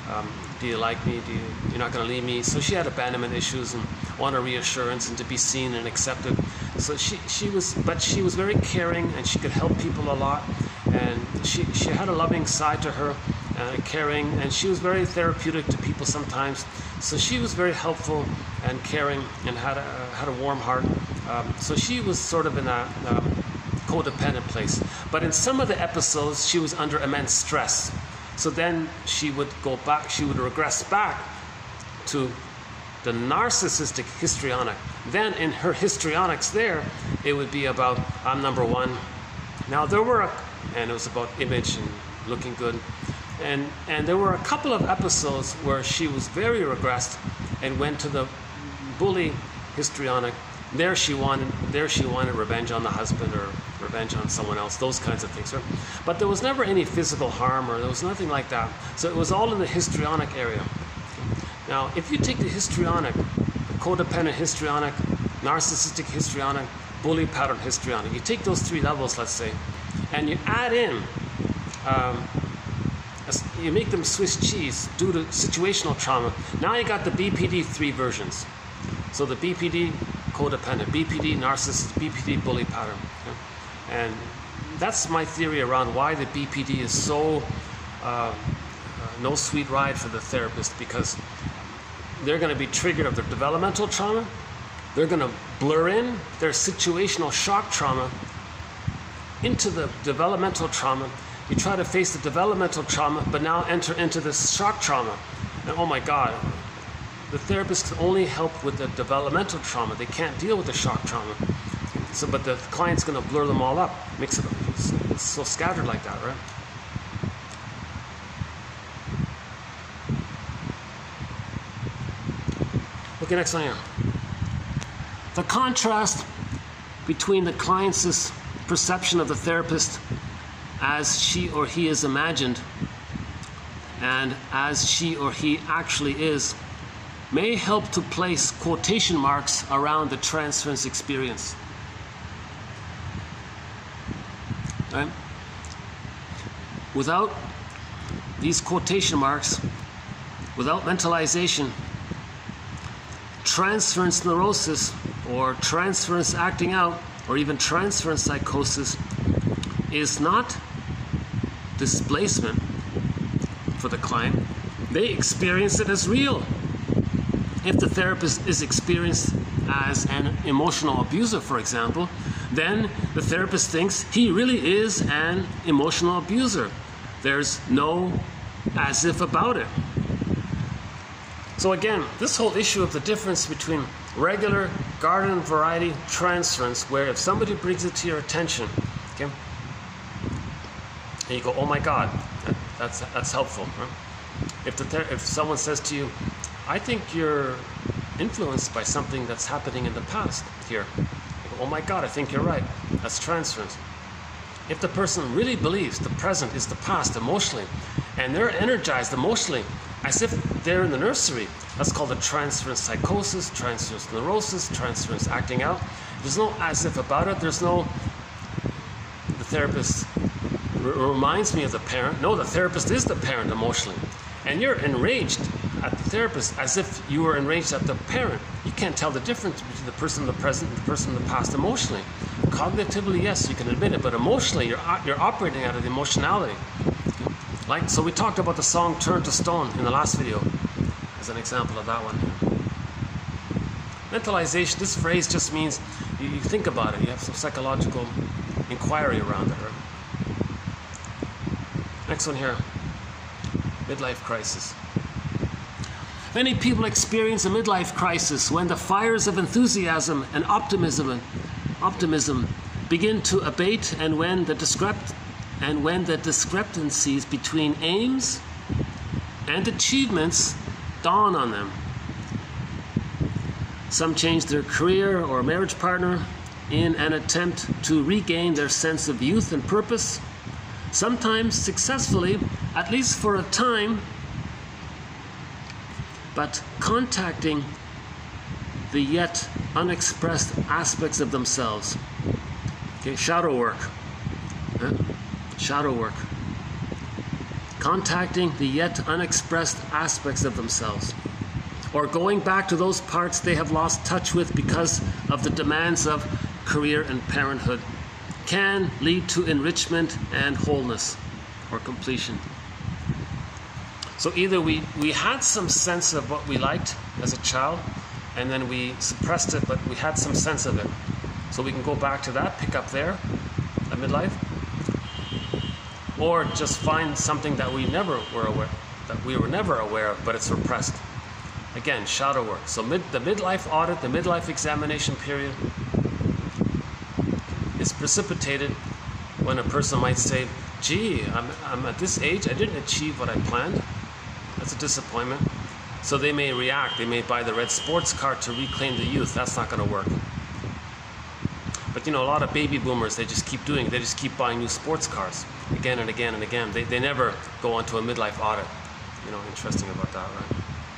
um, do you like me? Do you, you're not going to leave me? So she had abandonment issues and wanted reassurance and to be seen and accepted. So she, she was, but she was very caring and she could help people a lot. And she, she had a loving side to her, uh, caring, and she was very therapeutic to people sometimes. So she was very helpful and caring and had a, had a warm heart. Um, so she was sort of in a um, codependent place. But in some of the episodes, she was under immense stress. So then she would go back, she would regress back to the narcissistic histrionic. Then in her histrionics there, it would be about, I'm number one. Now there were, a, and it was about image and looking good. And, and there were a couple of episodes where she was very regressed and went to the bully histrionic. There she wanted, there she wanted revenge on the husband or revenge on someone else, those kinds of things. Right? But there was never any physical harm or there was nothing like that. So it was all in the histrionic area. Now, if you take the histrionic, the codependent histrionic, narcissistic histrionic, bully pattern histrionic, you take those three levels, let's say, and you add in, um, you make them Swiss cheese due to situational trauma. Now you got the B P D three versions. So the B P D codependent, B P D narcissist, B P D bully pattern. Okay? And that's my theory around why the B P D is so uh, uh, no sweet ride for the therapist, because they're going to be triggered of their developmental trauma. They're going to blur in their situational shock trauma into the developmental trauma. You try to face the developmental trauma, but now enter into this shock trauma. And oh my God, the therapist can only help with the developmental trauma. They can't deal with the shock trauma. So, but the client's going to blur them all up, mix it up. It's, it's so scattered like that, right? Okay, next one here. The contrast between the client's perception of the therapist as she or he is imagined and as she or he actually is may help to place quotation marks around the transference experience. Right? Without these quotation marks, without mentalization, transference neurosis or transference acting out or even transference psychosis is not displacement for the client. They experience it as real. If the therapist is experienced as an emotional abuser, for example, then the therapist thinks he really is an emotional abuser. There's no as if about it. So again, this whole issue of the difference between regular garden variety transference, where if somebody brings it to your attention, okay, and you go, oh my God, that, that's that's helpful. Right? If the ther- if someone says to you, I think you're influenced by something that's happening in the past here, you go, oh my God, I think you're right. That's transference. If the person really believes the present is the past emotionally, and they're energized emotionally, as if they're in the nursery, that's called a transference psychosis, transference neurosis, transference acting out. There's no as if about it. There's no, the therapist r- reminds me of the parent. No, the therapist is the parent emotionally. And you're enraged at the therapist as if you were enraged at the parent. You can't tell the difference between the person in the present and the person in the past emotionally. Cognitively, yes, you can admit it, but emotionally, you're, you're operating out of the emotionality. Like, so we talked about the song Turn to Stone in the last video as an example of that one. Mentalization, this phrase just means you, you think about it, you have some psychological inquiry around it. Right? Next one here, midlife crisis. Many people experience a midlife crisis when the fires of enthusiasm and optimism and optimism begin to abate, and when the discrep- and when the discrepancies between aims and achievements dawn on them. Some change their career or marriage partner in an attempt to regain their sense of youth and purpose, sometimes successfully, at least for a time, but contacting the yet unexpressed aspects of themselves. Okay, shadow work. Yeah? Shadow work. contacting the yet unexpressed aspects of themselves, or going back to those parts they have lost touch with because of the demands of career and parenthood, can lead to enrichment and wholeness or completion. So either we, we had some sense of what we liked as a child, and then we suppressed it, but we had some sense of it. So we can go back to that, pick up there at midlife, or just find something that we never were aware, that we were never aware of, but it's repressed. Again, shadow work. So mid, the midlife audit, the midlife examination period is precipitated when a person might say, gee, I'm, I'm at this age, I didn't achieve what I planned. That's a disappointment. So they may react, they may buy the red sports car to reclaim the youth. That's not going to work. But you know, a lot of baby boomers, they just keep doing it. They just keep buying new sports cars again and again and again. They, they never go on to a midlife audit. You know, interesting about that, right?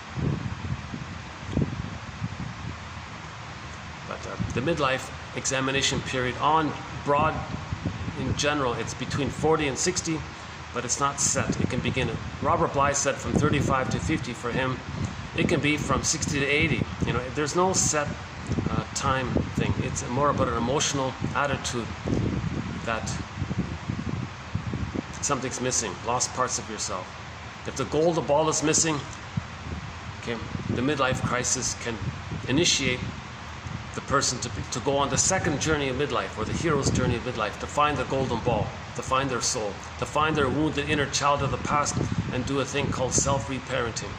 But uh, the midlife examination period on broad, in general, it's between forty and sixty, but it's not set. It can begin, Robert Bly said from thirty-five to fifty for him. It can be from sixty to eighty. You know, there's no set uh, time thing. It's more about an emotional attitude that something's missing, lost parts of yourself. If the golden ball is missing, okay, the midlife crisis can initiate the person to, be, to go on the second journey of midlife, or the hero's journey of midlife, to find the golden ball, to find their soul, to find their wounded inner child of the past, and do a thing called self-reparenting.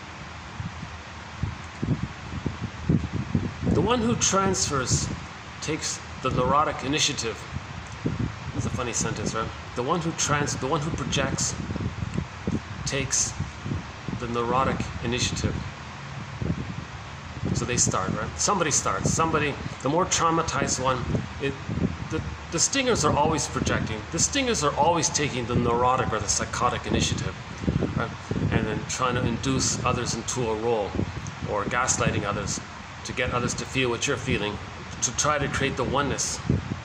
The one who transfers takes the neurotic initiative. That's a funny sentence, right? The one who trans, the one who projects takes the neurotic initiative. So they start, right? Somebody starts. Somebody, the more traumatized one, it, the, the stingers are always projecting. The stingers are always taking the neurotic or the psychotic initiative, right? And then trying to induce others into a role, or gaslighting others to get others to feel what you're feeling, to try to create the oneness.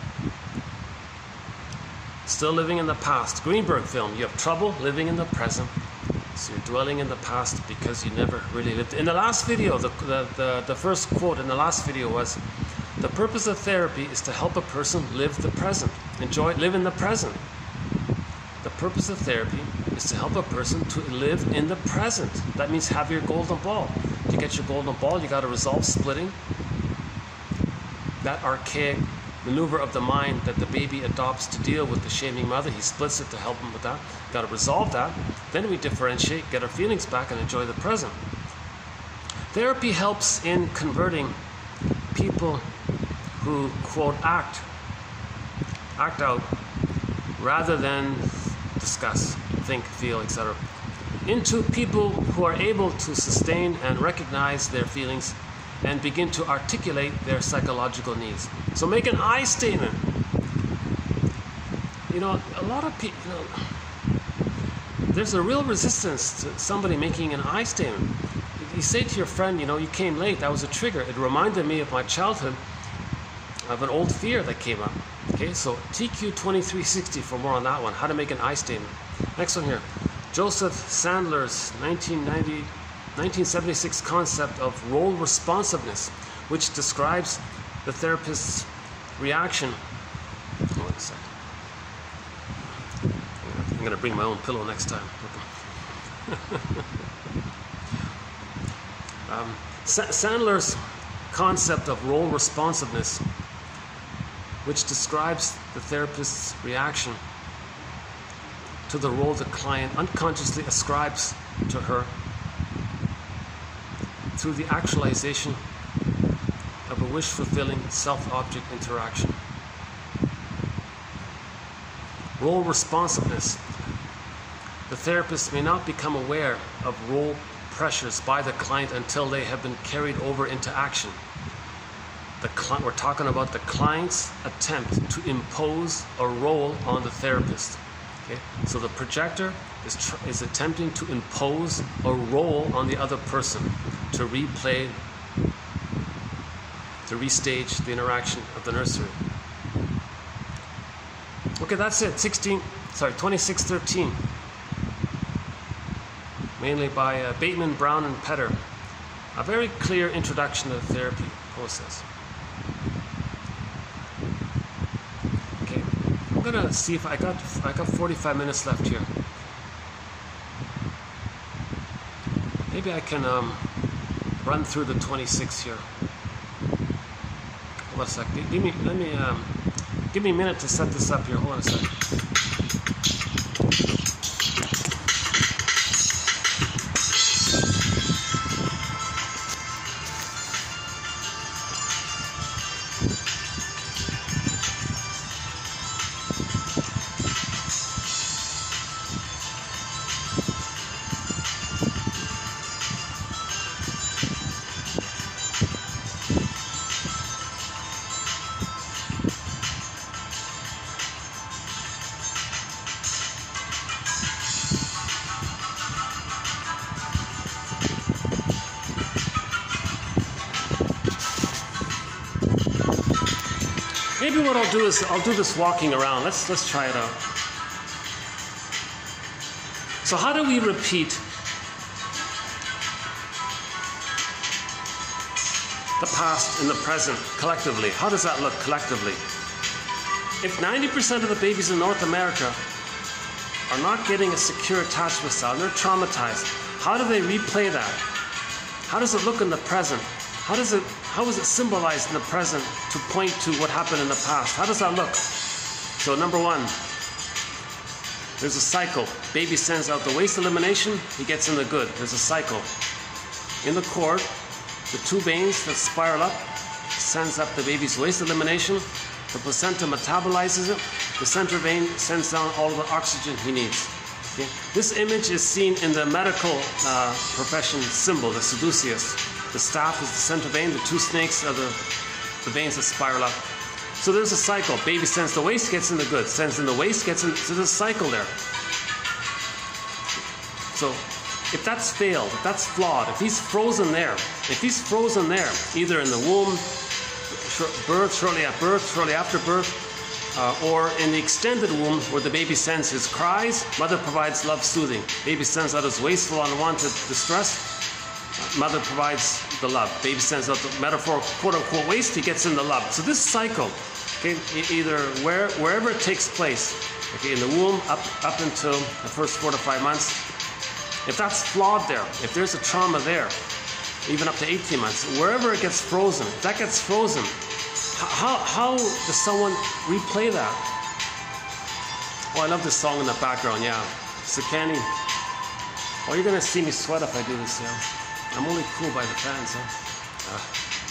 Still living in the past. Greenberg film, you have trouble living in the present. So you're dwelling in the past because you never really lived. In the last video, the, the, the, the first quote in the last video was, the purpose of therapy is to help a person live the present. Enjoy, live in the present. The purpose of therapy is to help a person to live in the present. That means have your golden ball. To get your golden ball, you got to resolve splitting. That archaic maneuver of the mind that the baby adopts to deal with the shaming mother, he splits it to help him with that. Got to resolve that. Then we differentiate, get our feelings back, and enjoy the present. Therapy helps in converting people who, quote, act, act out, rather than discuss, think, feel, et cetera, into people who are able to sustain and recognize their feelings and begin to articulate their psychological needs. So make an I statement. You know, a lot of people, you know, there's a real resistance to somebody making an I statement. You say to your friend, you know, you came late, that was a trigger. It reminded me of my childhood, of an old fear that came up. Okay, so T Q twenty-three sixty for more on that one, how to make an I statement. Next one here, Joseph Sandler's nineteen ninety nineteen seventy-six concept of role responsiveness, which describes the therapist's reaction. Hold on a second. I'm going to bring my own pillow next time. um, Sandler's concept of role responsiveness, which describes the therapist's reaction to the role the client unconsciously ascribes to her through the actualization of a wish-fulfilling self-object interaction. Role responsiveness. The therapist may not become aware of role pressures by the client until they have been carried over into action. The cli- we're talking about the client's attempt to impose a role on the therapist. Okay? So the projector is, tr- is attempting to impose a role on the other person, to replay, to restage the interaction of the nursery. Okay, that's it. sixteen, sorry, twenty-six thirteen. mainly by uh, Bateman, Brown, and Petter. A very clear introduction to the therapy process. Okay, I'm gonna see if I got I got forty-five minutes left here. Maybe I can um, run through the twenty-six here. Hold on a sec. Give me let me um, give me a minute to set this up here. Hold on a sec. Maybe what I'll do is I'll do this walking around. Let's let's try it out. So how do we repeat the past and the present collectively? How does that look collectively? If ninety percent of the babies in North America are not getting a secure attachment style, and they're traumatized, how do they replay that? How does it look in the present? How does it How is it symbolized in the present to point to what happened in the past? How does that look? So number one, there's a cycle. Baby sends out the waste elimination, he gets in the good. There's a cycle. In the cord, the two veins that spiral up sends up the baby's waste elimination. The placenta metabolizes it. The center vein sends down all of the oxygen he needs. Okay? This image is seen in the medical uh, profession symbol, the caduceus. The staff is the center vein, the two snakes are the, the veins that spiral up. So there's a cycle. Baby sends the waste, gets in the good. Sends in the waste, gets in. So there's a cycle there. So if that's failed, if that's flawed, if he's frozen there, if he's frozen there, either in the womb, birth, shortly at birth, shortly after birth, uh, or in the extended womb where the baby sends his cries, mother provides love soothing. Baby sends out his wasteful, unwanted distress. Mother provides the love. Baby sends out the metaphor, quote-unquote, waste, he gets in the love. So this cycle, okay, either where, wherever it takes place, okay, in the womb, up, up until the first four to five months, if that's flawed there, if there's a trauma there, even up to eighteen months, wherever it gets frozen, if that gets frozen, how, how does someone replay that? Oh, I love this song in the background, yeah. Sakani. Oh, you're going to see me sweat if I do this, yeah. I'm only cool by the fans, huh? Uh.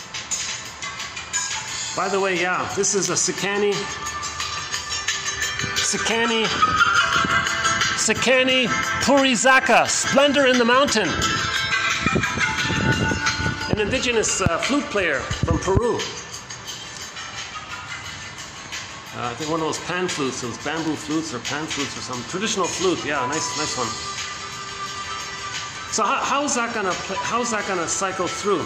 By the way, yeah, this is a Sakani, Sakani, Sakani Purizaka, Splendor in the Mountain. An indigenous uh, flute player from Peru. Uh, I think one of those pan flutes, those bamboo flutes or pan flutes or some traditional flute. Yeah, nice, nice one. So how, how's that gonna how's that gonna cycle through?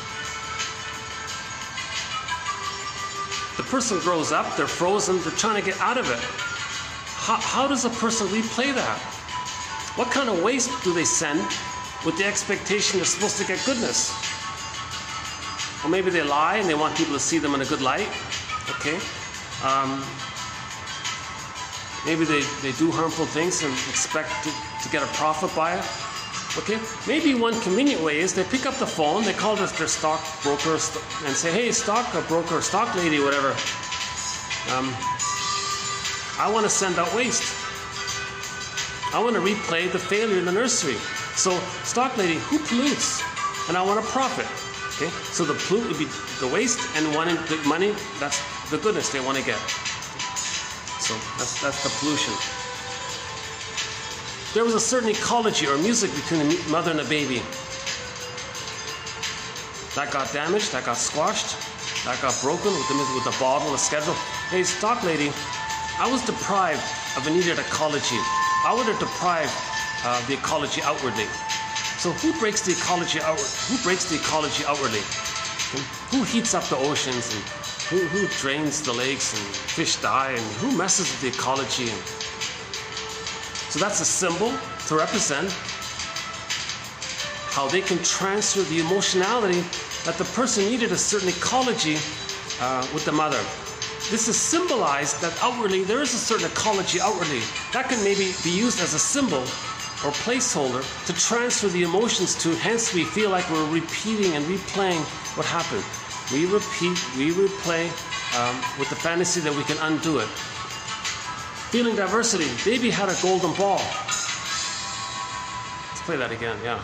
The person grows up, they're frozen, they're trying to get out of it. How, how does a person replay that? What kind of waste do they send with the expectation they're supposed to get goodness? Or maybe they lie and they want people to see them in a good light. Okay. Um, maybe they, they do harmful things and expect to, to get a profit by it. Okay, maybe one convenient way is they pick up the phone, they call their, their stock broker and say, hey, stock broker, stock lady, whatever, um, I want to send out waste. I want to replay the failure in the nursery. So, stock lady, who pollutes? And I want a profit. Okay, so the pollute would be the waste, and wanting the money, that's the goodness they want to get. So that's that's the pollution. There was a certain ecology or music between the mother and the baby. That got damaged, that got squashed, that got broken with the, with the bottle, the schedule. Hey, stock lady, I was deprived of a needed ecology. I would have deprived uh, the ecology outwardly. So who breaks the ecology outward? Who breaks the ecology outwardly? Who heats up the oceans and who, who drains the lakes and fish die and who messes with the ecology? And so that's a symbol to represent how they can transfer the emotionality that the person needed a certain ecology uh, with the mother. This is symbolized that outwardly there is a certain ecology outwardly that can maybe be used as a symbol or placeholder to transfer the emotions to, hence we feel like we're repeating and replaying what happened. We repeat, we replay um, with the fantasy that we can undo it. Feeling diversity. Baby had a golden ball. Let's play that again, yeah.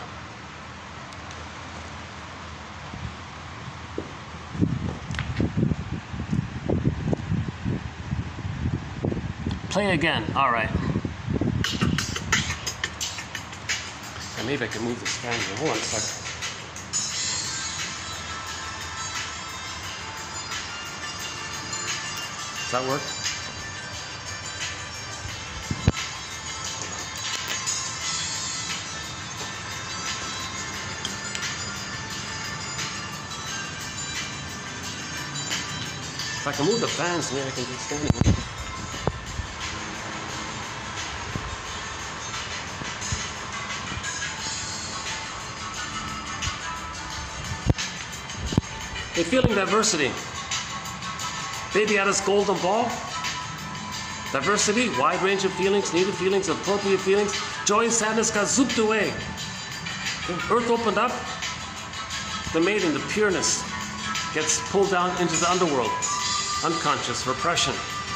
Play again, all right. And maybe I can move this fan here. Hold on a second. Does that work? If I can move the fans, maybe I can just stand here. A feeling diversity. Baby had his golden ball. Diversity, wide range of feelings, needed feelings, appropriate feelings. Joy and sadness got zooped away. Earth opened up. The maiden, the pureness, gets pulled down into the underworld. Unconscious repression.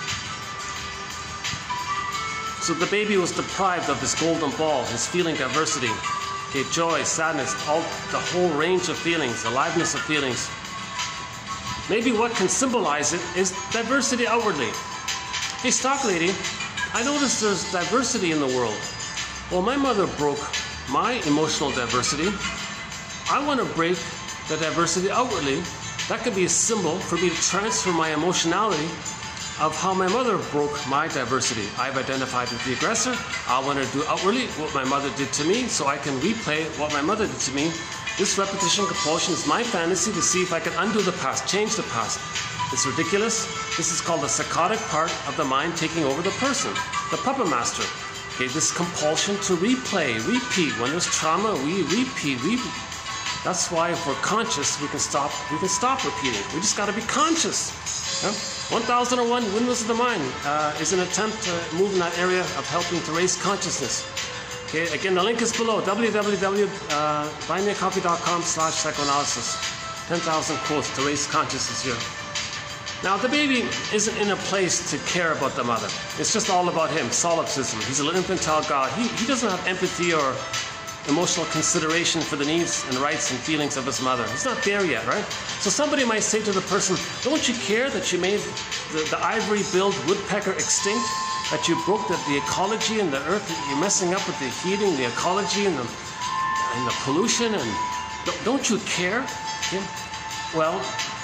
So the baby was deprived of his golden ball, his feeling diversity. Okay, joy, sadness, all the whole range of feelings, aliveness of feelings. Maybe what can symbolize it is diversity outwardly. Hey, stock lady, I noticed there's diversity in the world. Well, my mother broke my emotional diversity. I want to break the diversity outwardly. That could be a symbol for me to transfer my emotionality of how my mother broke my diversity. I've identified with the aggressor. I want to do outwardly what my mother did to me so I can replay what my mother did to me. This repetition compulsion is my fantasy to see if I can undo the past, change the past. It's ridiculous. This is called the psychotic part of the mind taking over the person, the puppet master. Okay, this compulsion to replay, repeat. When there's trauma, we repeat, repeat. That's why if we're conscious, we can stop. We can stop repeating. We just got to be conscious. Yeah? one thousand one Windmills of the Mind uh, is an attempt to move in that area of helping to raise consciousness. Okay, again, the link is below, w w w dot buy me a coffee dot com slash psychoanalysis. ten thousand quotes to raise consciousness here. Now, the baby isn't in a place to care about the mother. It's just all about him, solipsism. He's an infantile God. He, he doesn't have empathy or emotional consideration for the needs and rights and feelings of his mother. He's not there yet, right? So somebody might say to the person, don't you care that you made the, the ivory-billed woodpecker extinct? That you broke the, the ecology and the earth, you're messing up with the heating, the ecology and the, and the pollution, and don't, don't you care? Okay. Well,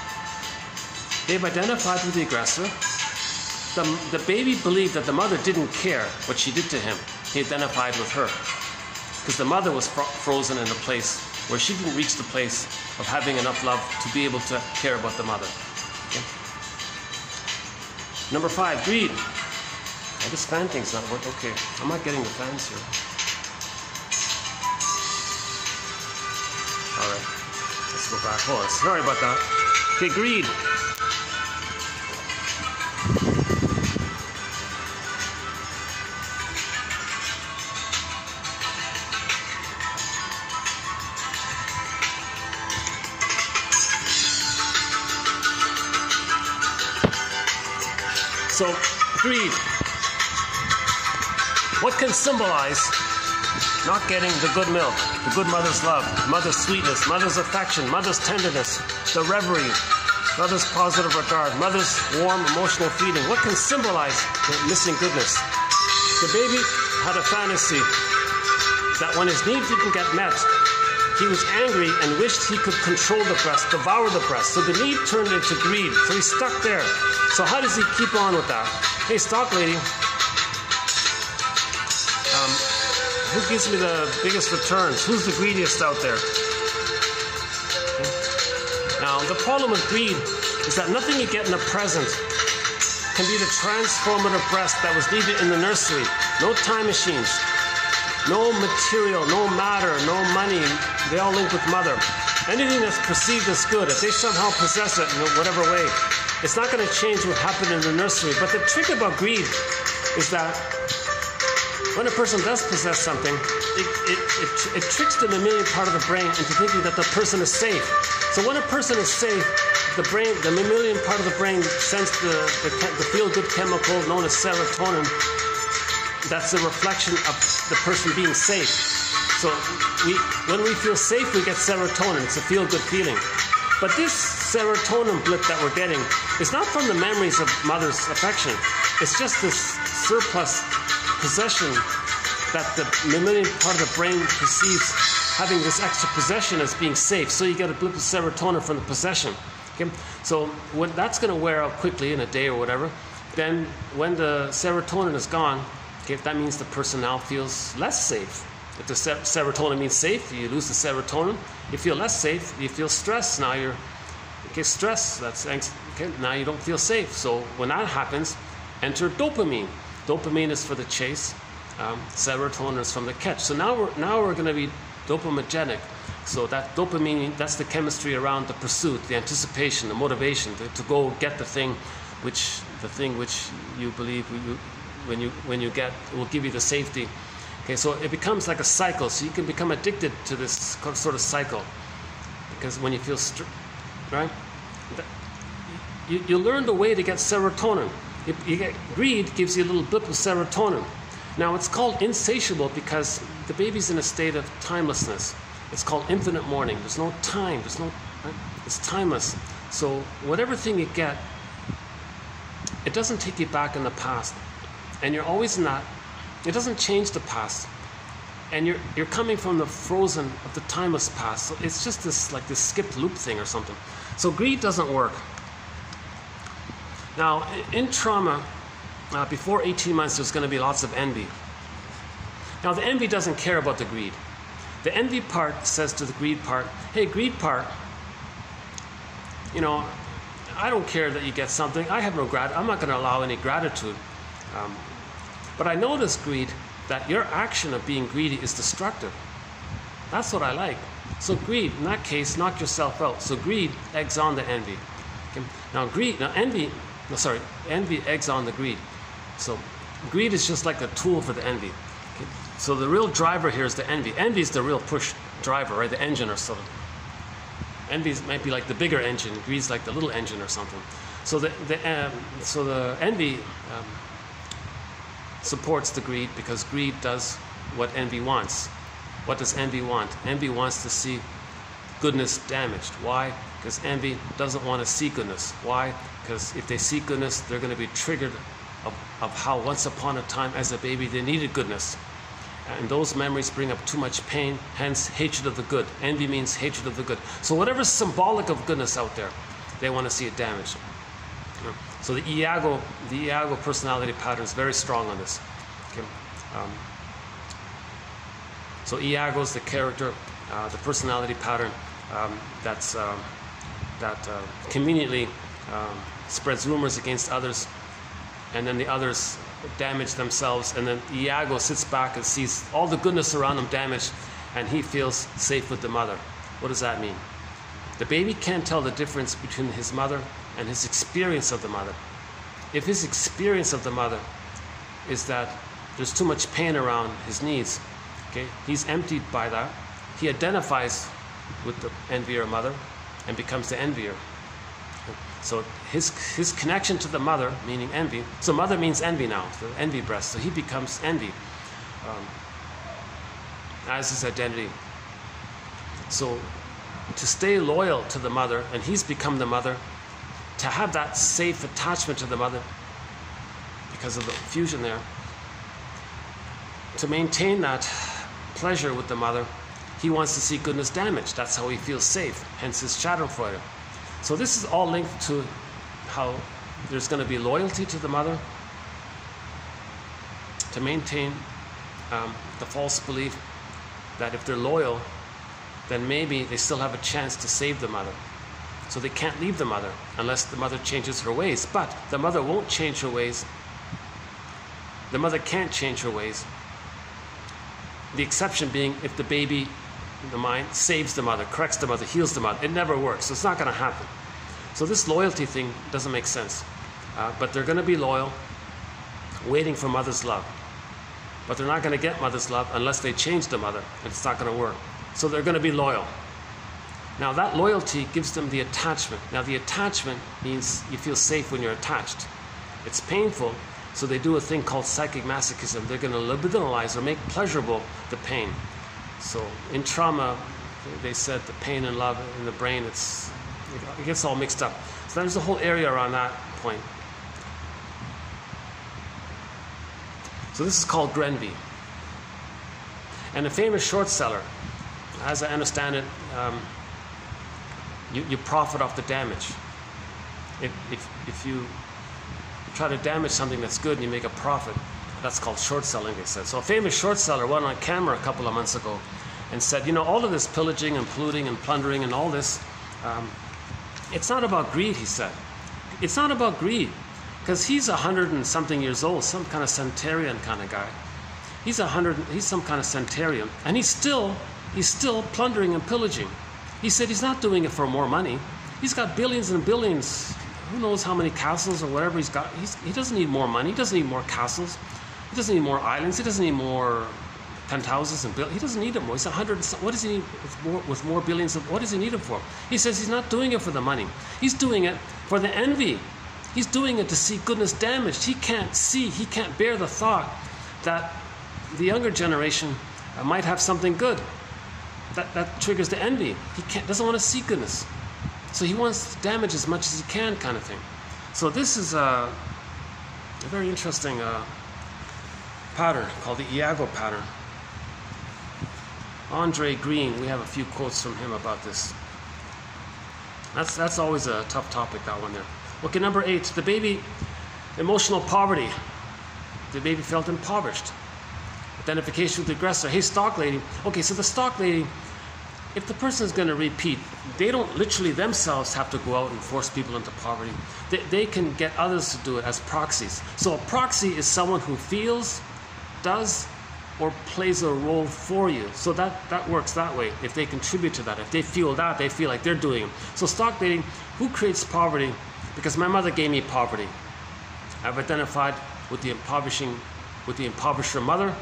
they've identified with the aggressor. The, the baby believed that the mother didn't care what she did to him. He identified with her. Because the mother was fro frozen in a place where she didn't reach the place of having enough love to be able to care about the mother. Okay. Number five, greed. Oh, this fan thing's not working. Okay, I'm not getting the fans here. Alright, let's go back. Hold on, sorry about that. Okay, greed. So, greed. What can symbolize not getting the good milk, the good mother's love, mother's sweetness, mother's affection, mother's tenderness, the reverie, mother's positive regard, mother's warm emotional feeling? What can symbolize the missing goodness? The baby had a fantasy that when his needs didn't get met, he was angry and wished he could control the breast, devour the breast. So the need turned into greed. So he's stuck there. So how does he keep on with that? Hey, stock lady. Um, who gives me the biggest returns? Who's the greediest out there? Okay. Now, the problem with greed is that nothing you get in the present can be the transformative breast that was needed in the nursery. No time machines. No material, no matter, no money, they all link with mother. Anything that's perceived as good, if they somehow possess it in whatever way, it's not going to change what happened in the nursery. But the trick about greed is that when a person does possess something, it, it, it, it tricks the mammalian part of the brain into thinking that the person is safe. So when a person is safe, the brain, the mammalian part of the brain sends the, the, the feel-good chemical known as serotonin. That's a reflection of the person being safe. So we, when we feel safe, we get serotonin. It's a feel-good feeling. But this serotonin blip that we're getting is not from the memories of mother's affection. It's just this surplus possession that the mammalian part of the brain perceives having this extra possession as being safe. So you get a blip of serotonin from the possession. Okay? So when that's going to wear out quickly in a day or whatever, then when the serotonin is gone, okay, that means the person now feels less safe. If the ser serotonin means safe, you lose the serotonin, you feel less safe, you feel stress. Now you're, okay, stress, that's, okay, now you don't feel safe. So when that happens, enter dopamine. Dopamine is for the chase, um, serotonin is from the catch. So now we're, now we're going to be dopamigenic. So that dopamine, that's the chemistry around the pursuit, the anticipation, the motivation to, to go get the thing which, the thing which you believe you, when you, when you get, will give you the safety. Okay, so it becomes like a cycle. So you can become addicted to this sort of cycle. Because when you feel, str right? You, you learn the way to get serotonin. You, you get, greed gives you a little blip of serotonin. Now it's called insatiable because the baby's in a state of timelessness. It's called infinite mourning. There's no time. There's no, right? It's timeless. So whatever thing you get, it doesn't take you back in the past. And you're always in that. It doesn't change the past, and you're you're coming from the frozen of the timeless past. So it's just this like this skipped loop thing or something. So greed doesn't work. Now in trauma, uh, before eighteen months, there's going to be lots of envy. Now the envy doesn't care about the greed. The envy part says to the greed part, "Hey, greed part, you know, I don't care that you get something. I have no grat. I'm not going to allow any gratitude." Um, But I notice, greed, that your action of being greedy is destructive. That's what I like. So greed, in that case, knock yourself out. So greed eggs on the envy. Okay? Now greed, now envy, no, sorry, envy eggs on the greed. So greed is just like a tool for the envy. Okay? So the real driver here is the envy. Envy is the real push driver, right? The engine or something. Envy might be like the bigger engine. Greed's like the little engine or something. So the, the um, so the envy. Um, supports the greed because greed does what envy wants. What does envy want? Envy wants to see goodness damaged. Why? Because envy doesn't want to see goodness. Why? Because if they see goodness, they're going to be triggered of, of how once upon a time as a baby they needed goodness. And those memories bring up too much pain, hence hatred of the good. Envy means hatred of the good. So whatever's symbolic of goodness out there, they want to see it damaged. So the Iago, the Iago personality pattern is very strong on this. Okay. Um, so Iago is the character, uh, the personality pattern um, that's um, that uh, conveniently um, spreads rumors against others, and then the others damage themselves, and then Iago sits back and sees all the goodness around him damaged, and he feels safe with the mother. What does that mean? The baby can't tell the difference between his mother and his experience of the mother. If his experience of the mother is that there's too much pain around his needs, okay, he's emptied by that. He identifies with the envier mother and becomes the envier. So his his connection to the mother, meaning envy. So mother means envy now, so envy breast. So he becomes envy um, as his identity. So to stay loyal to the mother, and he's become the mother, to have that safe attachment to the mother because of the fusion there, to maintain that pleasure with the mother, he wants to see goodness damaged. That's how he feels safe, hence his Schadenfreude. So this is all linked to how there's going to be loyalty to the mother, to maintain um, the false belief that if they're loyal, then maybe they still have a chance to save the mother. So they can't leave the mother unless the mother changes her ways. But the mother won't change her ways. The mother can't change her ways The exception being if the baby, the mind, saves the mother, corrects the mother, heals the mother. It never works. So it's not going to happen. So this loyalty thing doesn't make sense. Uh, but they're going to be loyal, waiting for mother's love. But they're not going to get mother's love unless they change the mother. And it's not going to work. So they're going to be loyal. Now that loyalty gives them the attachment. Now the attachment means you feel safe when you're attached. It's painful, so they do a thing called psychic masochism. They're going to libidinalize or make pleasurable the pain. So in trauma, they said the pain and love in the brain, it's, it gets all mixed up. So there's a whole area around that point. So this is called Grenvy. And a famous short seller, as I understand it, um, you, you profit off the damage. If, if, if you try to damage something that's good and you make a profit, that's called short selling, they said. So a famous short seller went on camera a couple of months ago and said, you know, all of this pillaging and polluting and plundering and all this, um, it's not about greed, he said. It's not about greed. Because he's a hundred and something years old, some kind of centenarian kind of guy. He's a hundred, he's some kind of centenarian, and he's still, he's still plundering and pillaging. He said he's not doing it for more money. He's got billions and billions. Who knows how many castles or whatever he's got. He's, he doesn't need more money. He doesn't need more castles. He doesn't need more islands. He doesn't need more penthouses and billions. He doesn't need it more. He's a hundred. What does he need with more, with more billions of? What does he need it for? He says he's not doing it for the money. He's doing it for the envy. He's doing it to see goodness damaged. He can't see, he can't bear the thought that the younger generation uh, might have something good. That, that triggers the envy. He can't, doesn't want to see goodness. So he wants to damage as much as he can, kind of thing. So this is a, a very interesting uh, pattern called the Iago pattern. Andre Green, we have a few quotes from him about this. That's, that's always a tough topic, that one there. Okay, number eight, the baby, emotional poverty. The baby felt impoverished. Identification with the aggressor. Hey, stock lady. Okay, so the stock lady, if the person is going to repeat, they don't literally themselves have to go out and force people into poverty. They, they can get others to do it as proxies. So a proxy is someone who feels, does, or plays a role for you. So that, that works that way. If they contribute to that, if they feel that, they feel like they're doing it. So stock lady, who creates poverty? Because my mother gave me poverty. I've identified with the impoverishing, with the impoverisher mother.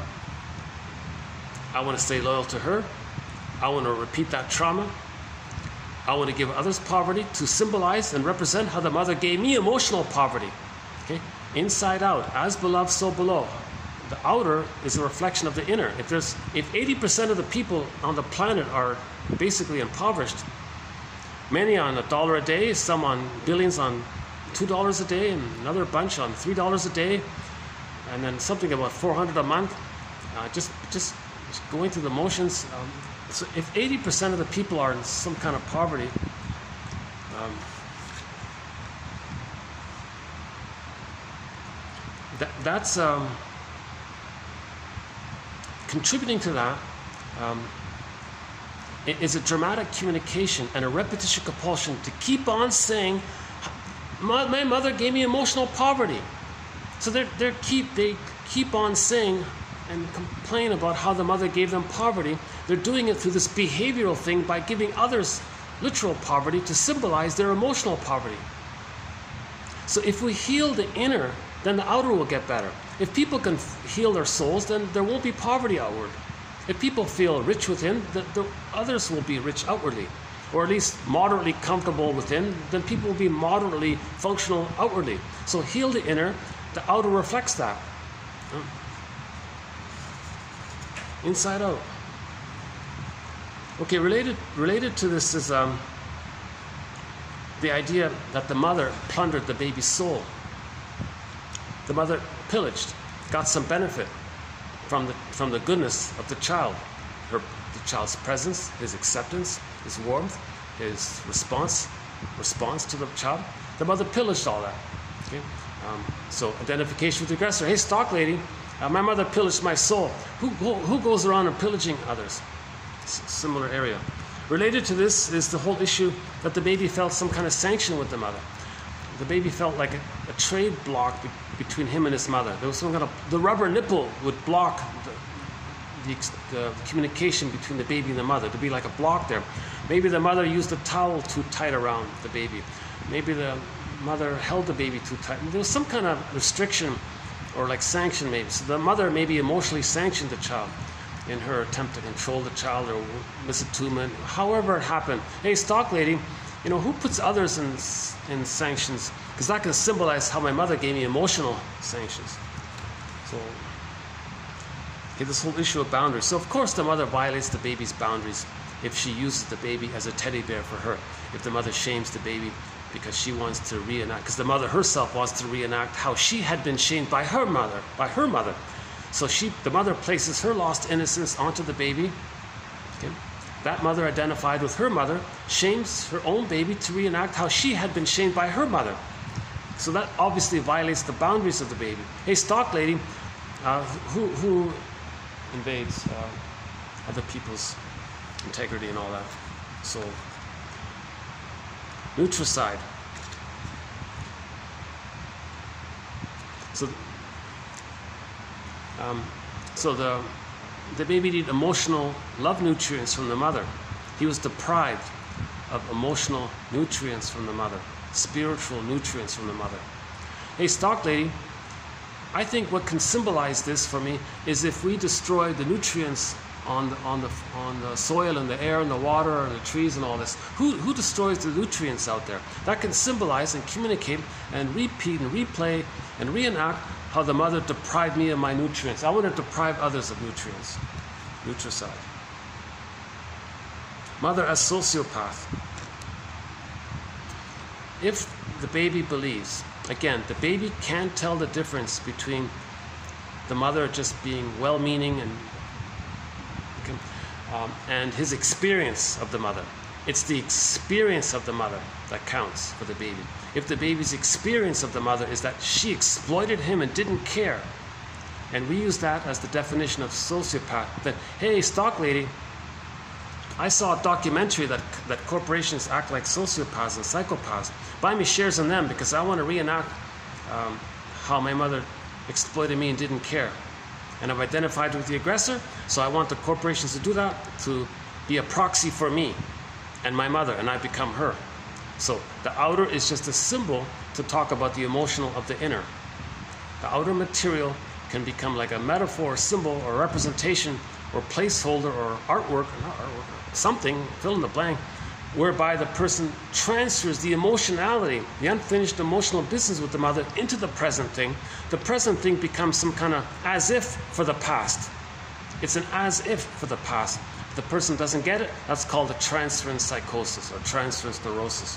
I want to stay loyal to her. I want to repeat that trauma. I want to give others poverty to symbolize and represent how the mother gave me emotional poverty. Okay, inside out, as beloved, so below. The outer is a reflection of the inner. If there's, if eighty percent of the people on the planet are basically impoverished, many on a dollar a day, some on billions on two dollars a day, and another bunch on three dollars a day, and then something about four hundred a month. Uh, just, just, just going through the motions. Um, so if eighty percent of the people are in some kind of poverty, um, that, that's um, contributing to that. Um, It is a dramatic communication and a repetition compulsion to keep on saying, my, my mother gave me emotional poverty. So they're, they're keep, they keep on saying and complain about how the mother gave them poverty. They're doing it through this behavioral thing by giving others literal poverty to symbolize their emotional poverty. So if we heal the inner, then the outer will get better. If people can heal their souls, then there won't be poverty outward. If people feel rich within, the, the others will be rich outwardly, or at least moderately comfortable within, then people will be moderately functional outwardly. So heal the inner, the outer reflects that. Inside out. Okay, related, related to this is um, the idea that the mother plundered the baby's soul. The mother pillaged, got some benefit from the, from the goodness of the child, her, the child's presence, his acceptance, his warmth, his response, response to the child. The mother pillaged all that. Okay? Um, so identification with the aggressor. Hey, stock lady, uh, my mother pillaged my soul. Who, who, who goes around and pillaging others? S- similar area. Related to this is the whole issue that the baby felt some kind of sanction with the mother. The baby felt like a, a trade block be- between him and his mother. There was some kind of, the rubber nipple would block the, the, the communication between the baby and the mother, to be like a block there. Maybe the mother used a towel too tight around the baby. Maybe the mother held the baby too tight. There was some kind of restriction or like sanction maybe. So the mother maybe emotionally sanctioned the child in her attempt to control the child or misattunement, however it happened. Hey, stock lady, you know, who puts others in, in sanctions? Because that can symbolize how my mother gave me emotional sanctions. So, okay, this whole issue of boundaries. So of course the mother violates the baby's boundaries if she uses the baby as a teddy bear for her. If the mother shames the baby because she wants to reenact, because the mother herself wants to reenact how she had been shamed by her mother, by her mother. So she, the mother places her lost innocence onto the baby. Okay. That mother identified with her mother shames her own baby to reenact how she had been shamed by her mother. So that obviously violates the boundaries of the baby. Hey, stock lady, uh, who, who invades uh, other people's integrity and all that? So, nutricide. So, um, so the the baby needed emotional love nutrients from the mother. He was deprived of emotional nutrients from the mother, spiritual nutrients from the mother. Hey, stock lady, I think what can symbolize this for me is if we destroy the nutrients on the, on the on the soil and the air and the water and the trees and all this. Who who destroys the nutrients out there? That can symbolize and communicate and repeat and replay and reenact how the mother deprived me of my nutrients. I want to deprive others of nutrients. Nutricide. Mother as sociopath. If the baby believes, again, the baby can't tell the difference between the mother just being well-meaning and um, and his experience of the mother. It's the experience of the mother that counts for the baby. If the baby's experience of the mother is that she exploited him and didn't care, and we use that as the definition of sociopath, that, hey, stock lady, I saw a documentary that, that corporations act like sociopaths and psychopaths. Buy me shares in them because I want to reenact um, how my mother exploited me and didn't care. And I've identified with the aggressor, so I want the corporations to do that, to be a proxy for me and my mother, and I become her. So the outer is just a symbol to talk about the emotional of the inner. The outer material can become like a metaphor, symbol, or representation, or placeholder, or artwork, not artwork, something, fill in the blank, whereby the person transfers the emotionality, the unfinished emotional business with the mother into the present thing. The present thing becomes some kind of as if for the past. It's an as if for the past. If the person doesn't get it, that's called a transference psychosis or transference neurosis.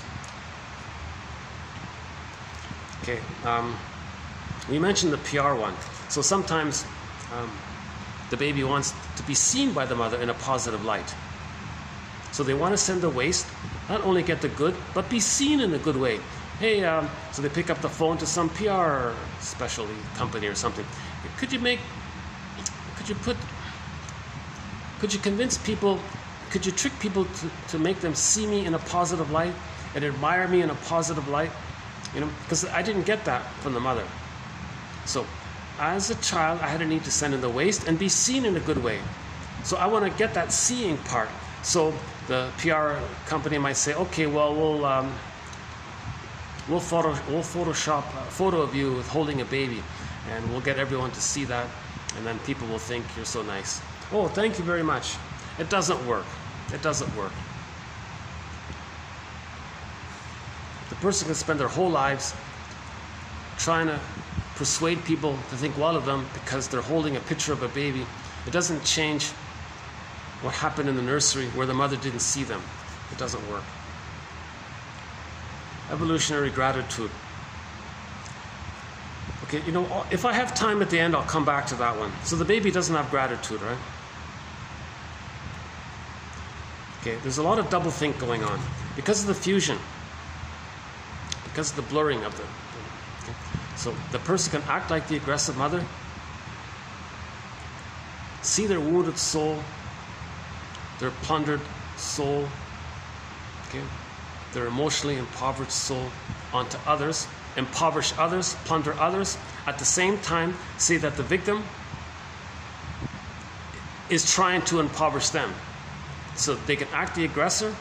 Okay, um, we mentioned the P R one. So sometimes um, the baby wants to be seen by the mother in a positive light. So they want to send the waste, not only get the good, but be seen in a good way. Hey, um, so they pick up the phone to some P R specialty company or something. Could you make, could you put, could you convince people, could you trick people to, to make them see me in a positive light and admire me in a positive light? You know, because I didn't get that from the mother. So as a child, I had a need to send in the waste and be seen in a good way. So I want to get that seeing part. So the P R company might say, okay, well, we'll um, we'll photo we'll Photoshop a photo of you with holding a baby, and we'll get everyone to see that, and then people will think you're so nice. Oh, thank you very much. It doesn't work. It doesn't work. The person can spend their whole lives trying to persuade people to think well of them because they're holding a picture of a baby. It doesn't change what happened in the nursery where the mother didn't see them. It doesn't work. Evolutionary gratitude. Okay, you know, if I have time at the end, I'll come back to that one. So the baby doesn't have gratitude, right? Okay, there's a lot of doublethink going on because of the fusion, because of the blurring of the. Okay? So the person can act like the aggressive mother, see their wounded soul, their plundered soul, okay, their emotionally impoverished soul onto others, impoverish others, plunder others, at the same time say that the victim is trying to impoverish them. So they can act the aggressor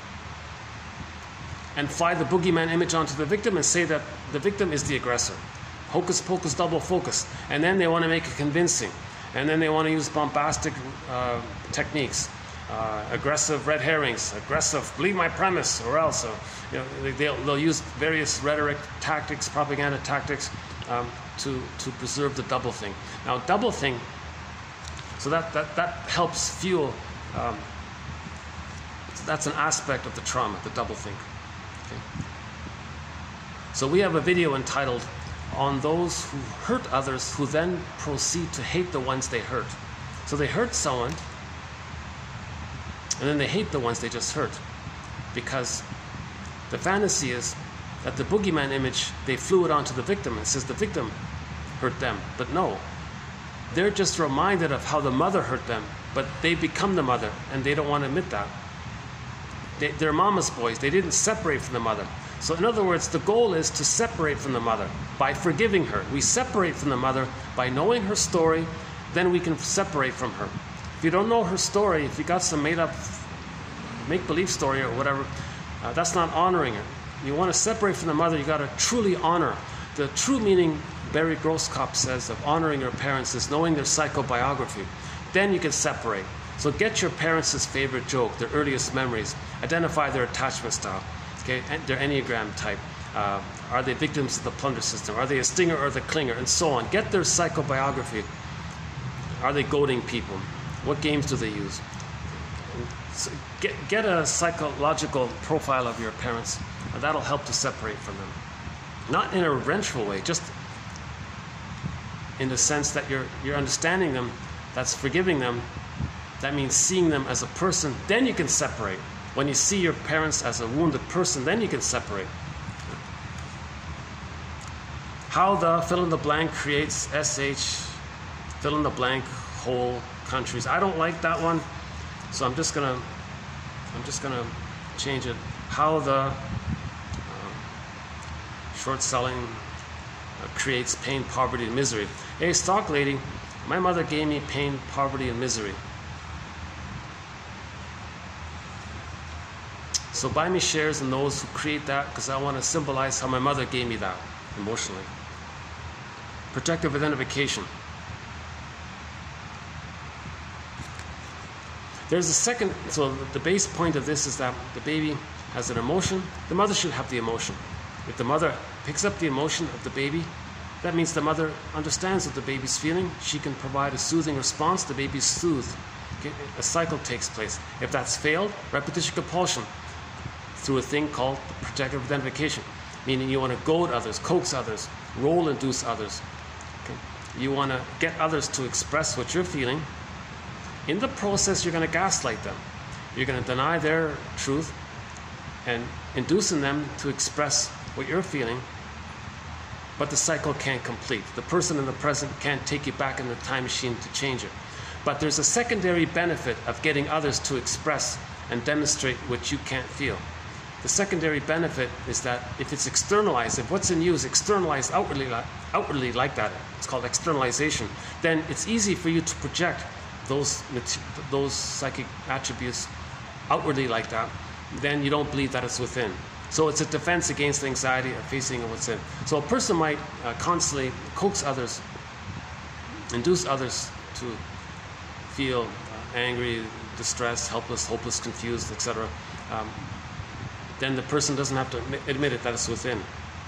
and fly the boogeyman image onto the victim and say that the victim is the aggressor. Hocus pocus, double focus. And then they want to make it convincing. And then they want to use bombastic uh, techniques, uh, aggressive red herrings, aggressive, believe my premise, or else. Uh, you know, they, they'll, they'll use various rhetoric tactics, propaganda tactics, um, to, to preserve the double thing. Now, double thing, so that, that, that helps fuel, um, that's an aspect of the trauma, the double think. Okay. So we have a video entitled, On Those Who Hurt Others Who Then Proceed to Hate the Ones They Hurt. So they hurt someone, and then they hate the ones they just hurt. Because the fantasy is that the boogeyman image, they flew it onto the victim and says the victim hurt them. But no, they're just reminded of how the mother hurt them, but they become the mother, and they don't want to admit that. They, they're mama's boys. They didn't separate from the mother. So in other words, the goal is to separate from the mother by forgiving her. We separate from the mother by knowing her story, then we can separate from her. If you don't know her story, if you got some made up, make-believe story or whatever, uh, that's not honoring her. You want to separate from the mother, you got to truly honor. The true meaning, Barry Grosskopf says, of honoring your parents is knowing their psychobiography. Then you can separate. So get your parents' favorite joke, their earliest memories. Identify their attachment style, okay, and their Enneagram type. Uh, are they victims of the plunder system? Are they a stinger or the clinger? And so on. Get their psychobiography. Are they goading people? What games do they use? So get, get a psychological profile of your parents, and that'll help to separate from them. Not in a vengeful way, just in the sense that you're, you're understanding them, that's forgiving them. That means seeing them as a person, then you can separate. When you see your parents as a wounded person, then you can separate. How the fill in the blank creates S H, fill in the blank, whole countries. I don't like that one, so I'm just gonna, I'm just gonna change it. How the uh, short selling uh, creates pain, poverty, and misery. Hey, stock lady, my mother gave me pain, poverty, and misery. So buy me shares in those who create that, because I want to symbolize how my mother gave me that emotionally. Protective identification. There's a second, so the base point of this is that the baby has an emotion. The mother should have the emotion. If the mother picks up the emotion of the baby, that means the mother understands what the baby's feeling. She can provide a soothing response. The baby's soothed. Okay? A cycle takes place. If that's failed, repetition compulsion, through a thing called protective identification, meaning you want to goad others, coax others, role-induce others. Okay? You want to get others to express what you're feeling. In the process, you're going to gaslight them. You're going to deny their truth and inducing them to express what you're feeling, but the cycle can't complete. The person in the present can't take you back in the time machine to change it. But there's a secondary benefit of getting others to express and demonstrate what you can't feel. The secondary benefit is that if it's externalized, if what's in you is externalized outwardly, outwardly like that, it's called externalization, then it's easy for you to project those, those psychic attributes outwardly like that. Then you don't believe that it's within. So it's a defense against anxiety of facing what's in. So a person might uh, constantly coax others, induce others to feel uh, angry, distressed, helpless, hopeless, confused, et cetera. Um, then the person doesn't have to admit it that it's within.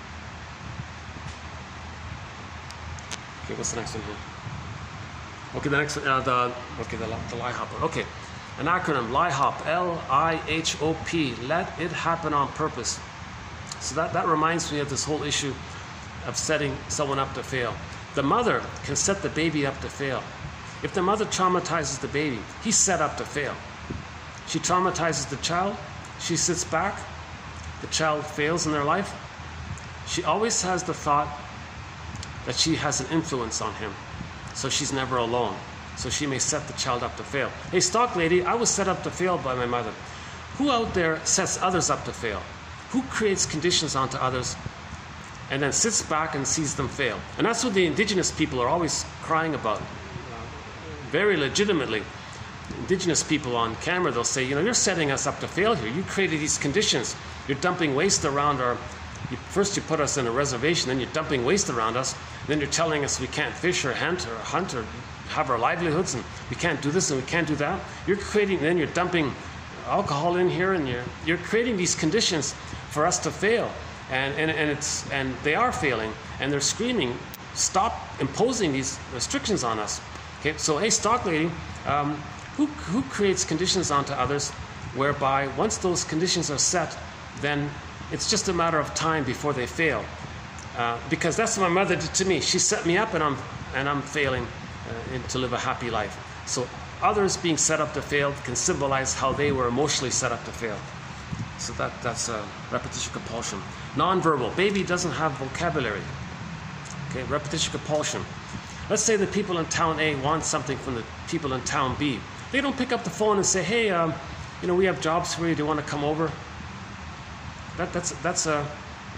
Okay, what's the next one here? Okay, the next one, uh, the, okay, the, the lie hopper. Okay, an acronym, lie hop, L I H O P, let it happen on purpose. So that, that reminds me of this whole issue of setting someone up to fail. The mother can set the baby up to fail. If the mother traumatizes the baby, he's set up to fail. She traumatizes the child, she sits back, the child fails in their life. She always has the thought that she has an influence on him, so she's never alone. So she may set the child up to fail. Hey, stock lady, I was set up to fail by my mother. Who out there sets others up to fail? Who creates conditions onto others and then sits back and sees them fail? And that's what the indigenous people are always crying about, very legitimately. indigenous people on camera, they'll say, you know, you're setting us up to fail here. You created these conditions. You're dumping waste around our, you, first you put us in a reservation, then you're dumping waste around us, then you're telling us we can't fish or hunt or hunt or have our livelihoods, and we can't do this and we can't do that. You're creating, then you're dumping alcohol in here, and you're you're creating these conditions for us to fail, and and, and it's and they are failing, and they're screaming, stop imposing these restrictions on us. Okay, so hey, stock lady, um, who who creates conditions onto others, whereby once those conditions are set, then it's just a matter of time before they fail, uh, because that's what my mother did to me. She set me up, and I'm and I'm failing uh, in, to live a happy life. So others being set up to fail can symbolize how they were emotionally set up to fail. So that, that's a repetition compulsion. Nonverbal. Baby doesn't have vocabulary. Okay, repetition compulsion. Let's say the people in town A want something from the people in town B. They don't pick up the phone and say, hey, um, you know, we have jobs for you. Do you want to come over? That, that's that's a.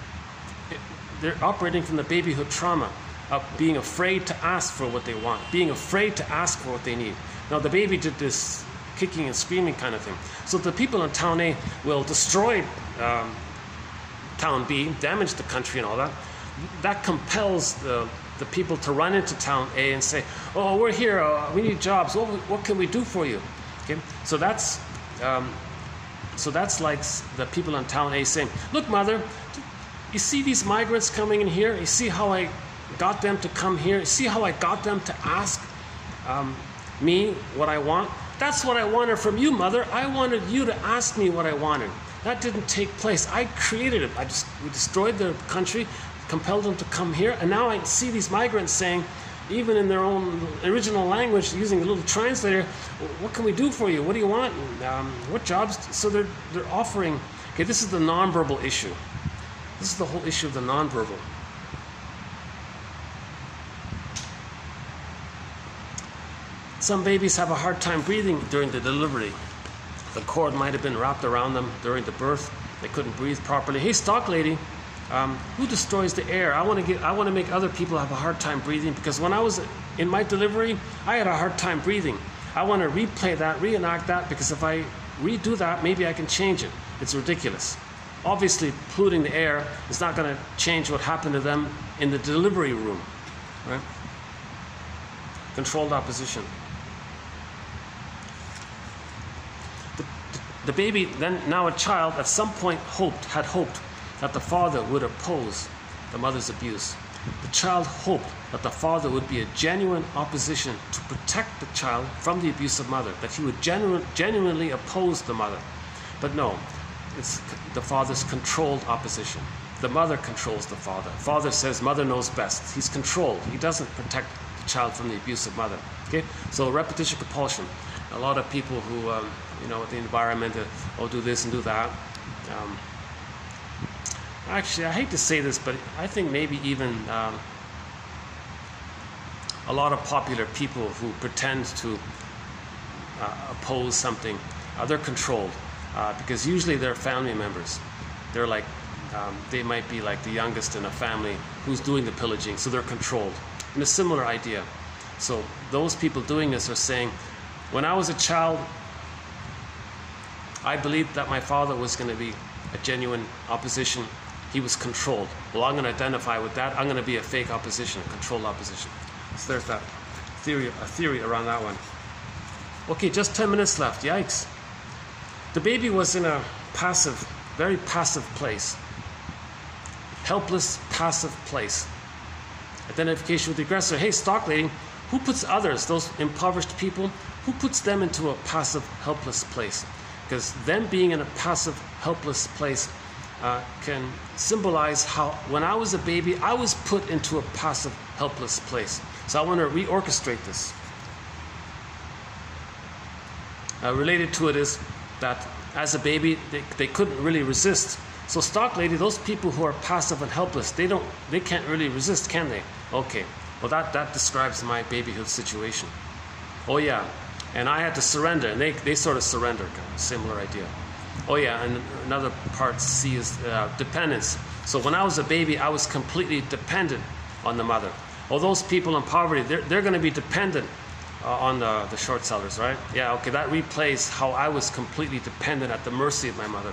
They're operating from the babyhood trauma of being afraid to ask for what they want, being afraid to ask for what they need. Now, the baby did this kicking and screaming kind of thing. So the people in town A will destroy um, town B, damage the country and all that. That compels the, the people to run into town A and say, oh, we're here, uh, we need jobs, what, what can we do for you? Okay, so that's, um, so that's like the people in town A saying, look, mother, you see these migrants coming in here? You see how I got them to come here? You see how I got them to ask um, me what I want? That's what I wanted from you, mother. I wanted you to ask me what I wanted. That didn't take place. I created it. I just we destroyed the country, compelled them to come here, and now I see these migrants saying, even in their own original language, using a little translator, what can we do for you? What do you want? Um, what jobs? So they're they're offering. Okay, this is the nonverbal issue. This is the whole issue of the nonverbal. Some babies have a hard time breathing during the delivery. The cord might have been wrapped around them during the birth. They couldn't breathe properly. Hey, stock lady, um, who destroys the air? I want to get. I want to make other people have a hard time breathing, because when I was in my delivery, I had a hard time breathing. I want to replay that, reenact that, because if I redo that, maybe I can change it. It's ridiculous. Obviously, polluting the air is not going to change what happened to them in the delivery room, right? Controlled opposition. The baby, then now a child, at some point hoped, had hoped that the father would oppose the mother's abuse. The child hoped that the father would be a genuine opposition to protect the child from the abusive mother, that he would genu genuinely oppose the mother. But no, it's the father's controlled opposition. The mother controls the father. Father says mother knows best. He's controlled. He doesn't protect the child from the abusive mother. Okay, so repetition compulsion. A lot of people who, um, you know, the environment, uh, oh, do this and do that. Um, actually, I hate to say this, but I think maybe even um, a lot of popular people who pretend to uh, oppose something, uh, they're controlled, uh, because usually they're family members. They're like, um, they might be like the youngest in a family who's doing the pillaging, so they're controlled. And a similar idea. So those people doing this are saying, when I was a child, I believed that my father was going to be a genuine opposition. He was controlled. Well, I'm going to identify with that. I'm going to be a fake opposition, a controlled opposition. So there's that theory, a theory around that one. Okay, just ten minutes left. Yikes. The baby was in a passive, very passive place. Helpless, passive place. Identification with the aggressor. Hey, stock lady, who puts others, those impoverished people, who puts them into a passive, helpless place? Because them being in a passive, helpless place uh, can symbolize how, when I was a baby, I was put into a passive, helpless place. So I want to reorchestrate this. Uh, related to it is that as a baby, they, they couldn't really resist. So stock lady, those people who are passive and helpless, they don't, they can't really resist, can they? Okay, well that, that describes my babyhood situation. Oh yeah, and I had to surrender, and they, they sort of surrendered, similar idea. Oh yeah, and another part C is uh, dependence. So when I was a baby, I was completely dependent on the mother. Well, those people in poverty, they're, they're going to be dependent uh, on the, the short sellers, right? Yeah, okay, that replays how I was completely dependent at the mercy of my mother.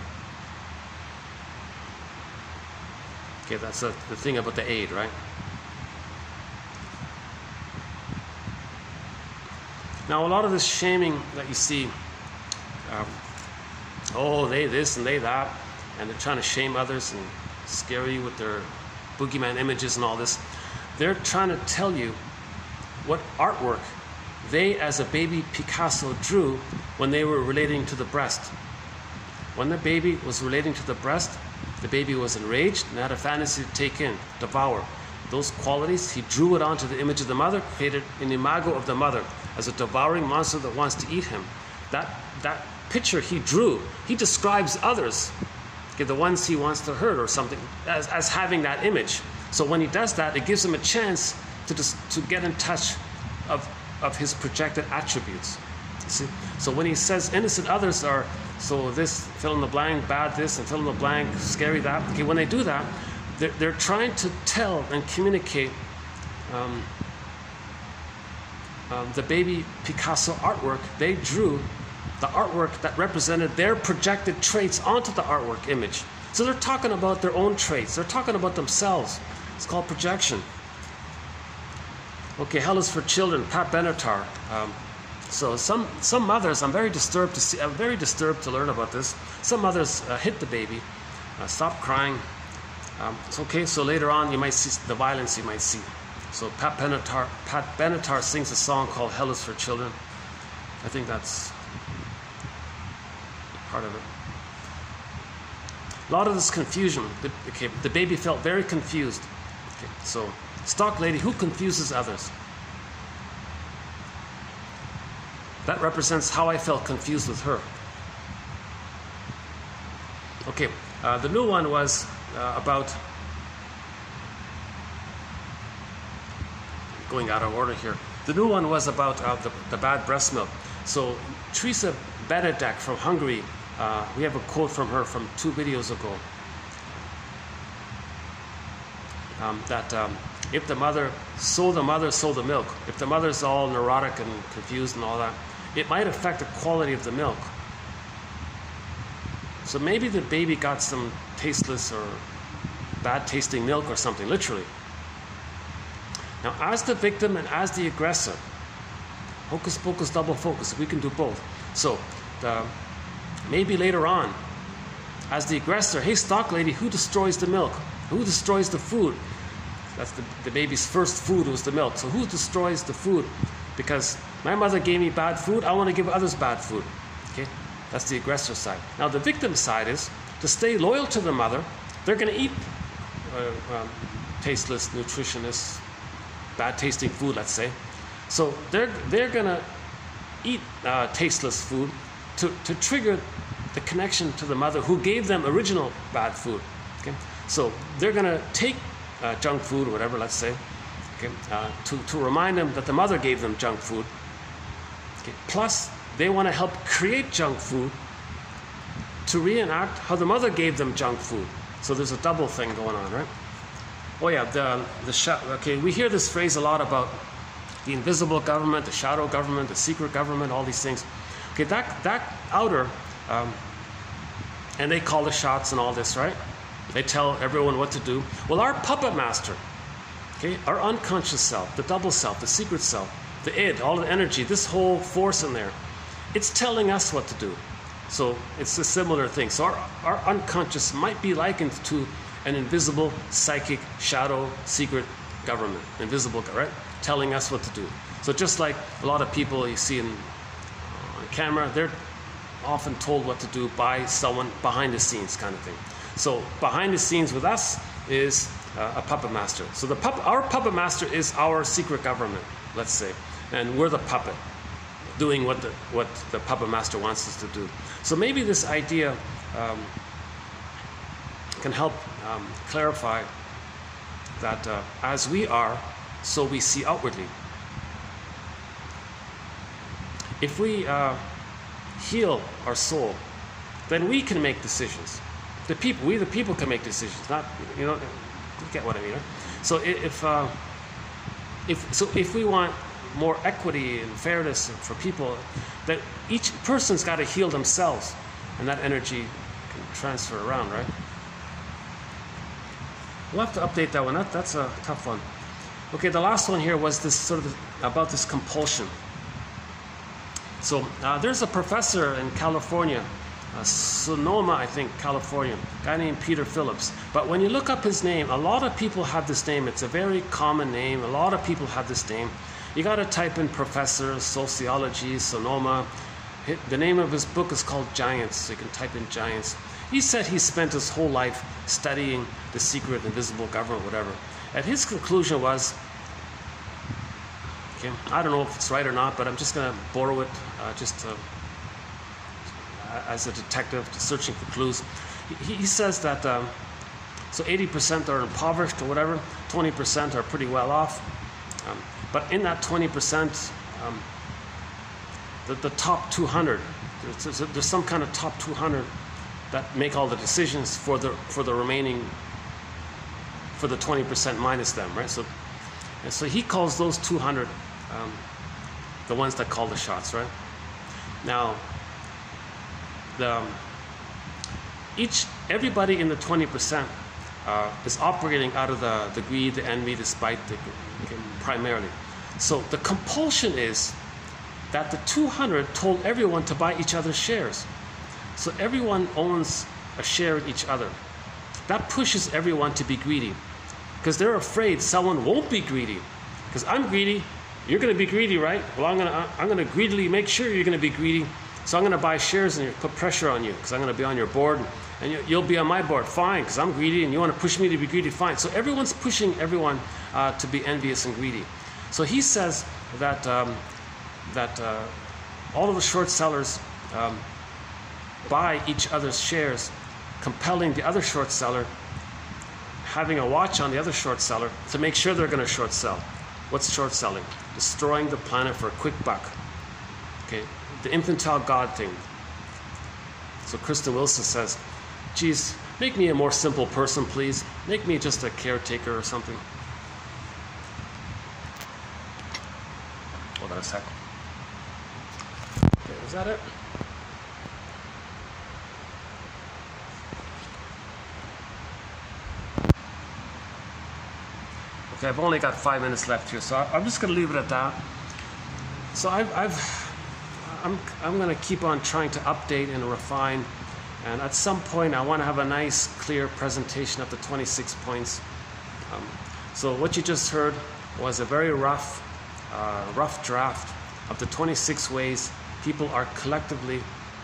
Okay, that's a, the thing about the aid, right? Now, a lot of this shaming that you see, um, oh, they this and they that, and they're trying to shame others and scare you with their boogeyman images and all this. They're trying to tell you what artwork they, as a baby Picasso, drew when they were relating to the breast. When the baby was relating to the breast, the baby was enraged and had a fantasy to take in, devour. Those qualities, he drew it onto the image of the mother, created an imago of the mother as a devouring monster that wants to eat him. That, that picture he drew, he describes others, okay, the ones he wants to hurt or something, as, as having that image. So when he does that, it gives him a chance to, just, to get in touch of, of his projected attributes. See? So when he says innocent others are, so this, fill in the blank, bad this, and fill in the blank, scary that, okay, when they do that, they're, they're trying to tell and communicate um, um, the baby Picasso artwork they drew, the artwork that represented their projected traits onto the artwork image. So they're talking about their own traits. They're talking about themselves. It's called projection. Okay, Hell is for Children, Pat Benatar. Um, so some some mothers, I'm very disturbed to see. I'm very disturbed to learn about this. Some mothers uh, hit the baby, uh, stop crying. Um, it's okay. So later on, you might see the violence you might see. So Pat Benatar, Pat Benatar sings a song called "Hell is for Children." I think that's part of it. A lot of this confusion. The, okay, the baby felt very confused. Okay, so stock lady who confuses others. That represents how I felt confused with her. Okay, uh, the new one was uh, about, going out of order here. The new one was about uh, the, the bad breast milk. So Teresa Benedek from Hungary, uh, we have a quote from her from two videos ago. Um, that um, if the mother, so the mother, so the milk. If the mother's all neurotic and confused and all that, it might affect the quality of the milk. So maybe the baby got some tasteless or bad tasting milk or something, literally. Now, as the victim and as the aggressor, hocus pocus, double focus, we can do both. So, the, maybe later on, as the aggressor, hey, stock lady, who destroys the milk? Who destroys the food? That's the, the baby's first food was the milk. So who destroys the food? Because my mother gave me bad food, I want to give others bad food. Okay, that's the aggressor side. Now the victim side is to stay loyal to the mother. They're going to eat uh, um, tasteless, nutritionist, bad tasting food, let's say. So they're they're going to eat uh, tasteless food to, to trigger the connection to the mother who gave them original bad food. Okay, so they're going to take uh, junk food or whatever, let's say. Okay, uh, to, to remind them that the mother gave them junk food. Okay, plus, they want to help create junk food to reenact how the mother gave them junk food. So there's a double thing going on, right? Oh yeah, the, the sh okay, we hear this phrase a lot about the invisible government, the shadow government, the secret government, all these things. Okay, that, that outer, um, and they call the shots and all this, right? They tell everyone what to do. Well, our puppet master, okay, our unconscious self, the double self, the secret self, the id, all the energy, this whole force in there, it's telling us what to do. So it's a similar thing. So our, our unconscious might be likened to an invisible, psychic, shadow, secret government, invisible, right? Telling us what to do. So just like a lot of people you see in, uh, on camera, they're often told what to do by someone behind the scenes kind of thing. So behind the scenes with us is uh, a puppet master. So the pup our puppet master is our secret government, let's say, and we're the puppet doing what the, what the puppet master wants us to do. So maybe this idea um, can help um, clarify that uh, as we are, so we see outwardly. If we uh, heal our soul, then we can make decisions. The people, we the people can make decisions, not, you know, you get what I mean, right? So if, uh, if, so if we want more equity and fairness for people, that each person's got to heal themselves, and that energy can transfer around, right? We'll have to update that one. That, that's a tough one. Okay, the last one here was this sort of about this compulsion. So uh, there's a professor in California, uh, Sonoma, I think, California, a guy named Peter Phillips. But when you look up his name, a lot of people have this name. It's a very common name. A lot of people have this name. You got to type in professor, sociology, Sonoma. The name of his book is called Giants, so you can type in Giants. He said he spent his whole life studying the secret invisible government, whatever. And his conclusion was, okay, I don't know if it's right or not, but I'm just going to borrow it uh, just to, uh, as a detective, to searching for clues. He, he says that, um, so eighty percent are impoverished or whatever, twenty percent are pretty well off. Um, but in that twenty percent, um, the, the top two hundred, there's, there's some kind of top two hundred that make all the decisions for the for the remaining, for the twenty percent minus them, right? So, and so he calls those two hundred um, the ones that call the shots, right? Now, the, um, each everybody in the twenty percent uh, is operating out of the the greed, the envy, the spite, the, primarily. So the compulsion is that the two hundred told everyone to buy each other's shares. So everyone owns a share in each other. That pushes everyone to be greedy, because they're afraid someone won't be greedy. Because I'm greedy, you're going to be greedy, right? Well, I'm going to I'm going to greedily make sure you're going to be greedy. So I'm going to buy shares and put pressure on you, because I'm going to be on your board, and you, you'll be on my board. Fine, because I'm greedy, and you want to push me to be greedy. Fine. So everyone's pushing everyone uh, to be envious and greedy. So he says that um, that uh, all of the short sellers um, buy each other's shares, compelling the other short seller, having a watch on the other short seller to make sure they're going to short sell. What's short selling? Destroying the planet for a quick buck. Okay, the infantile God thing. So Kristen Wilson says, geez, make me a more simple person, please. Make me just a caretaker or something. Hold on a sec. Okay, is that it? Okay, I've only got five minutes left here, so I'm just going to leave it at that. So I've, I've I'm, I'm going to keep on trying to update and refine, and at some point I want to have a nice, clear presentation of the twenty-six points. Um, so what you just heard was a very rough, uh, rough draft of the twenty-six ways people are collectively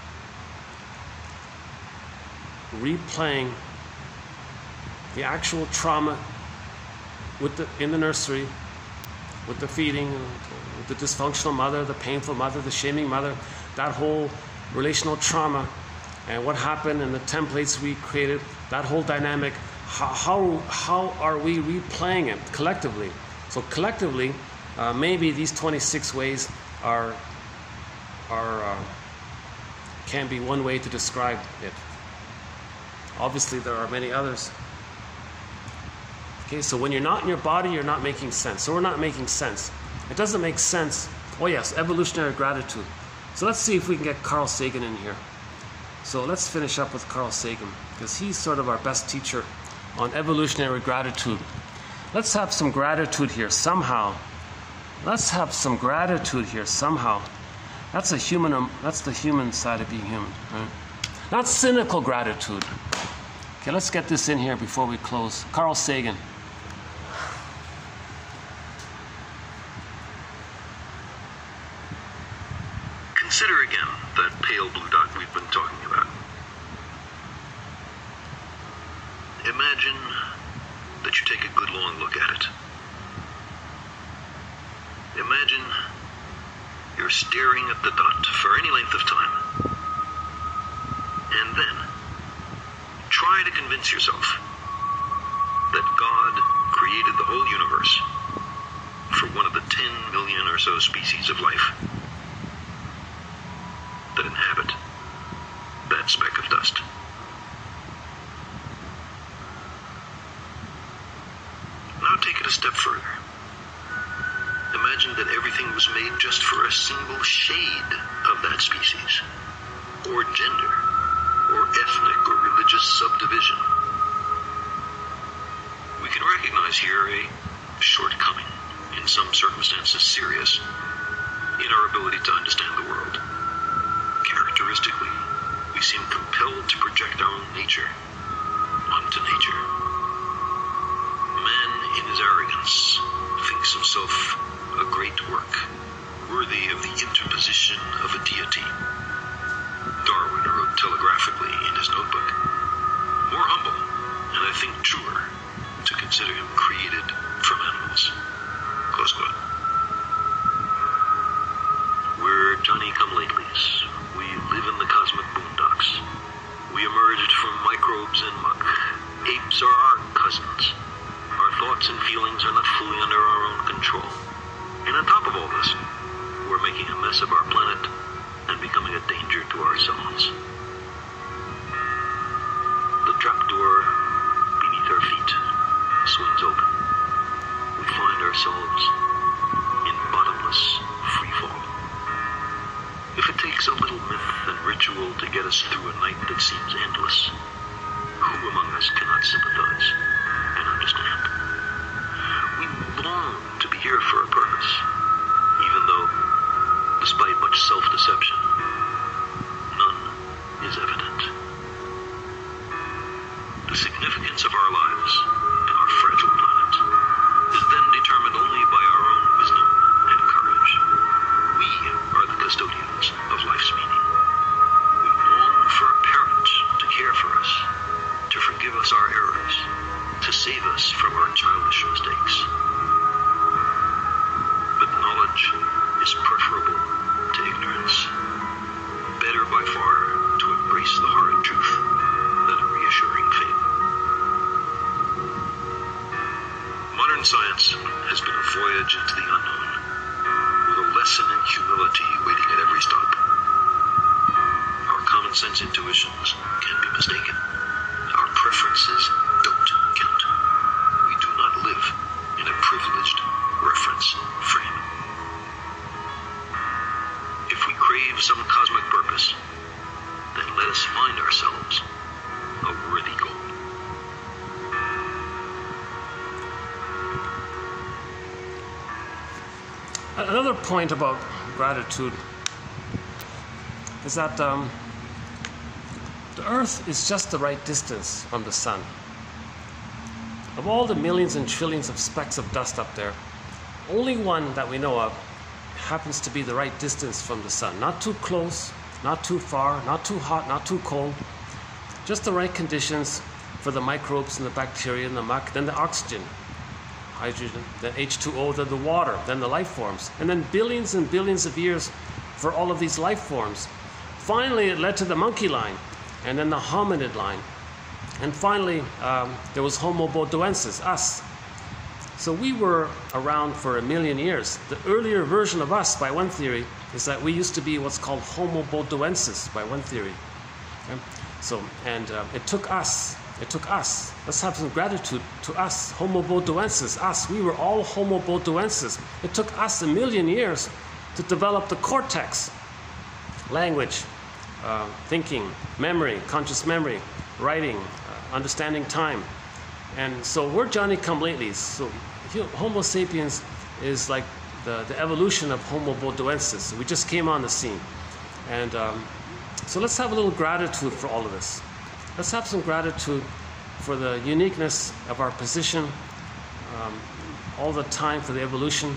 replaying the actual trauma with the, in the nursery, with the feeding, with the dysfunctional mother, the painful mother, the shaming mother, that whole relational trauma, and what happened and the templates we created, that whole dynamic, how, how, how are we replaying it collectively? So collectively, uh, maybe these twenty-six ways are, are uh, can be one way to describe it. Obviously, there are many others. Okay, so when you're not in your body, you're not making sense. So we're not making sense. It doesn't make sense. Oh yes, evolutionary gratitude. So let's see if we can get Carl Sagan in here. So let's finish up with Carl Sagan, because he's sort of our best teacher on evolutionary gratitude. Let's have some gratitude here somehow. Let's have some gratitude here somehow. That's a human. Um, that's the human side of being human, right? Not cynical gratitude. Okay, let's get this in here before we close. Carl Sagan. Consider again that pale blue dot we've been talking about. Imagine that you take a good long look at it. Imagine you're staring at the dot for any length of time. And then try to convince yourself that God created the whole universe for one of the ten million or so species of life that inhabit that speck of dust. Now take it a step further. Imagine that everything was made just for a single shade of that species, or gender, or ethnic or religious subdivision. We can recognize here a shortcoming, in some circumstances serious, in our ability to understand the world. Characteristically, we seem compelled to project our own nature onto nature. Man, in his arrogance, thinks himself a great work, worthy of the interposition of a deity. Darwin wrote telegraphically in his notebook, more humble, and I think truer, to consider him created from animals. Close quote. We're Johnny-come-latelys. We live in the cosmic boondocks. We emerged from microbes and muck. Apes are our cousins. Our thoughts and feelings are not fully under our own control. And on top of all this, we're making a mess of our planet and becoming a danger to ourselves. The trapdoor beneath our feet swings open. We find ourselves in bottomless freefall. If it takes a little myth and ritual to get us through a night that seems endless, who among us cannot sympathize and understand? We long to be here for a purpose, even though, despite much self-deception, none is evident. The significance of our lives and our fragile planet is then determined only by our own wisdom and courage. We are the custodians of life's meaning. We long for a parent to care for us, to forgive us our errors, to save us from our childish mistakes. But knowledge is preferable to ignorance. Better by far to embrace the hard truth than a reassuring fable. Modern science has been a voyage into the unknown, with a lesson in humility waiting at every stop. Our common sense intuitions can be mistaken. Our preferences don't count. We do not live in a privileged reference frame. If we crave some cosmic purpose, then let us find ourselves a worthy goal. Another point about gratitude is that um, the Earth is just the right distance from the sun. Of all the millions and trillions of specks of dust up there, only one that we know of happens to be the right distance from the sun. Not too close, not too far, not too hot, not too cold. Just the right conditions for the microbes and the bacteria and the muck, then the oxygen, hydrogen, then H two O, then the water, then the life forms, and then billions and billions of years for all of these life forms. Finally, it led to the monkey line, and then the hominid line. And finally, um, there was Homo bodoensis, us. So we were around for a million years. The earlier version of us, by one theory, is that we used to be what's called Homo bodoensis, by one theory. Okay? So, and uh, it took us, it took us. Let's have some gratitude to us, Homo bodoensis, us. We were all Homo bodoensis. It took us a million years to develop the cortex, language, uh, thinking, memory, conscious memory, writing, uh, understanding time. And so we're Johnny-come-latelys. So Homo sapiens is like the, the evolution of Homo bodoensis. We just came on the scene. And um, so let's have a little gratitude for all of this. Let's have some gratitude for the uniqueness of our position, um, all the time for the evolution.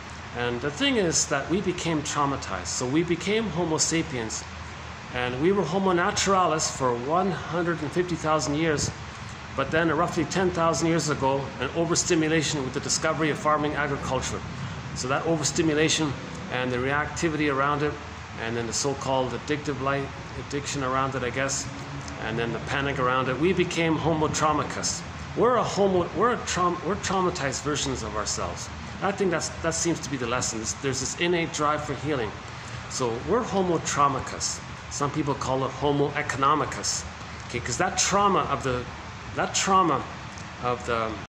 And the thing is that we became traumatized. So we became Homo sapiens, and we were Homo naturalis for one hundred fifty thousand years. But then roughly ten thousand years ago, an overstimulation with the discovery of farming agriculture. So that overstimulation and the reactivity around it, and then the so-called addictive light addiction around it, I guess, and then the panic around it, we became Homo traumicus. We're a homo, we're a traum, we're traumatized versions of ourselves. I think that's that seems to be the lesson. There's this innate drive for healing. So we're Homo traumicus. Some people call it Homo economicus, okay? Because that trauma of the that trauma of the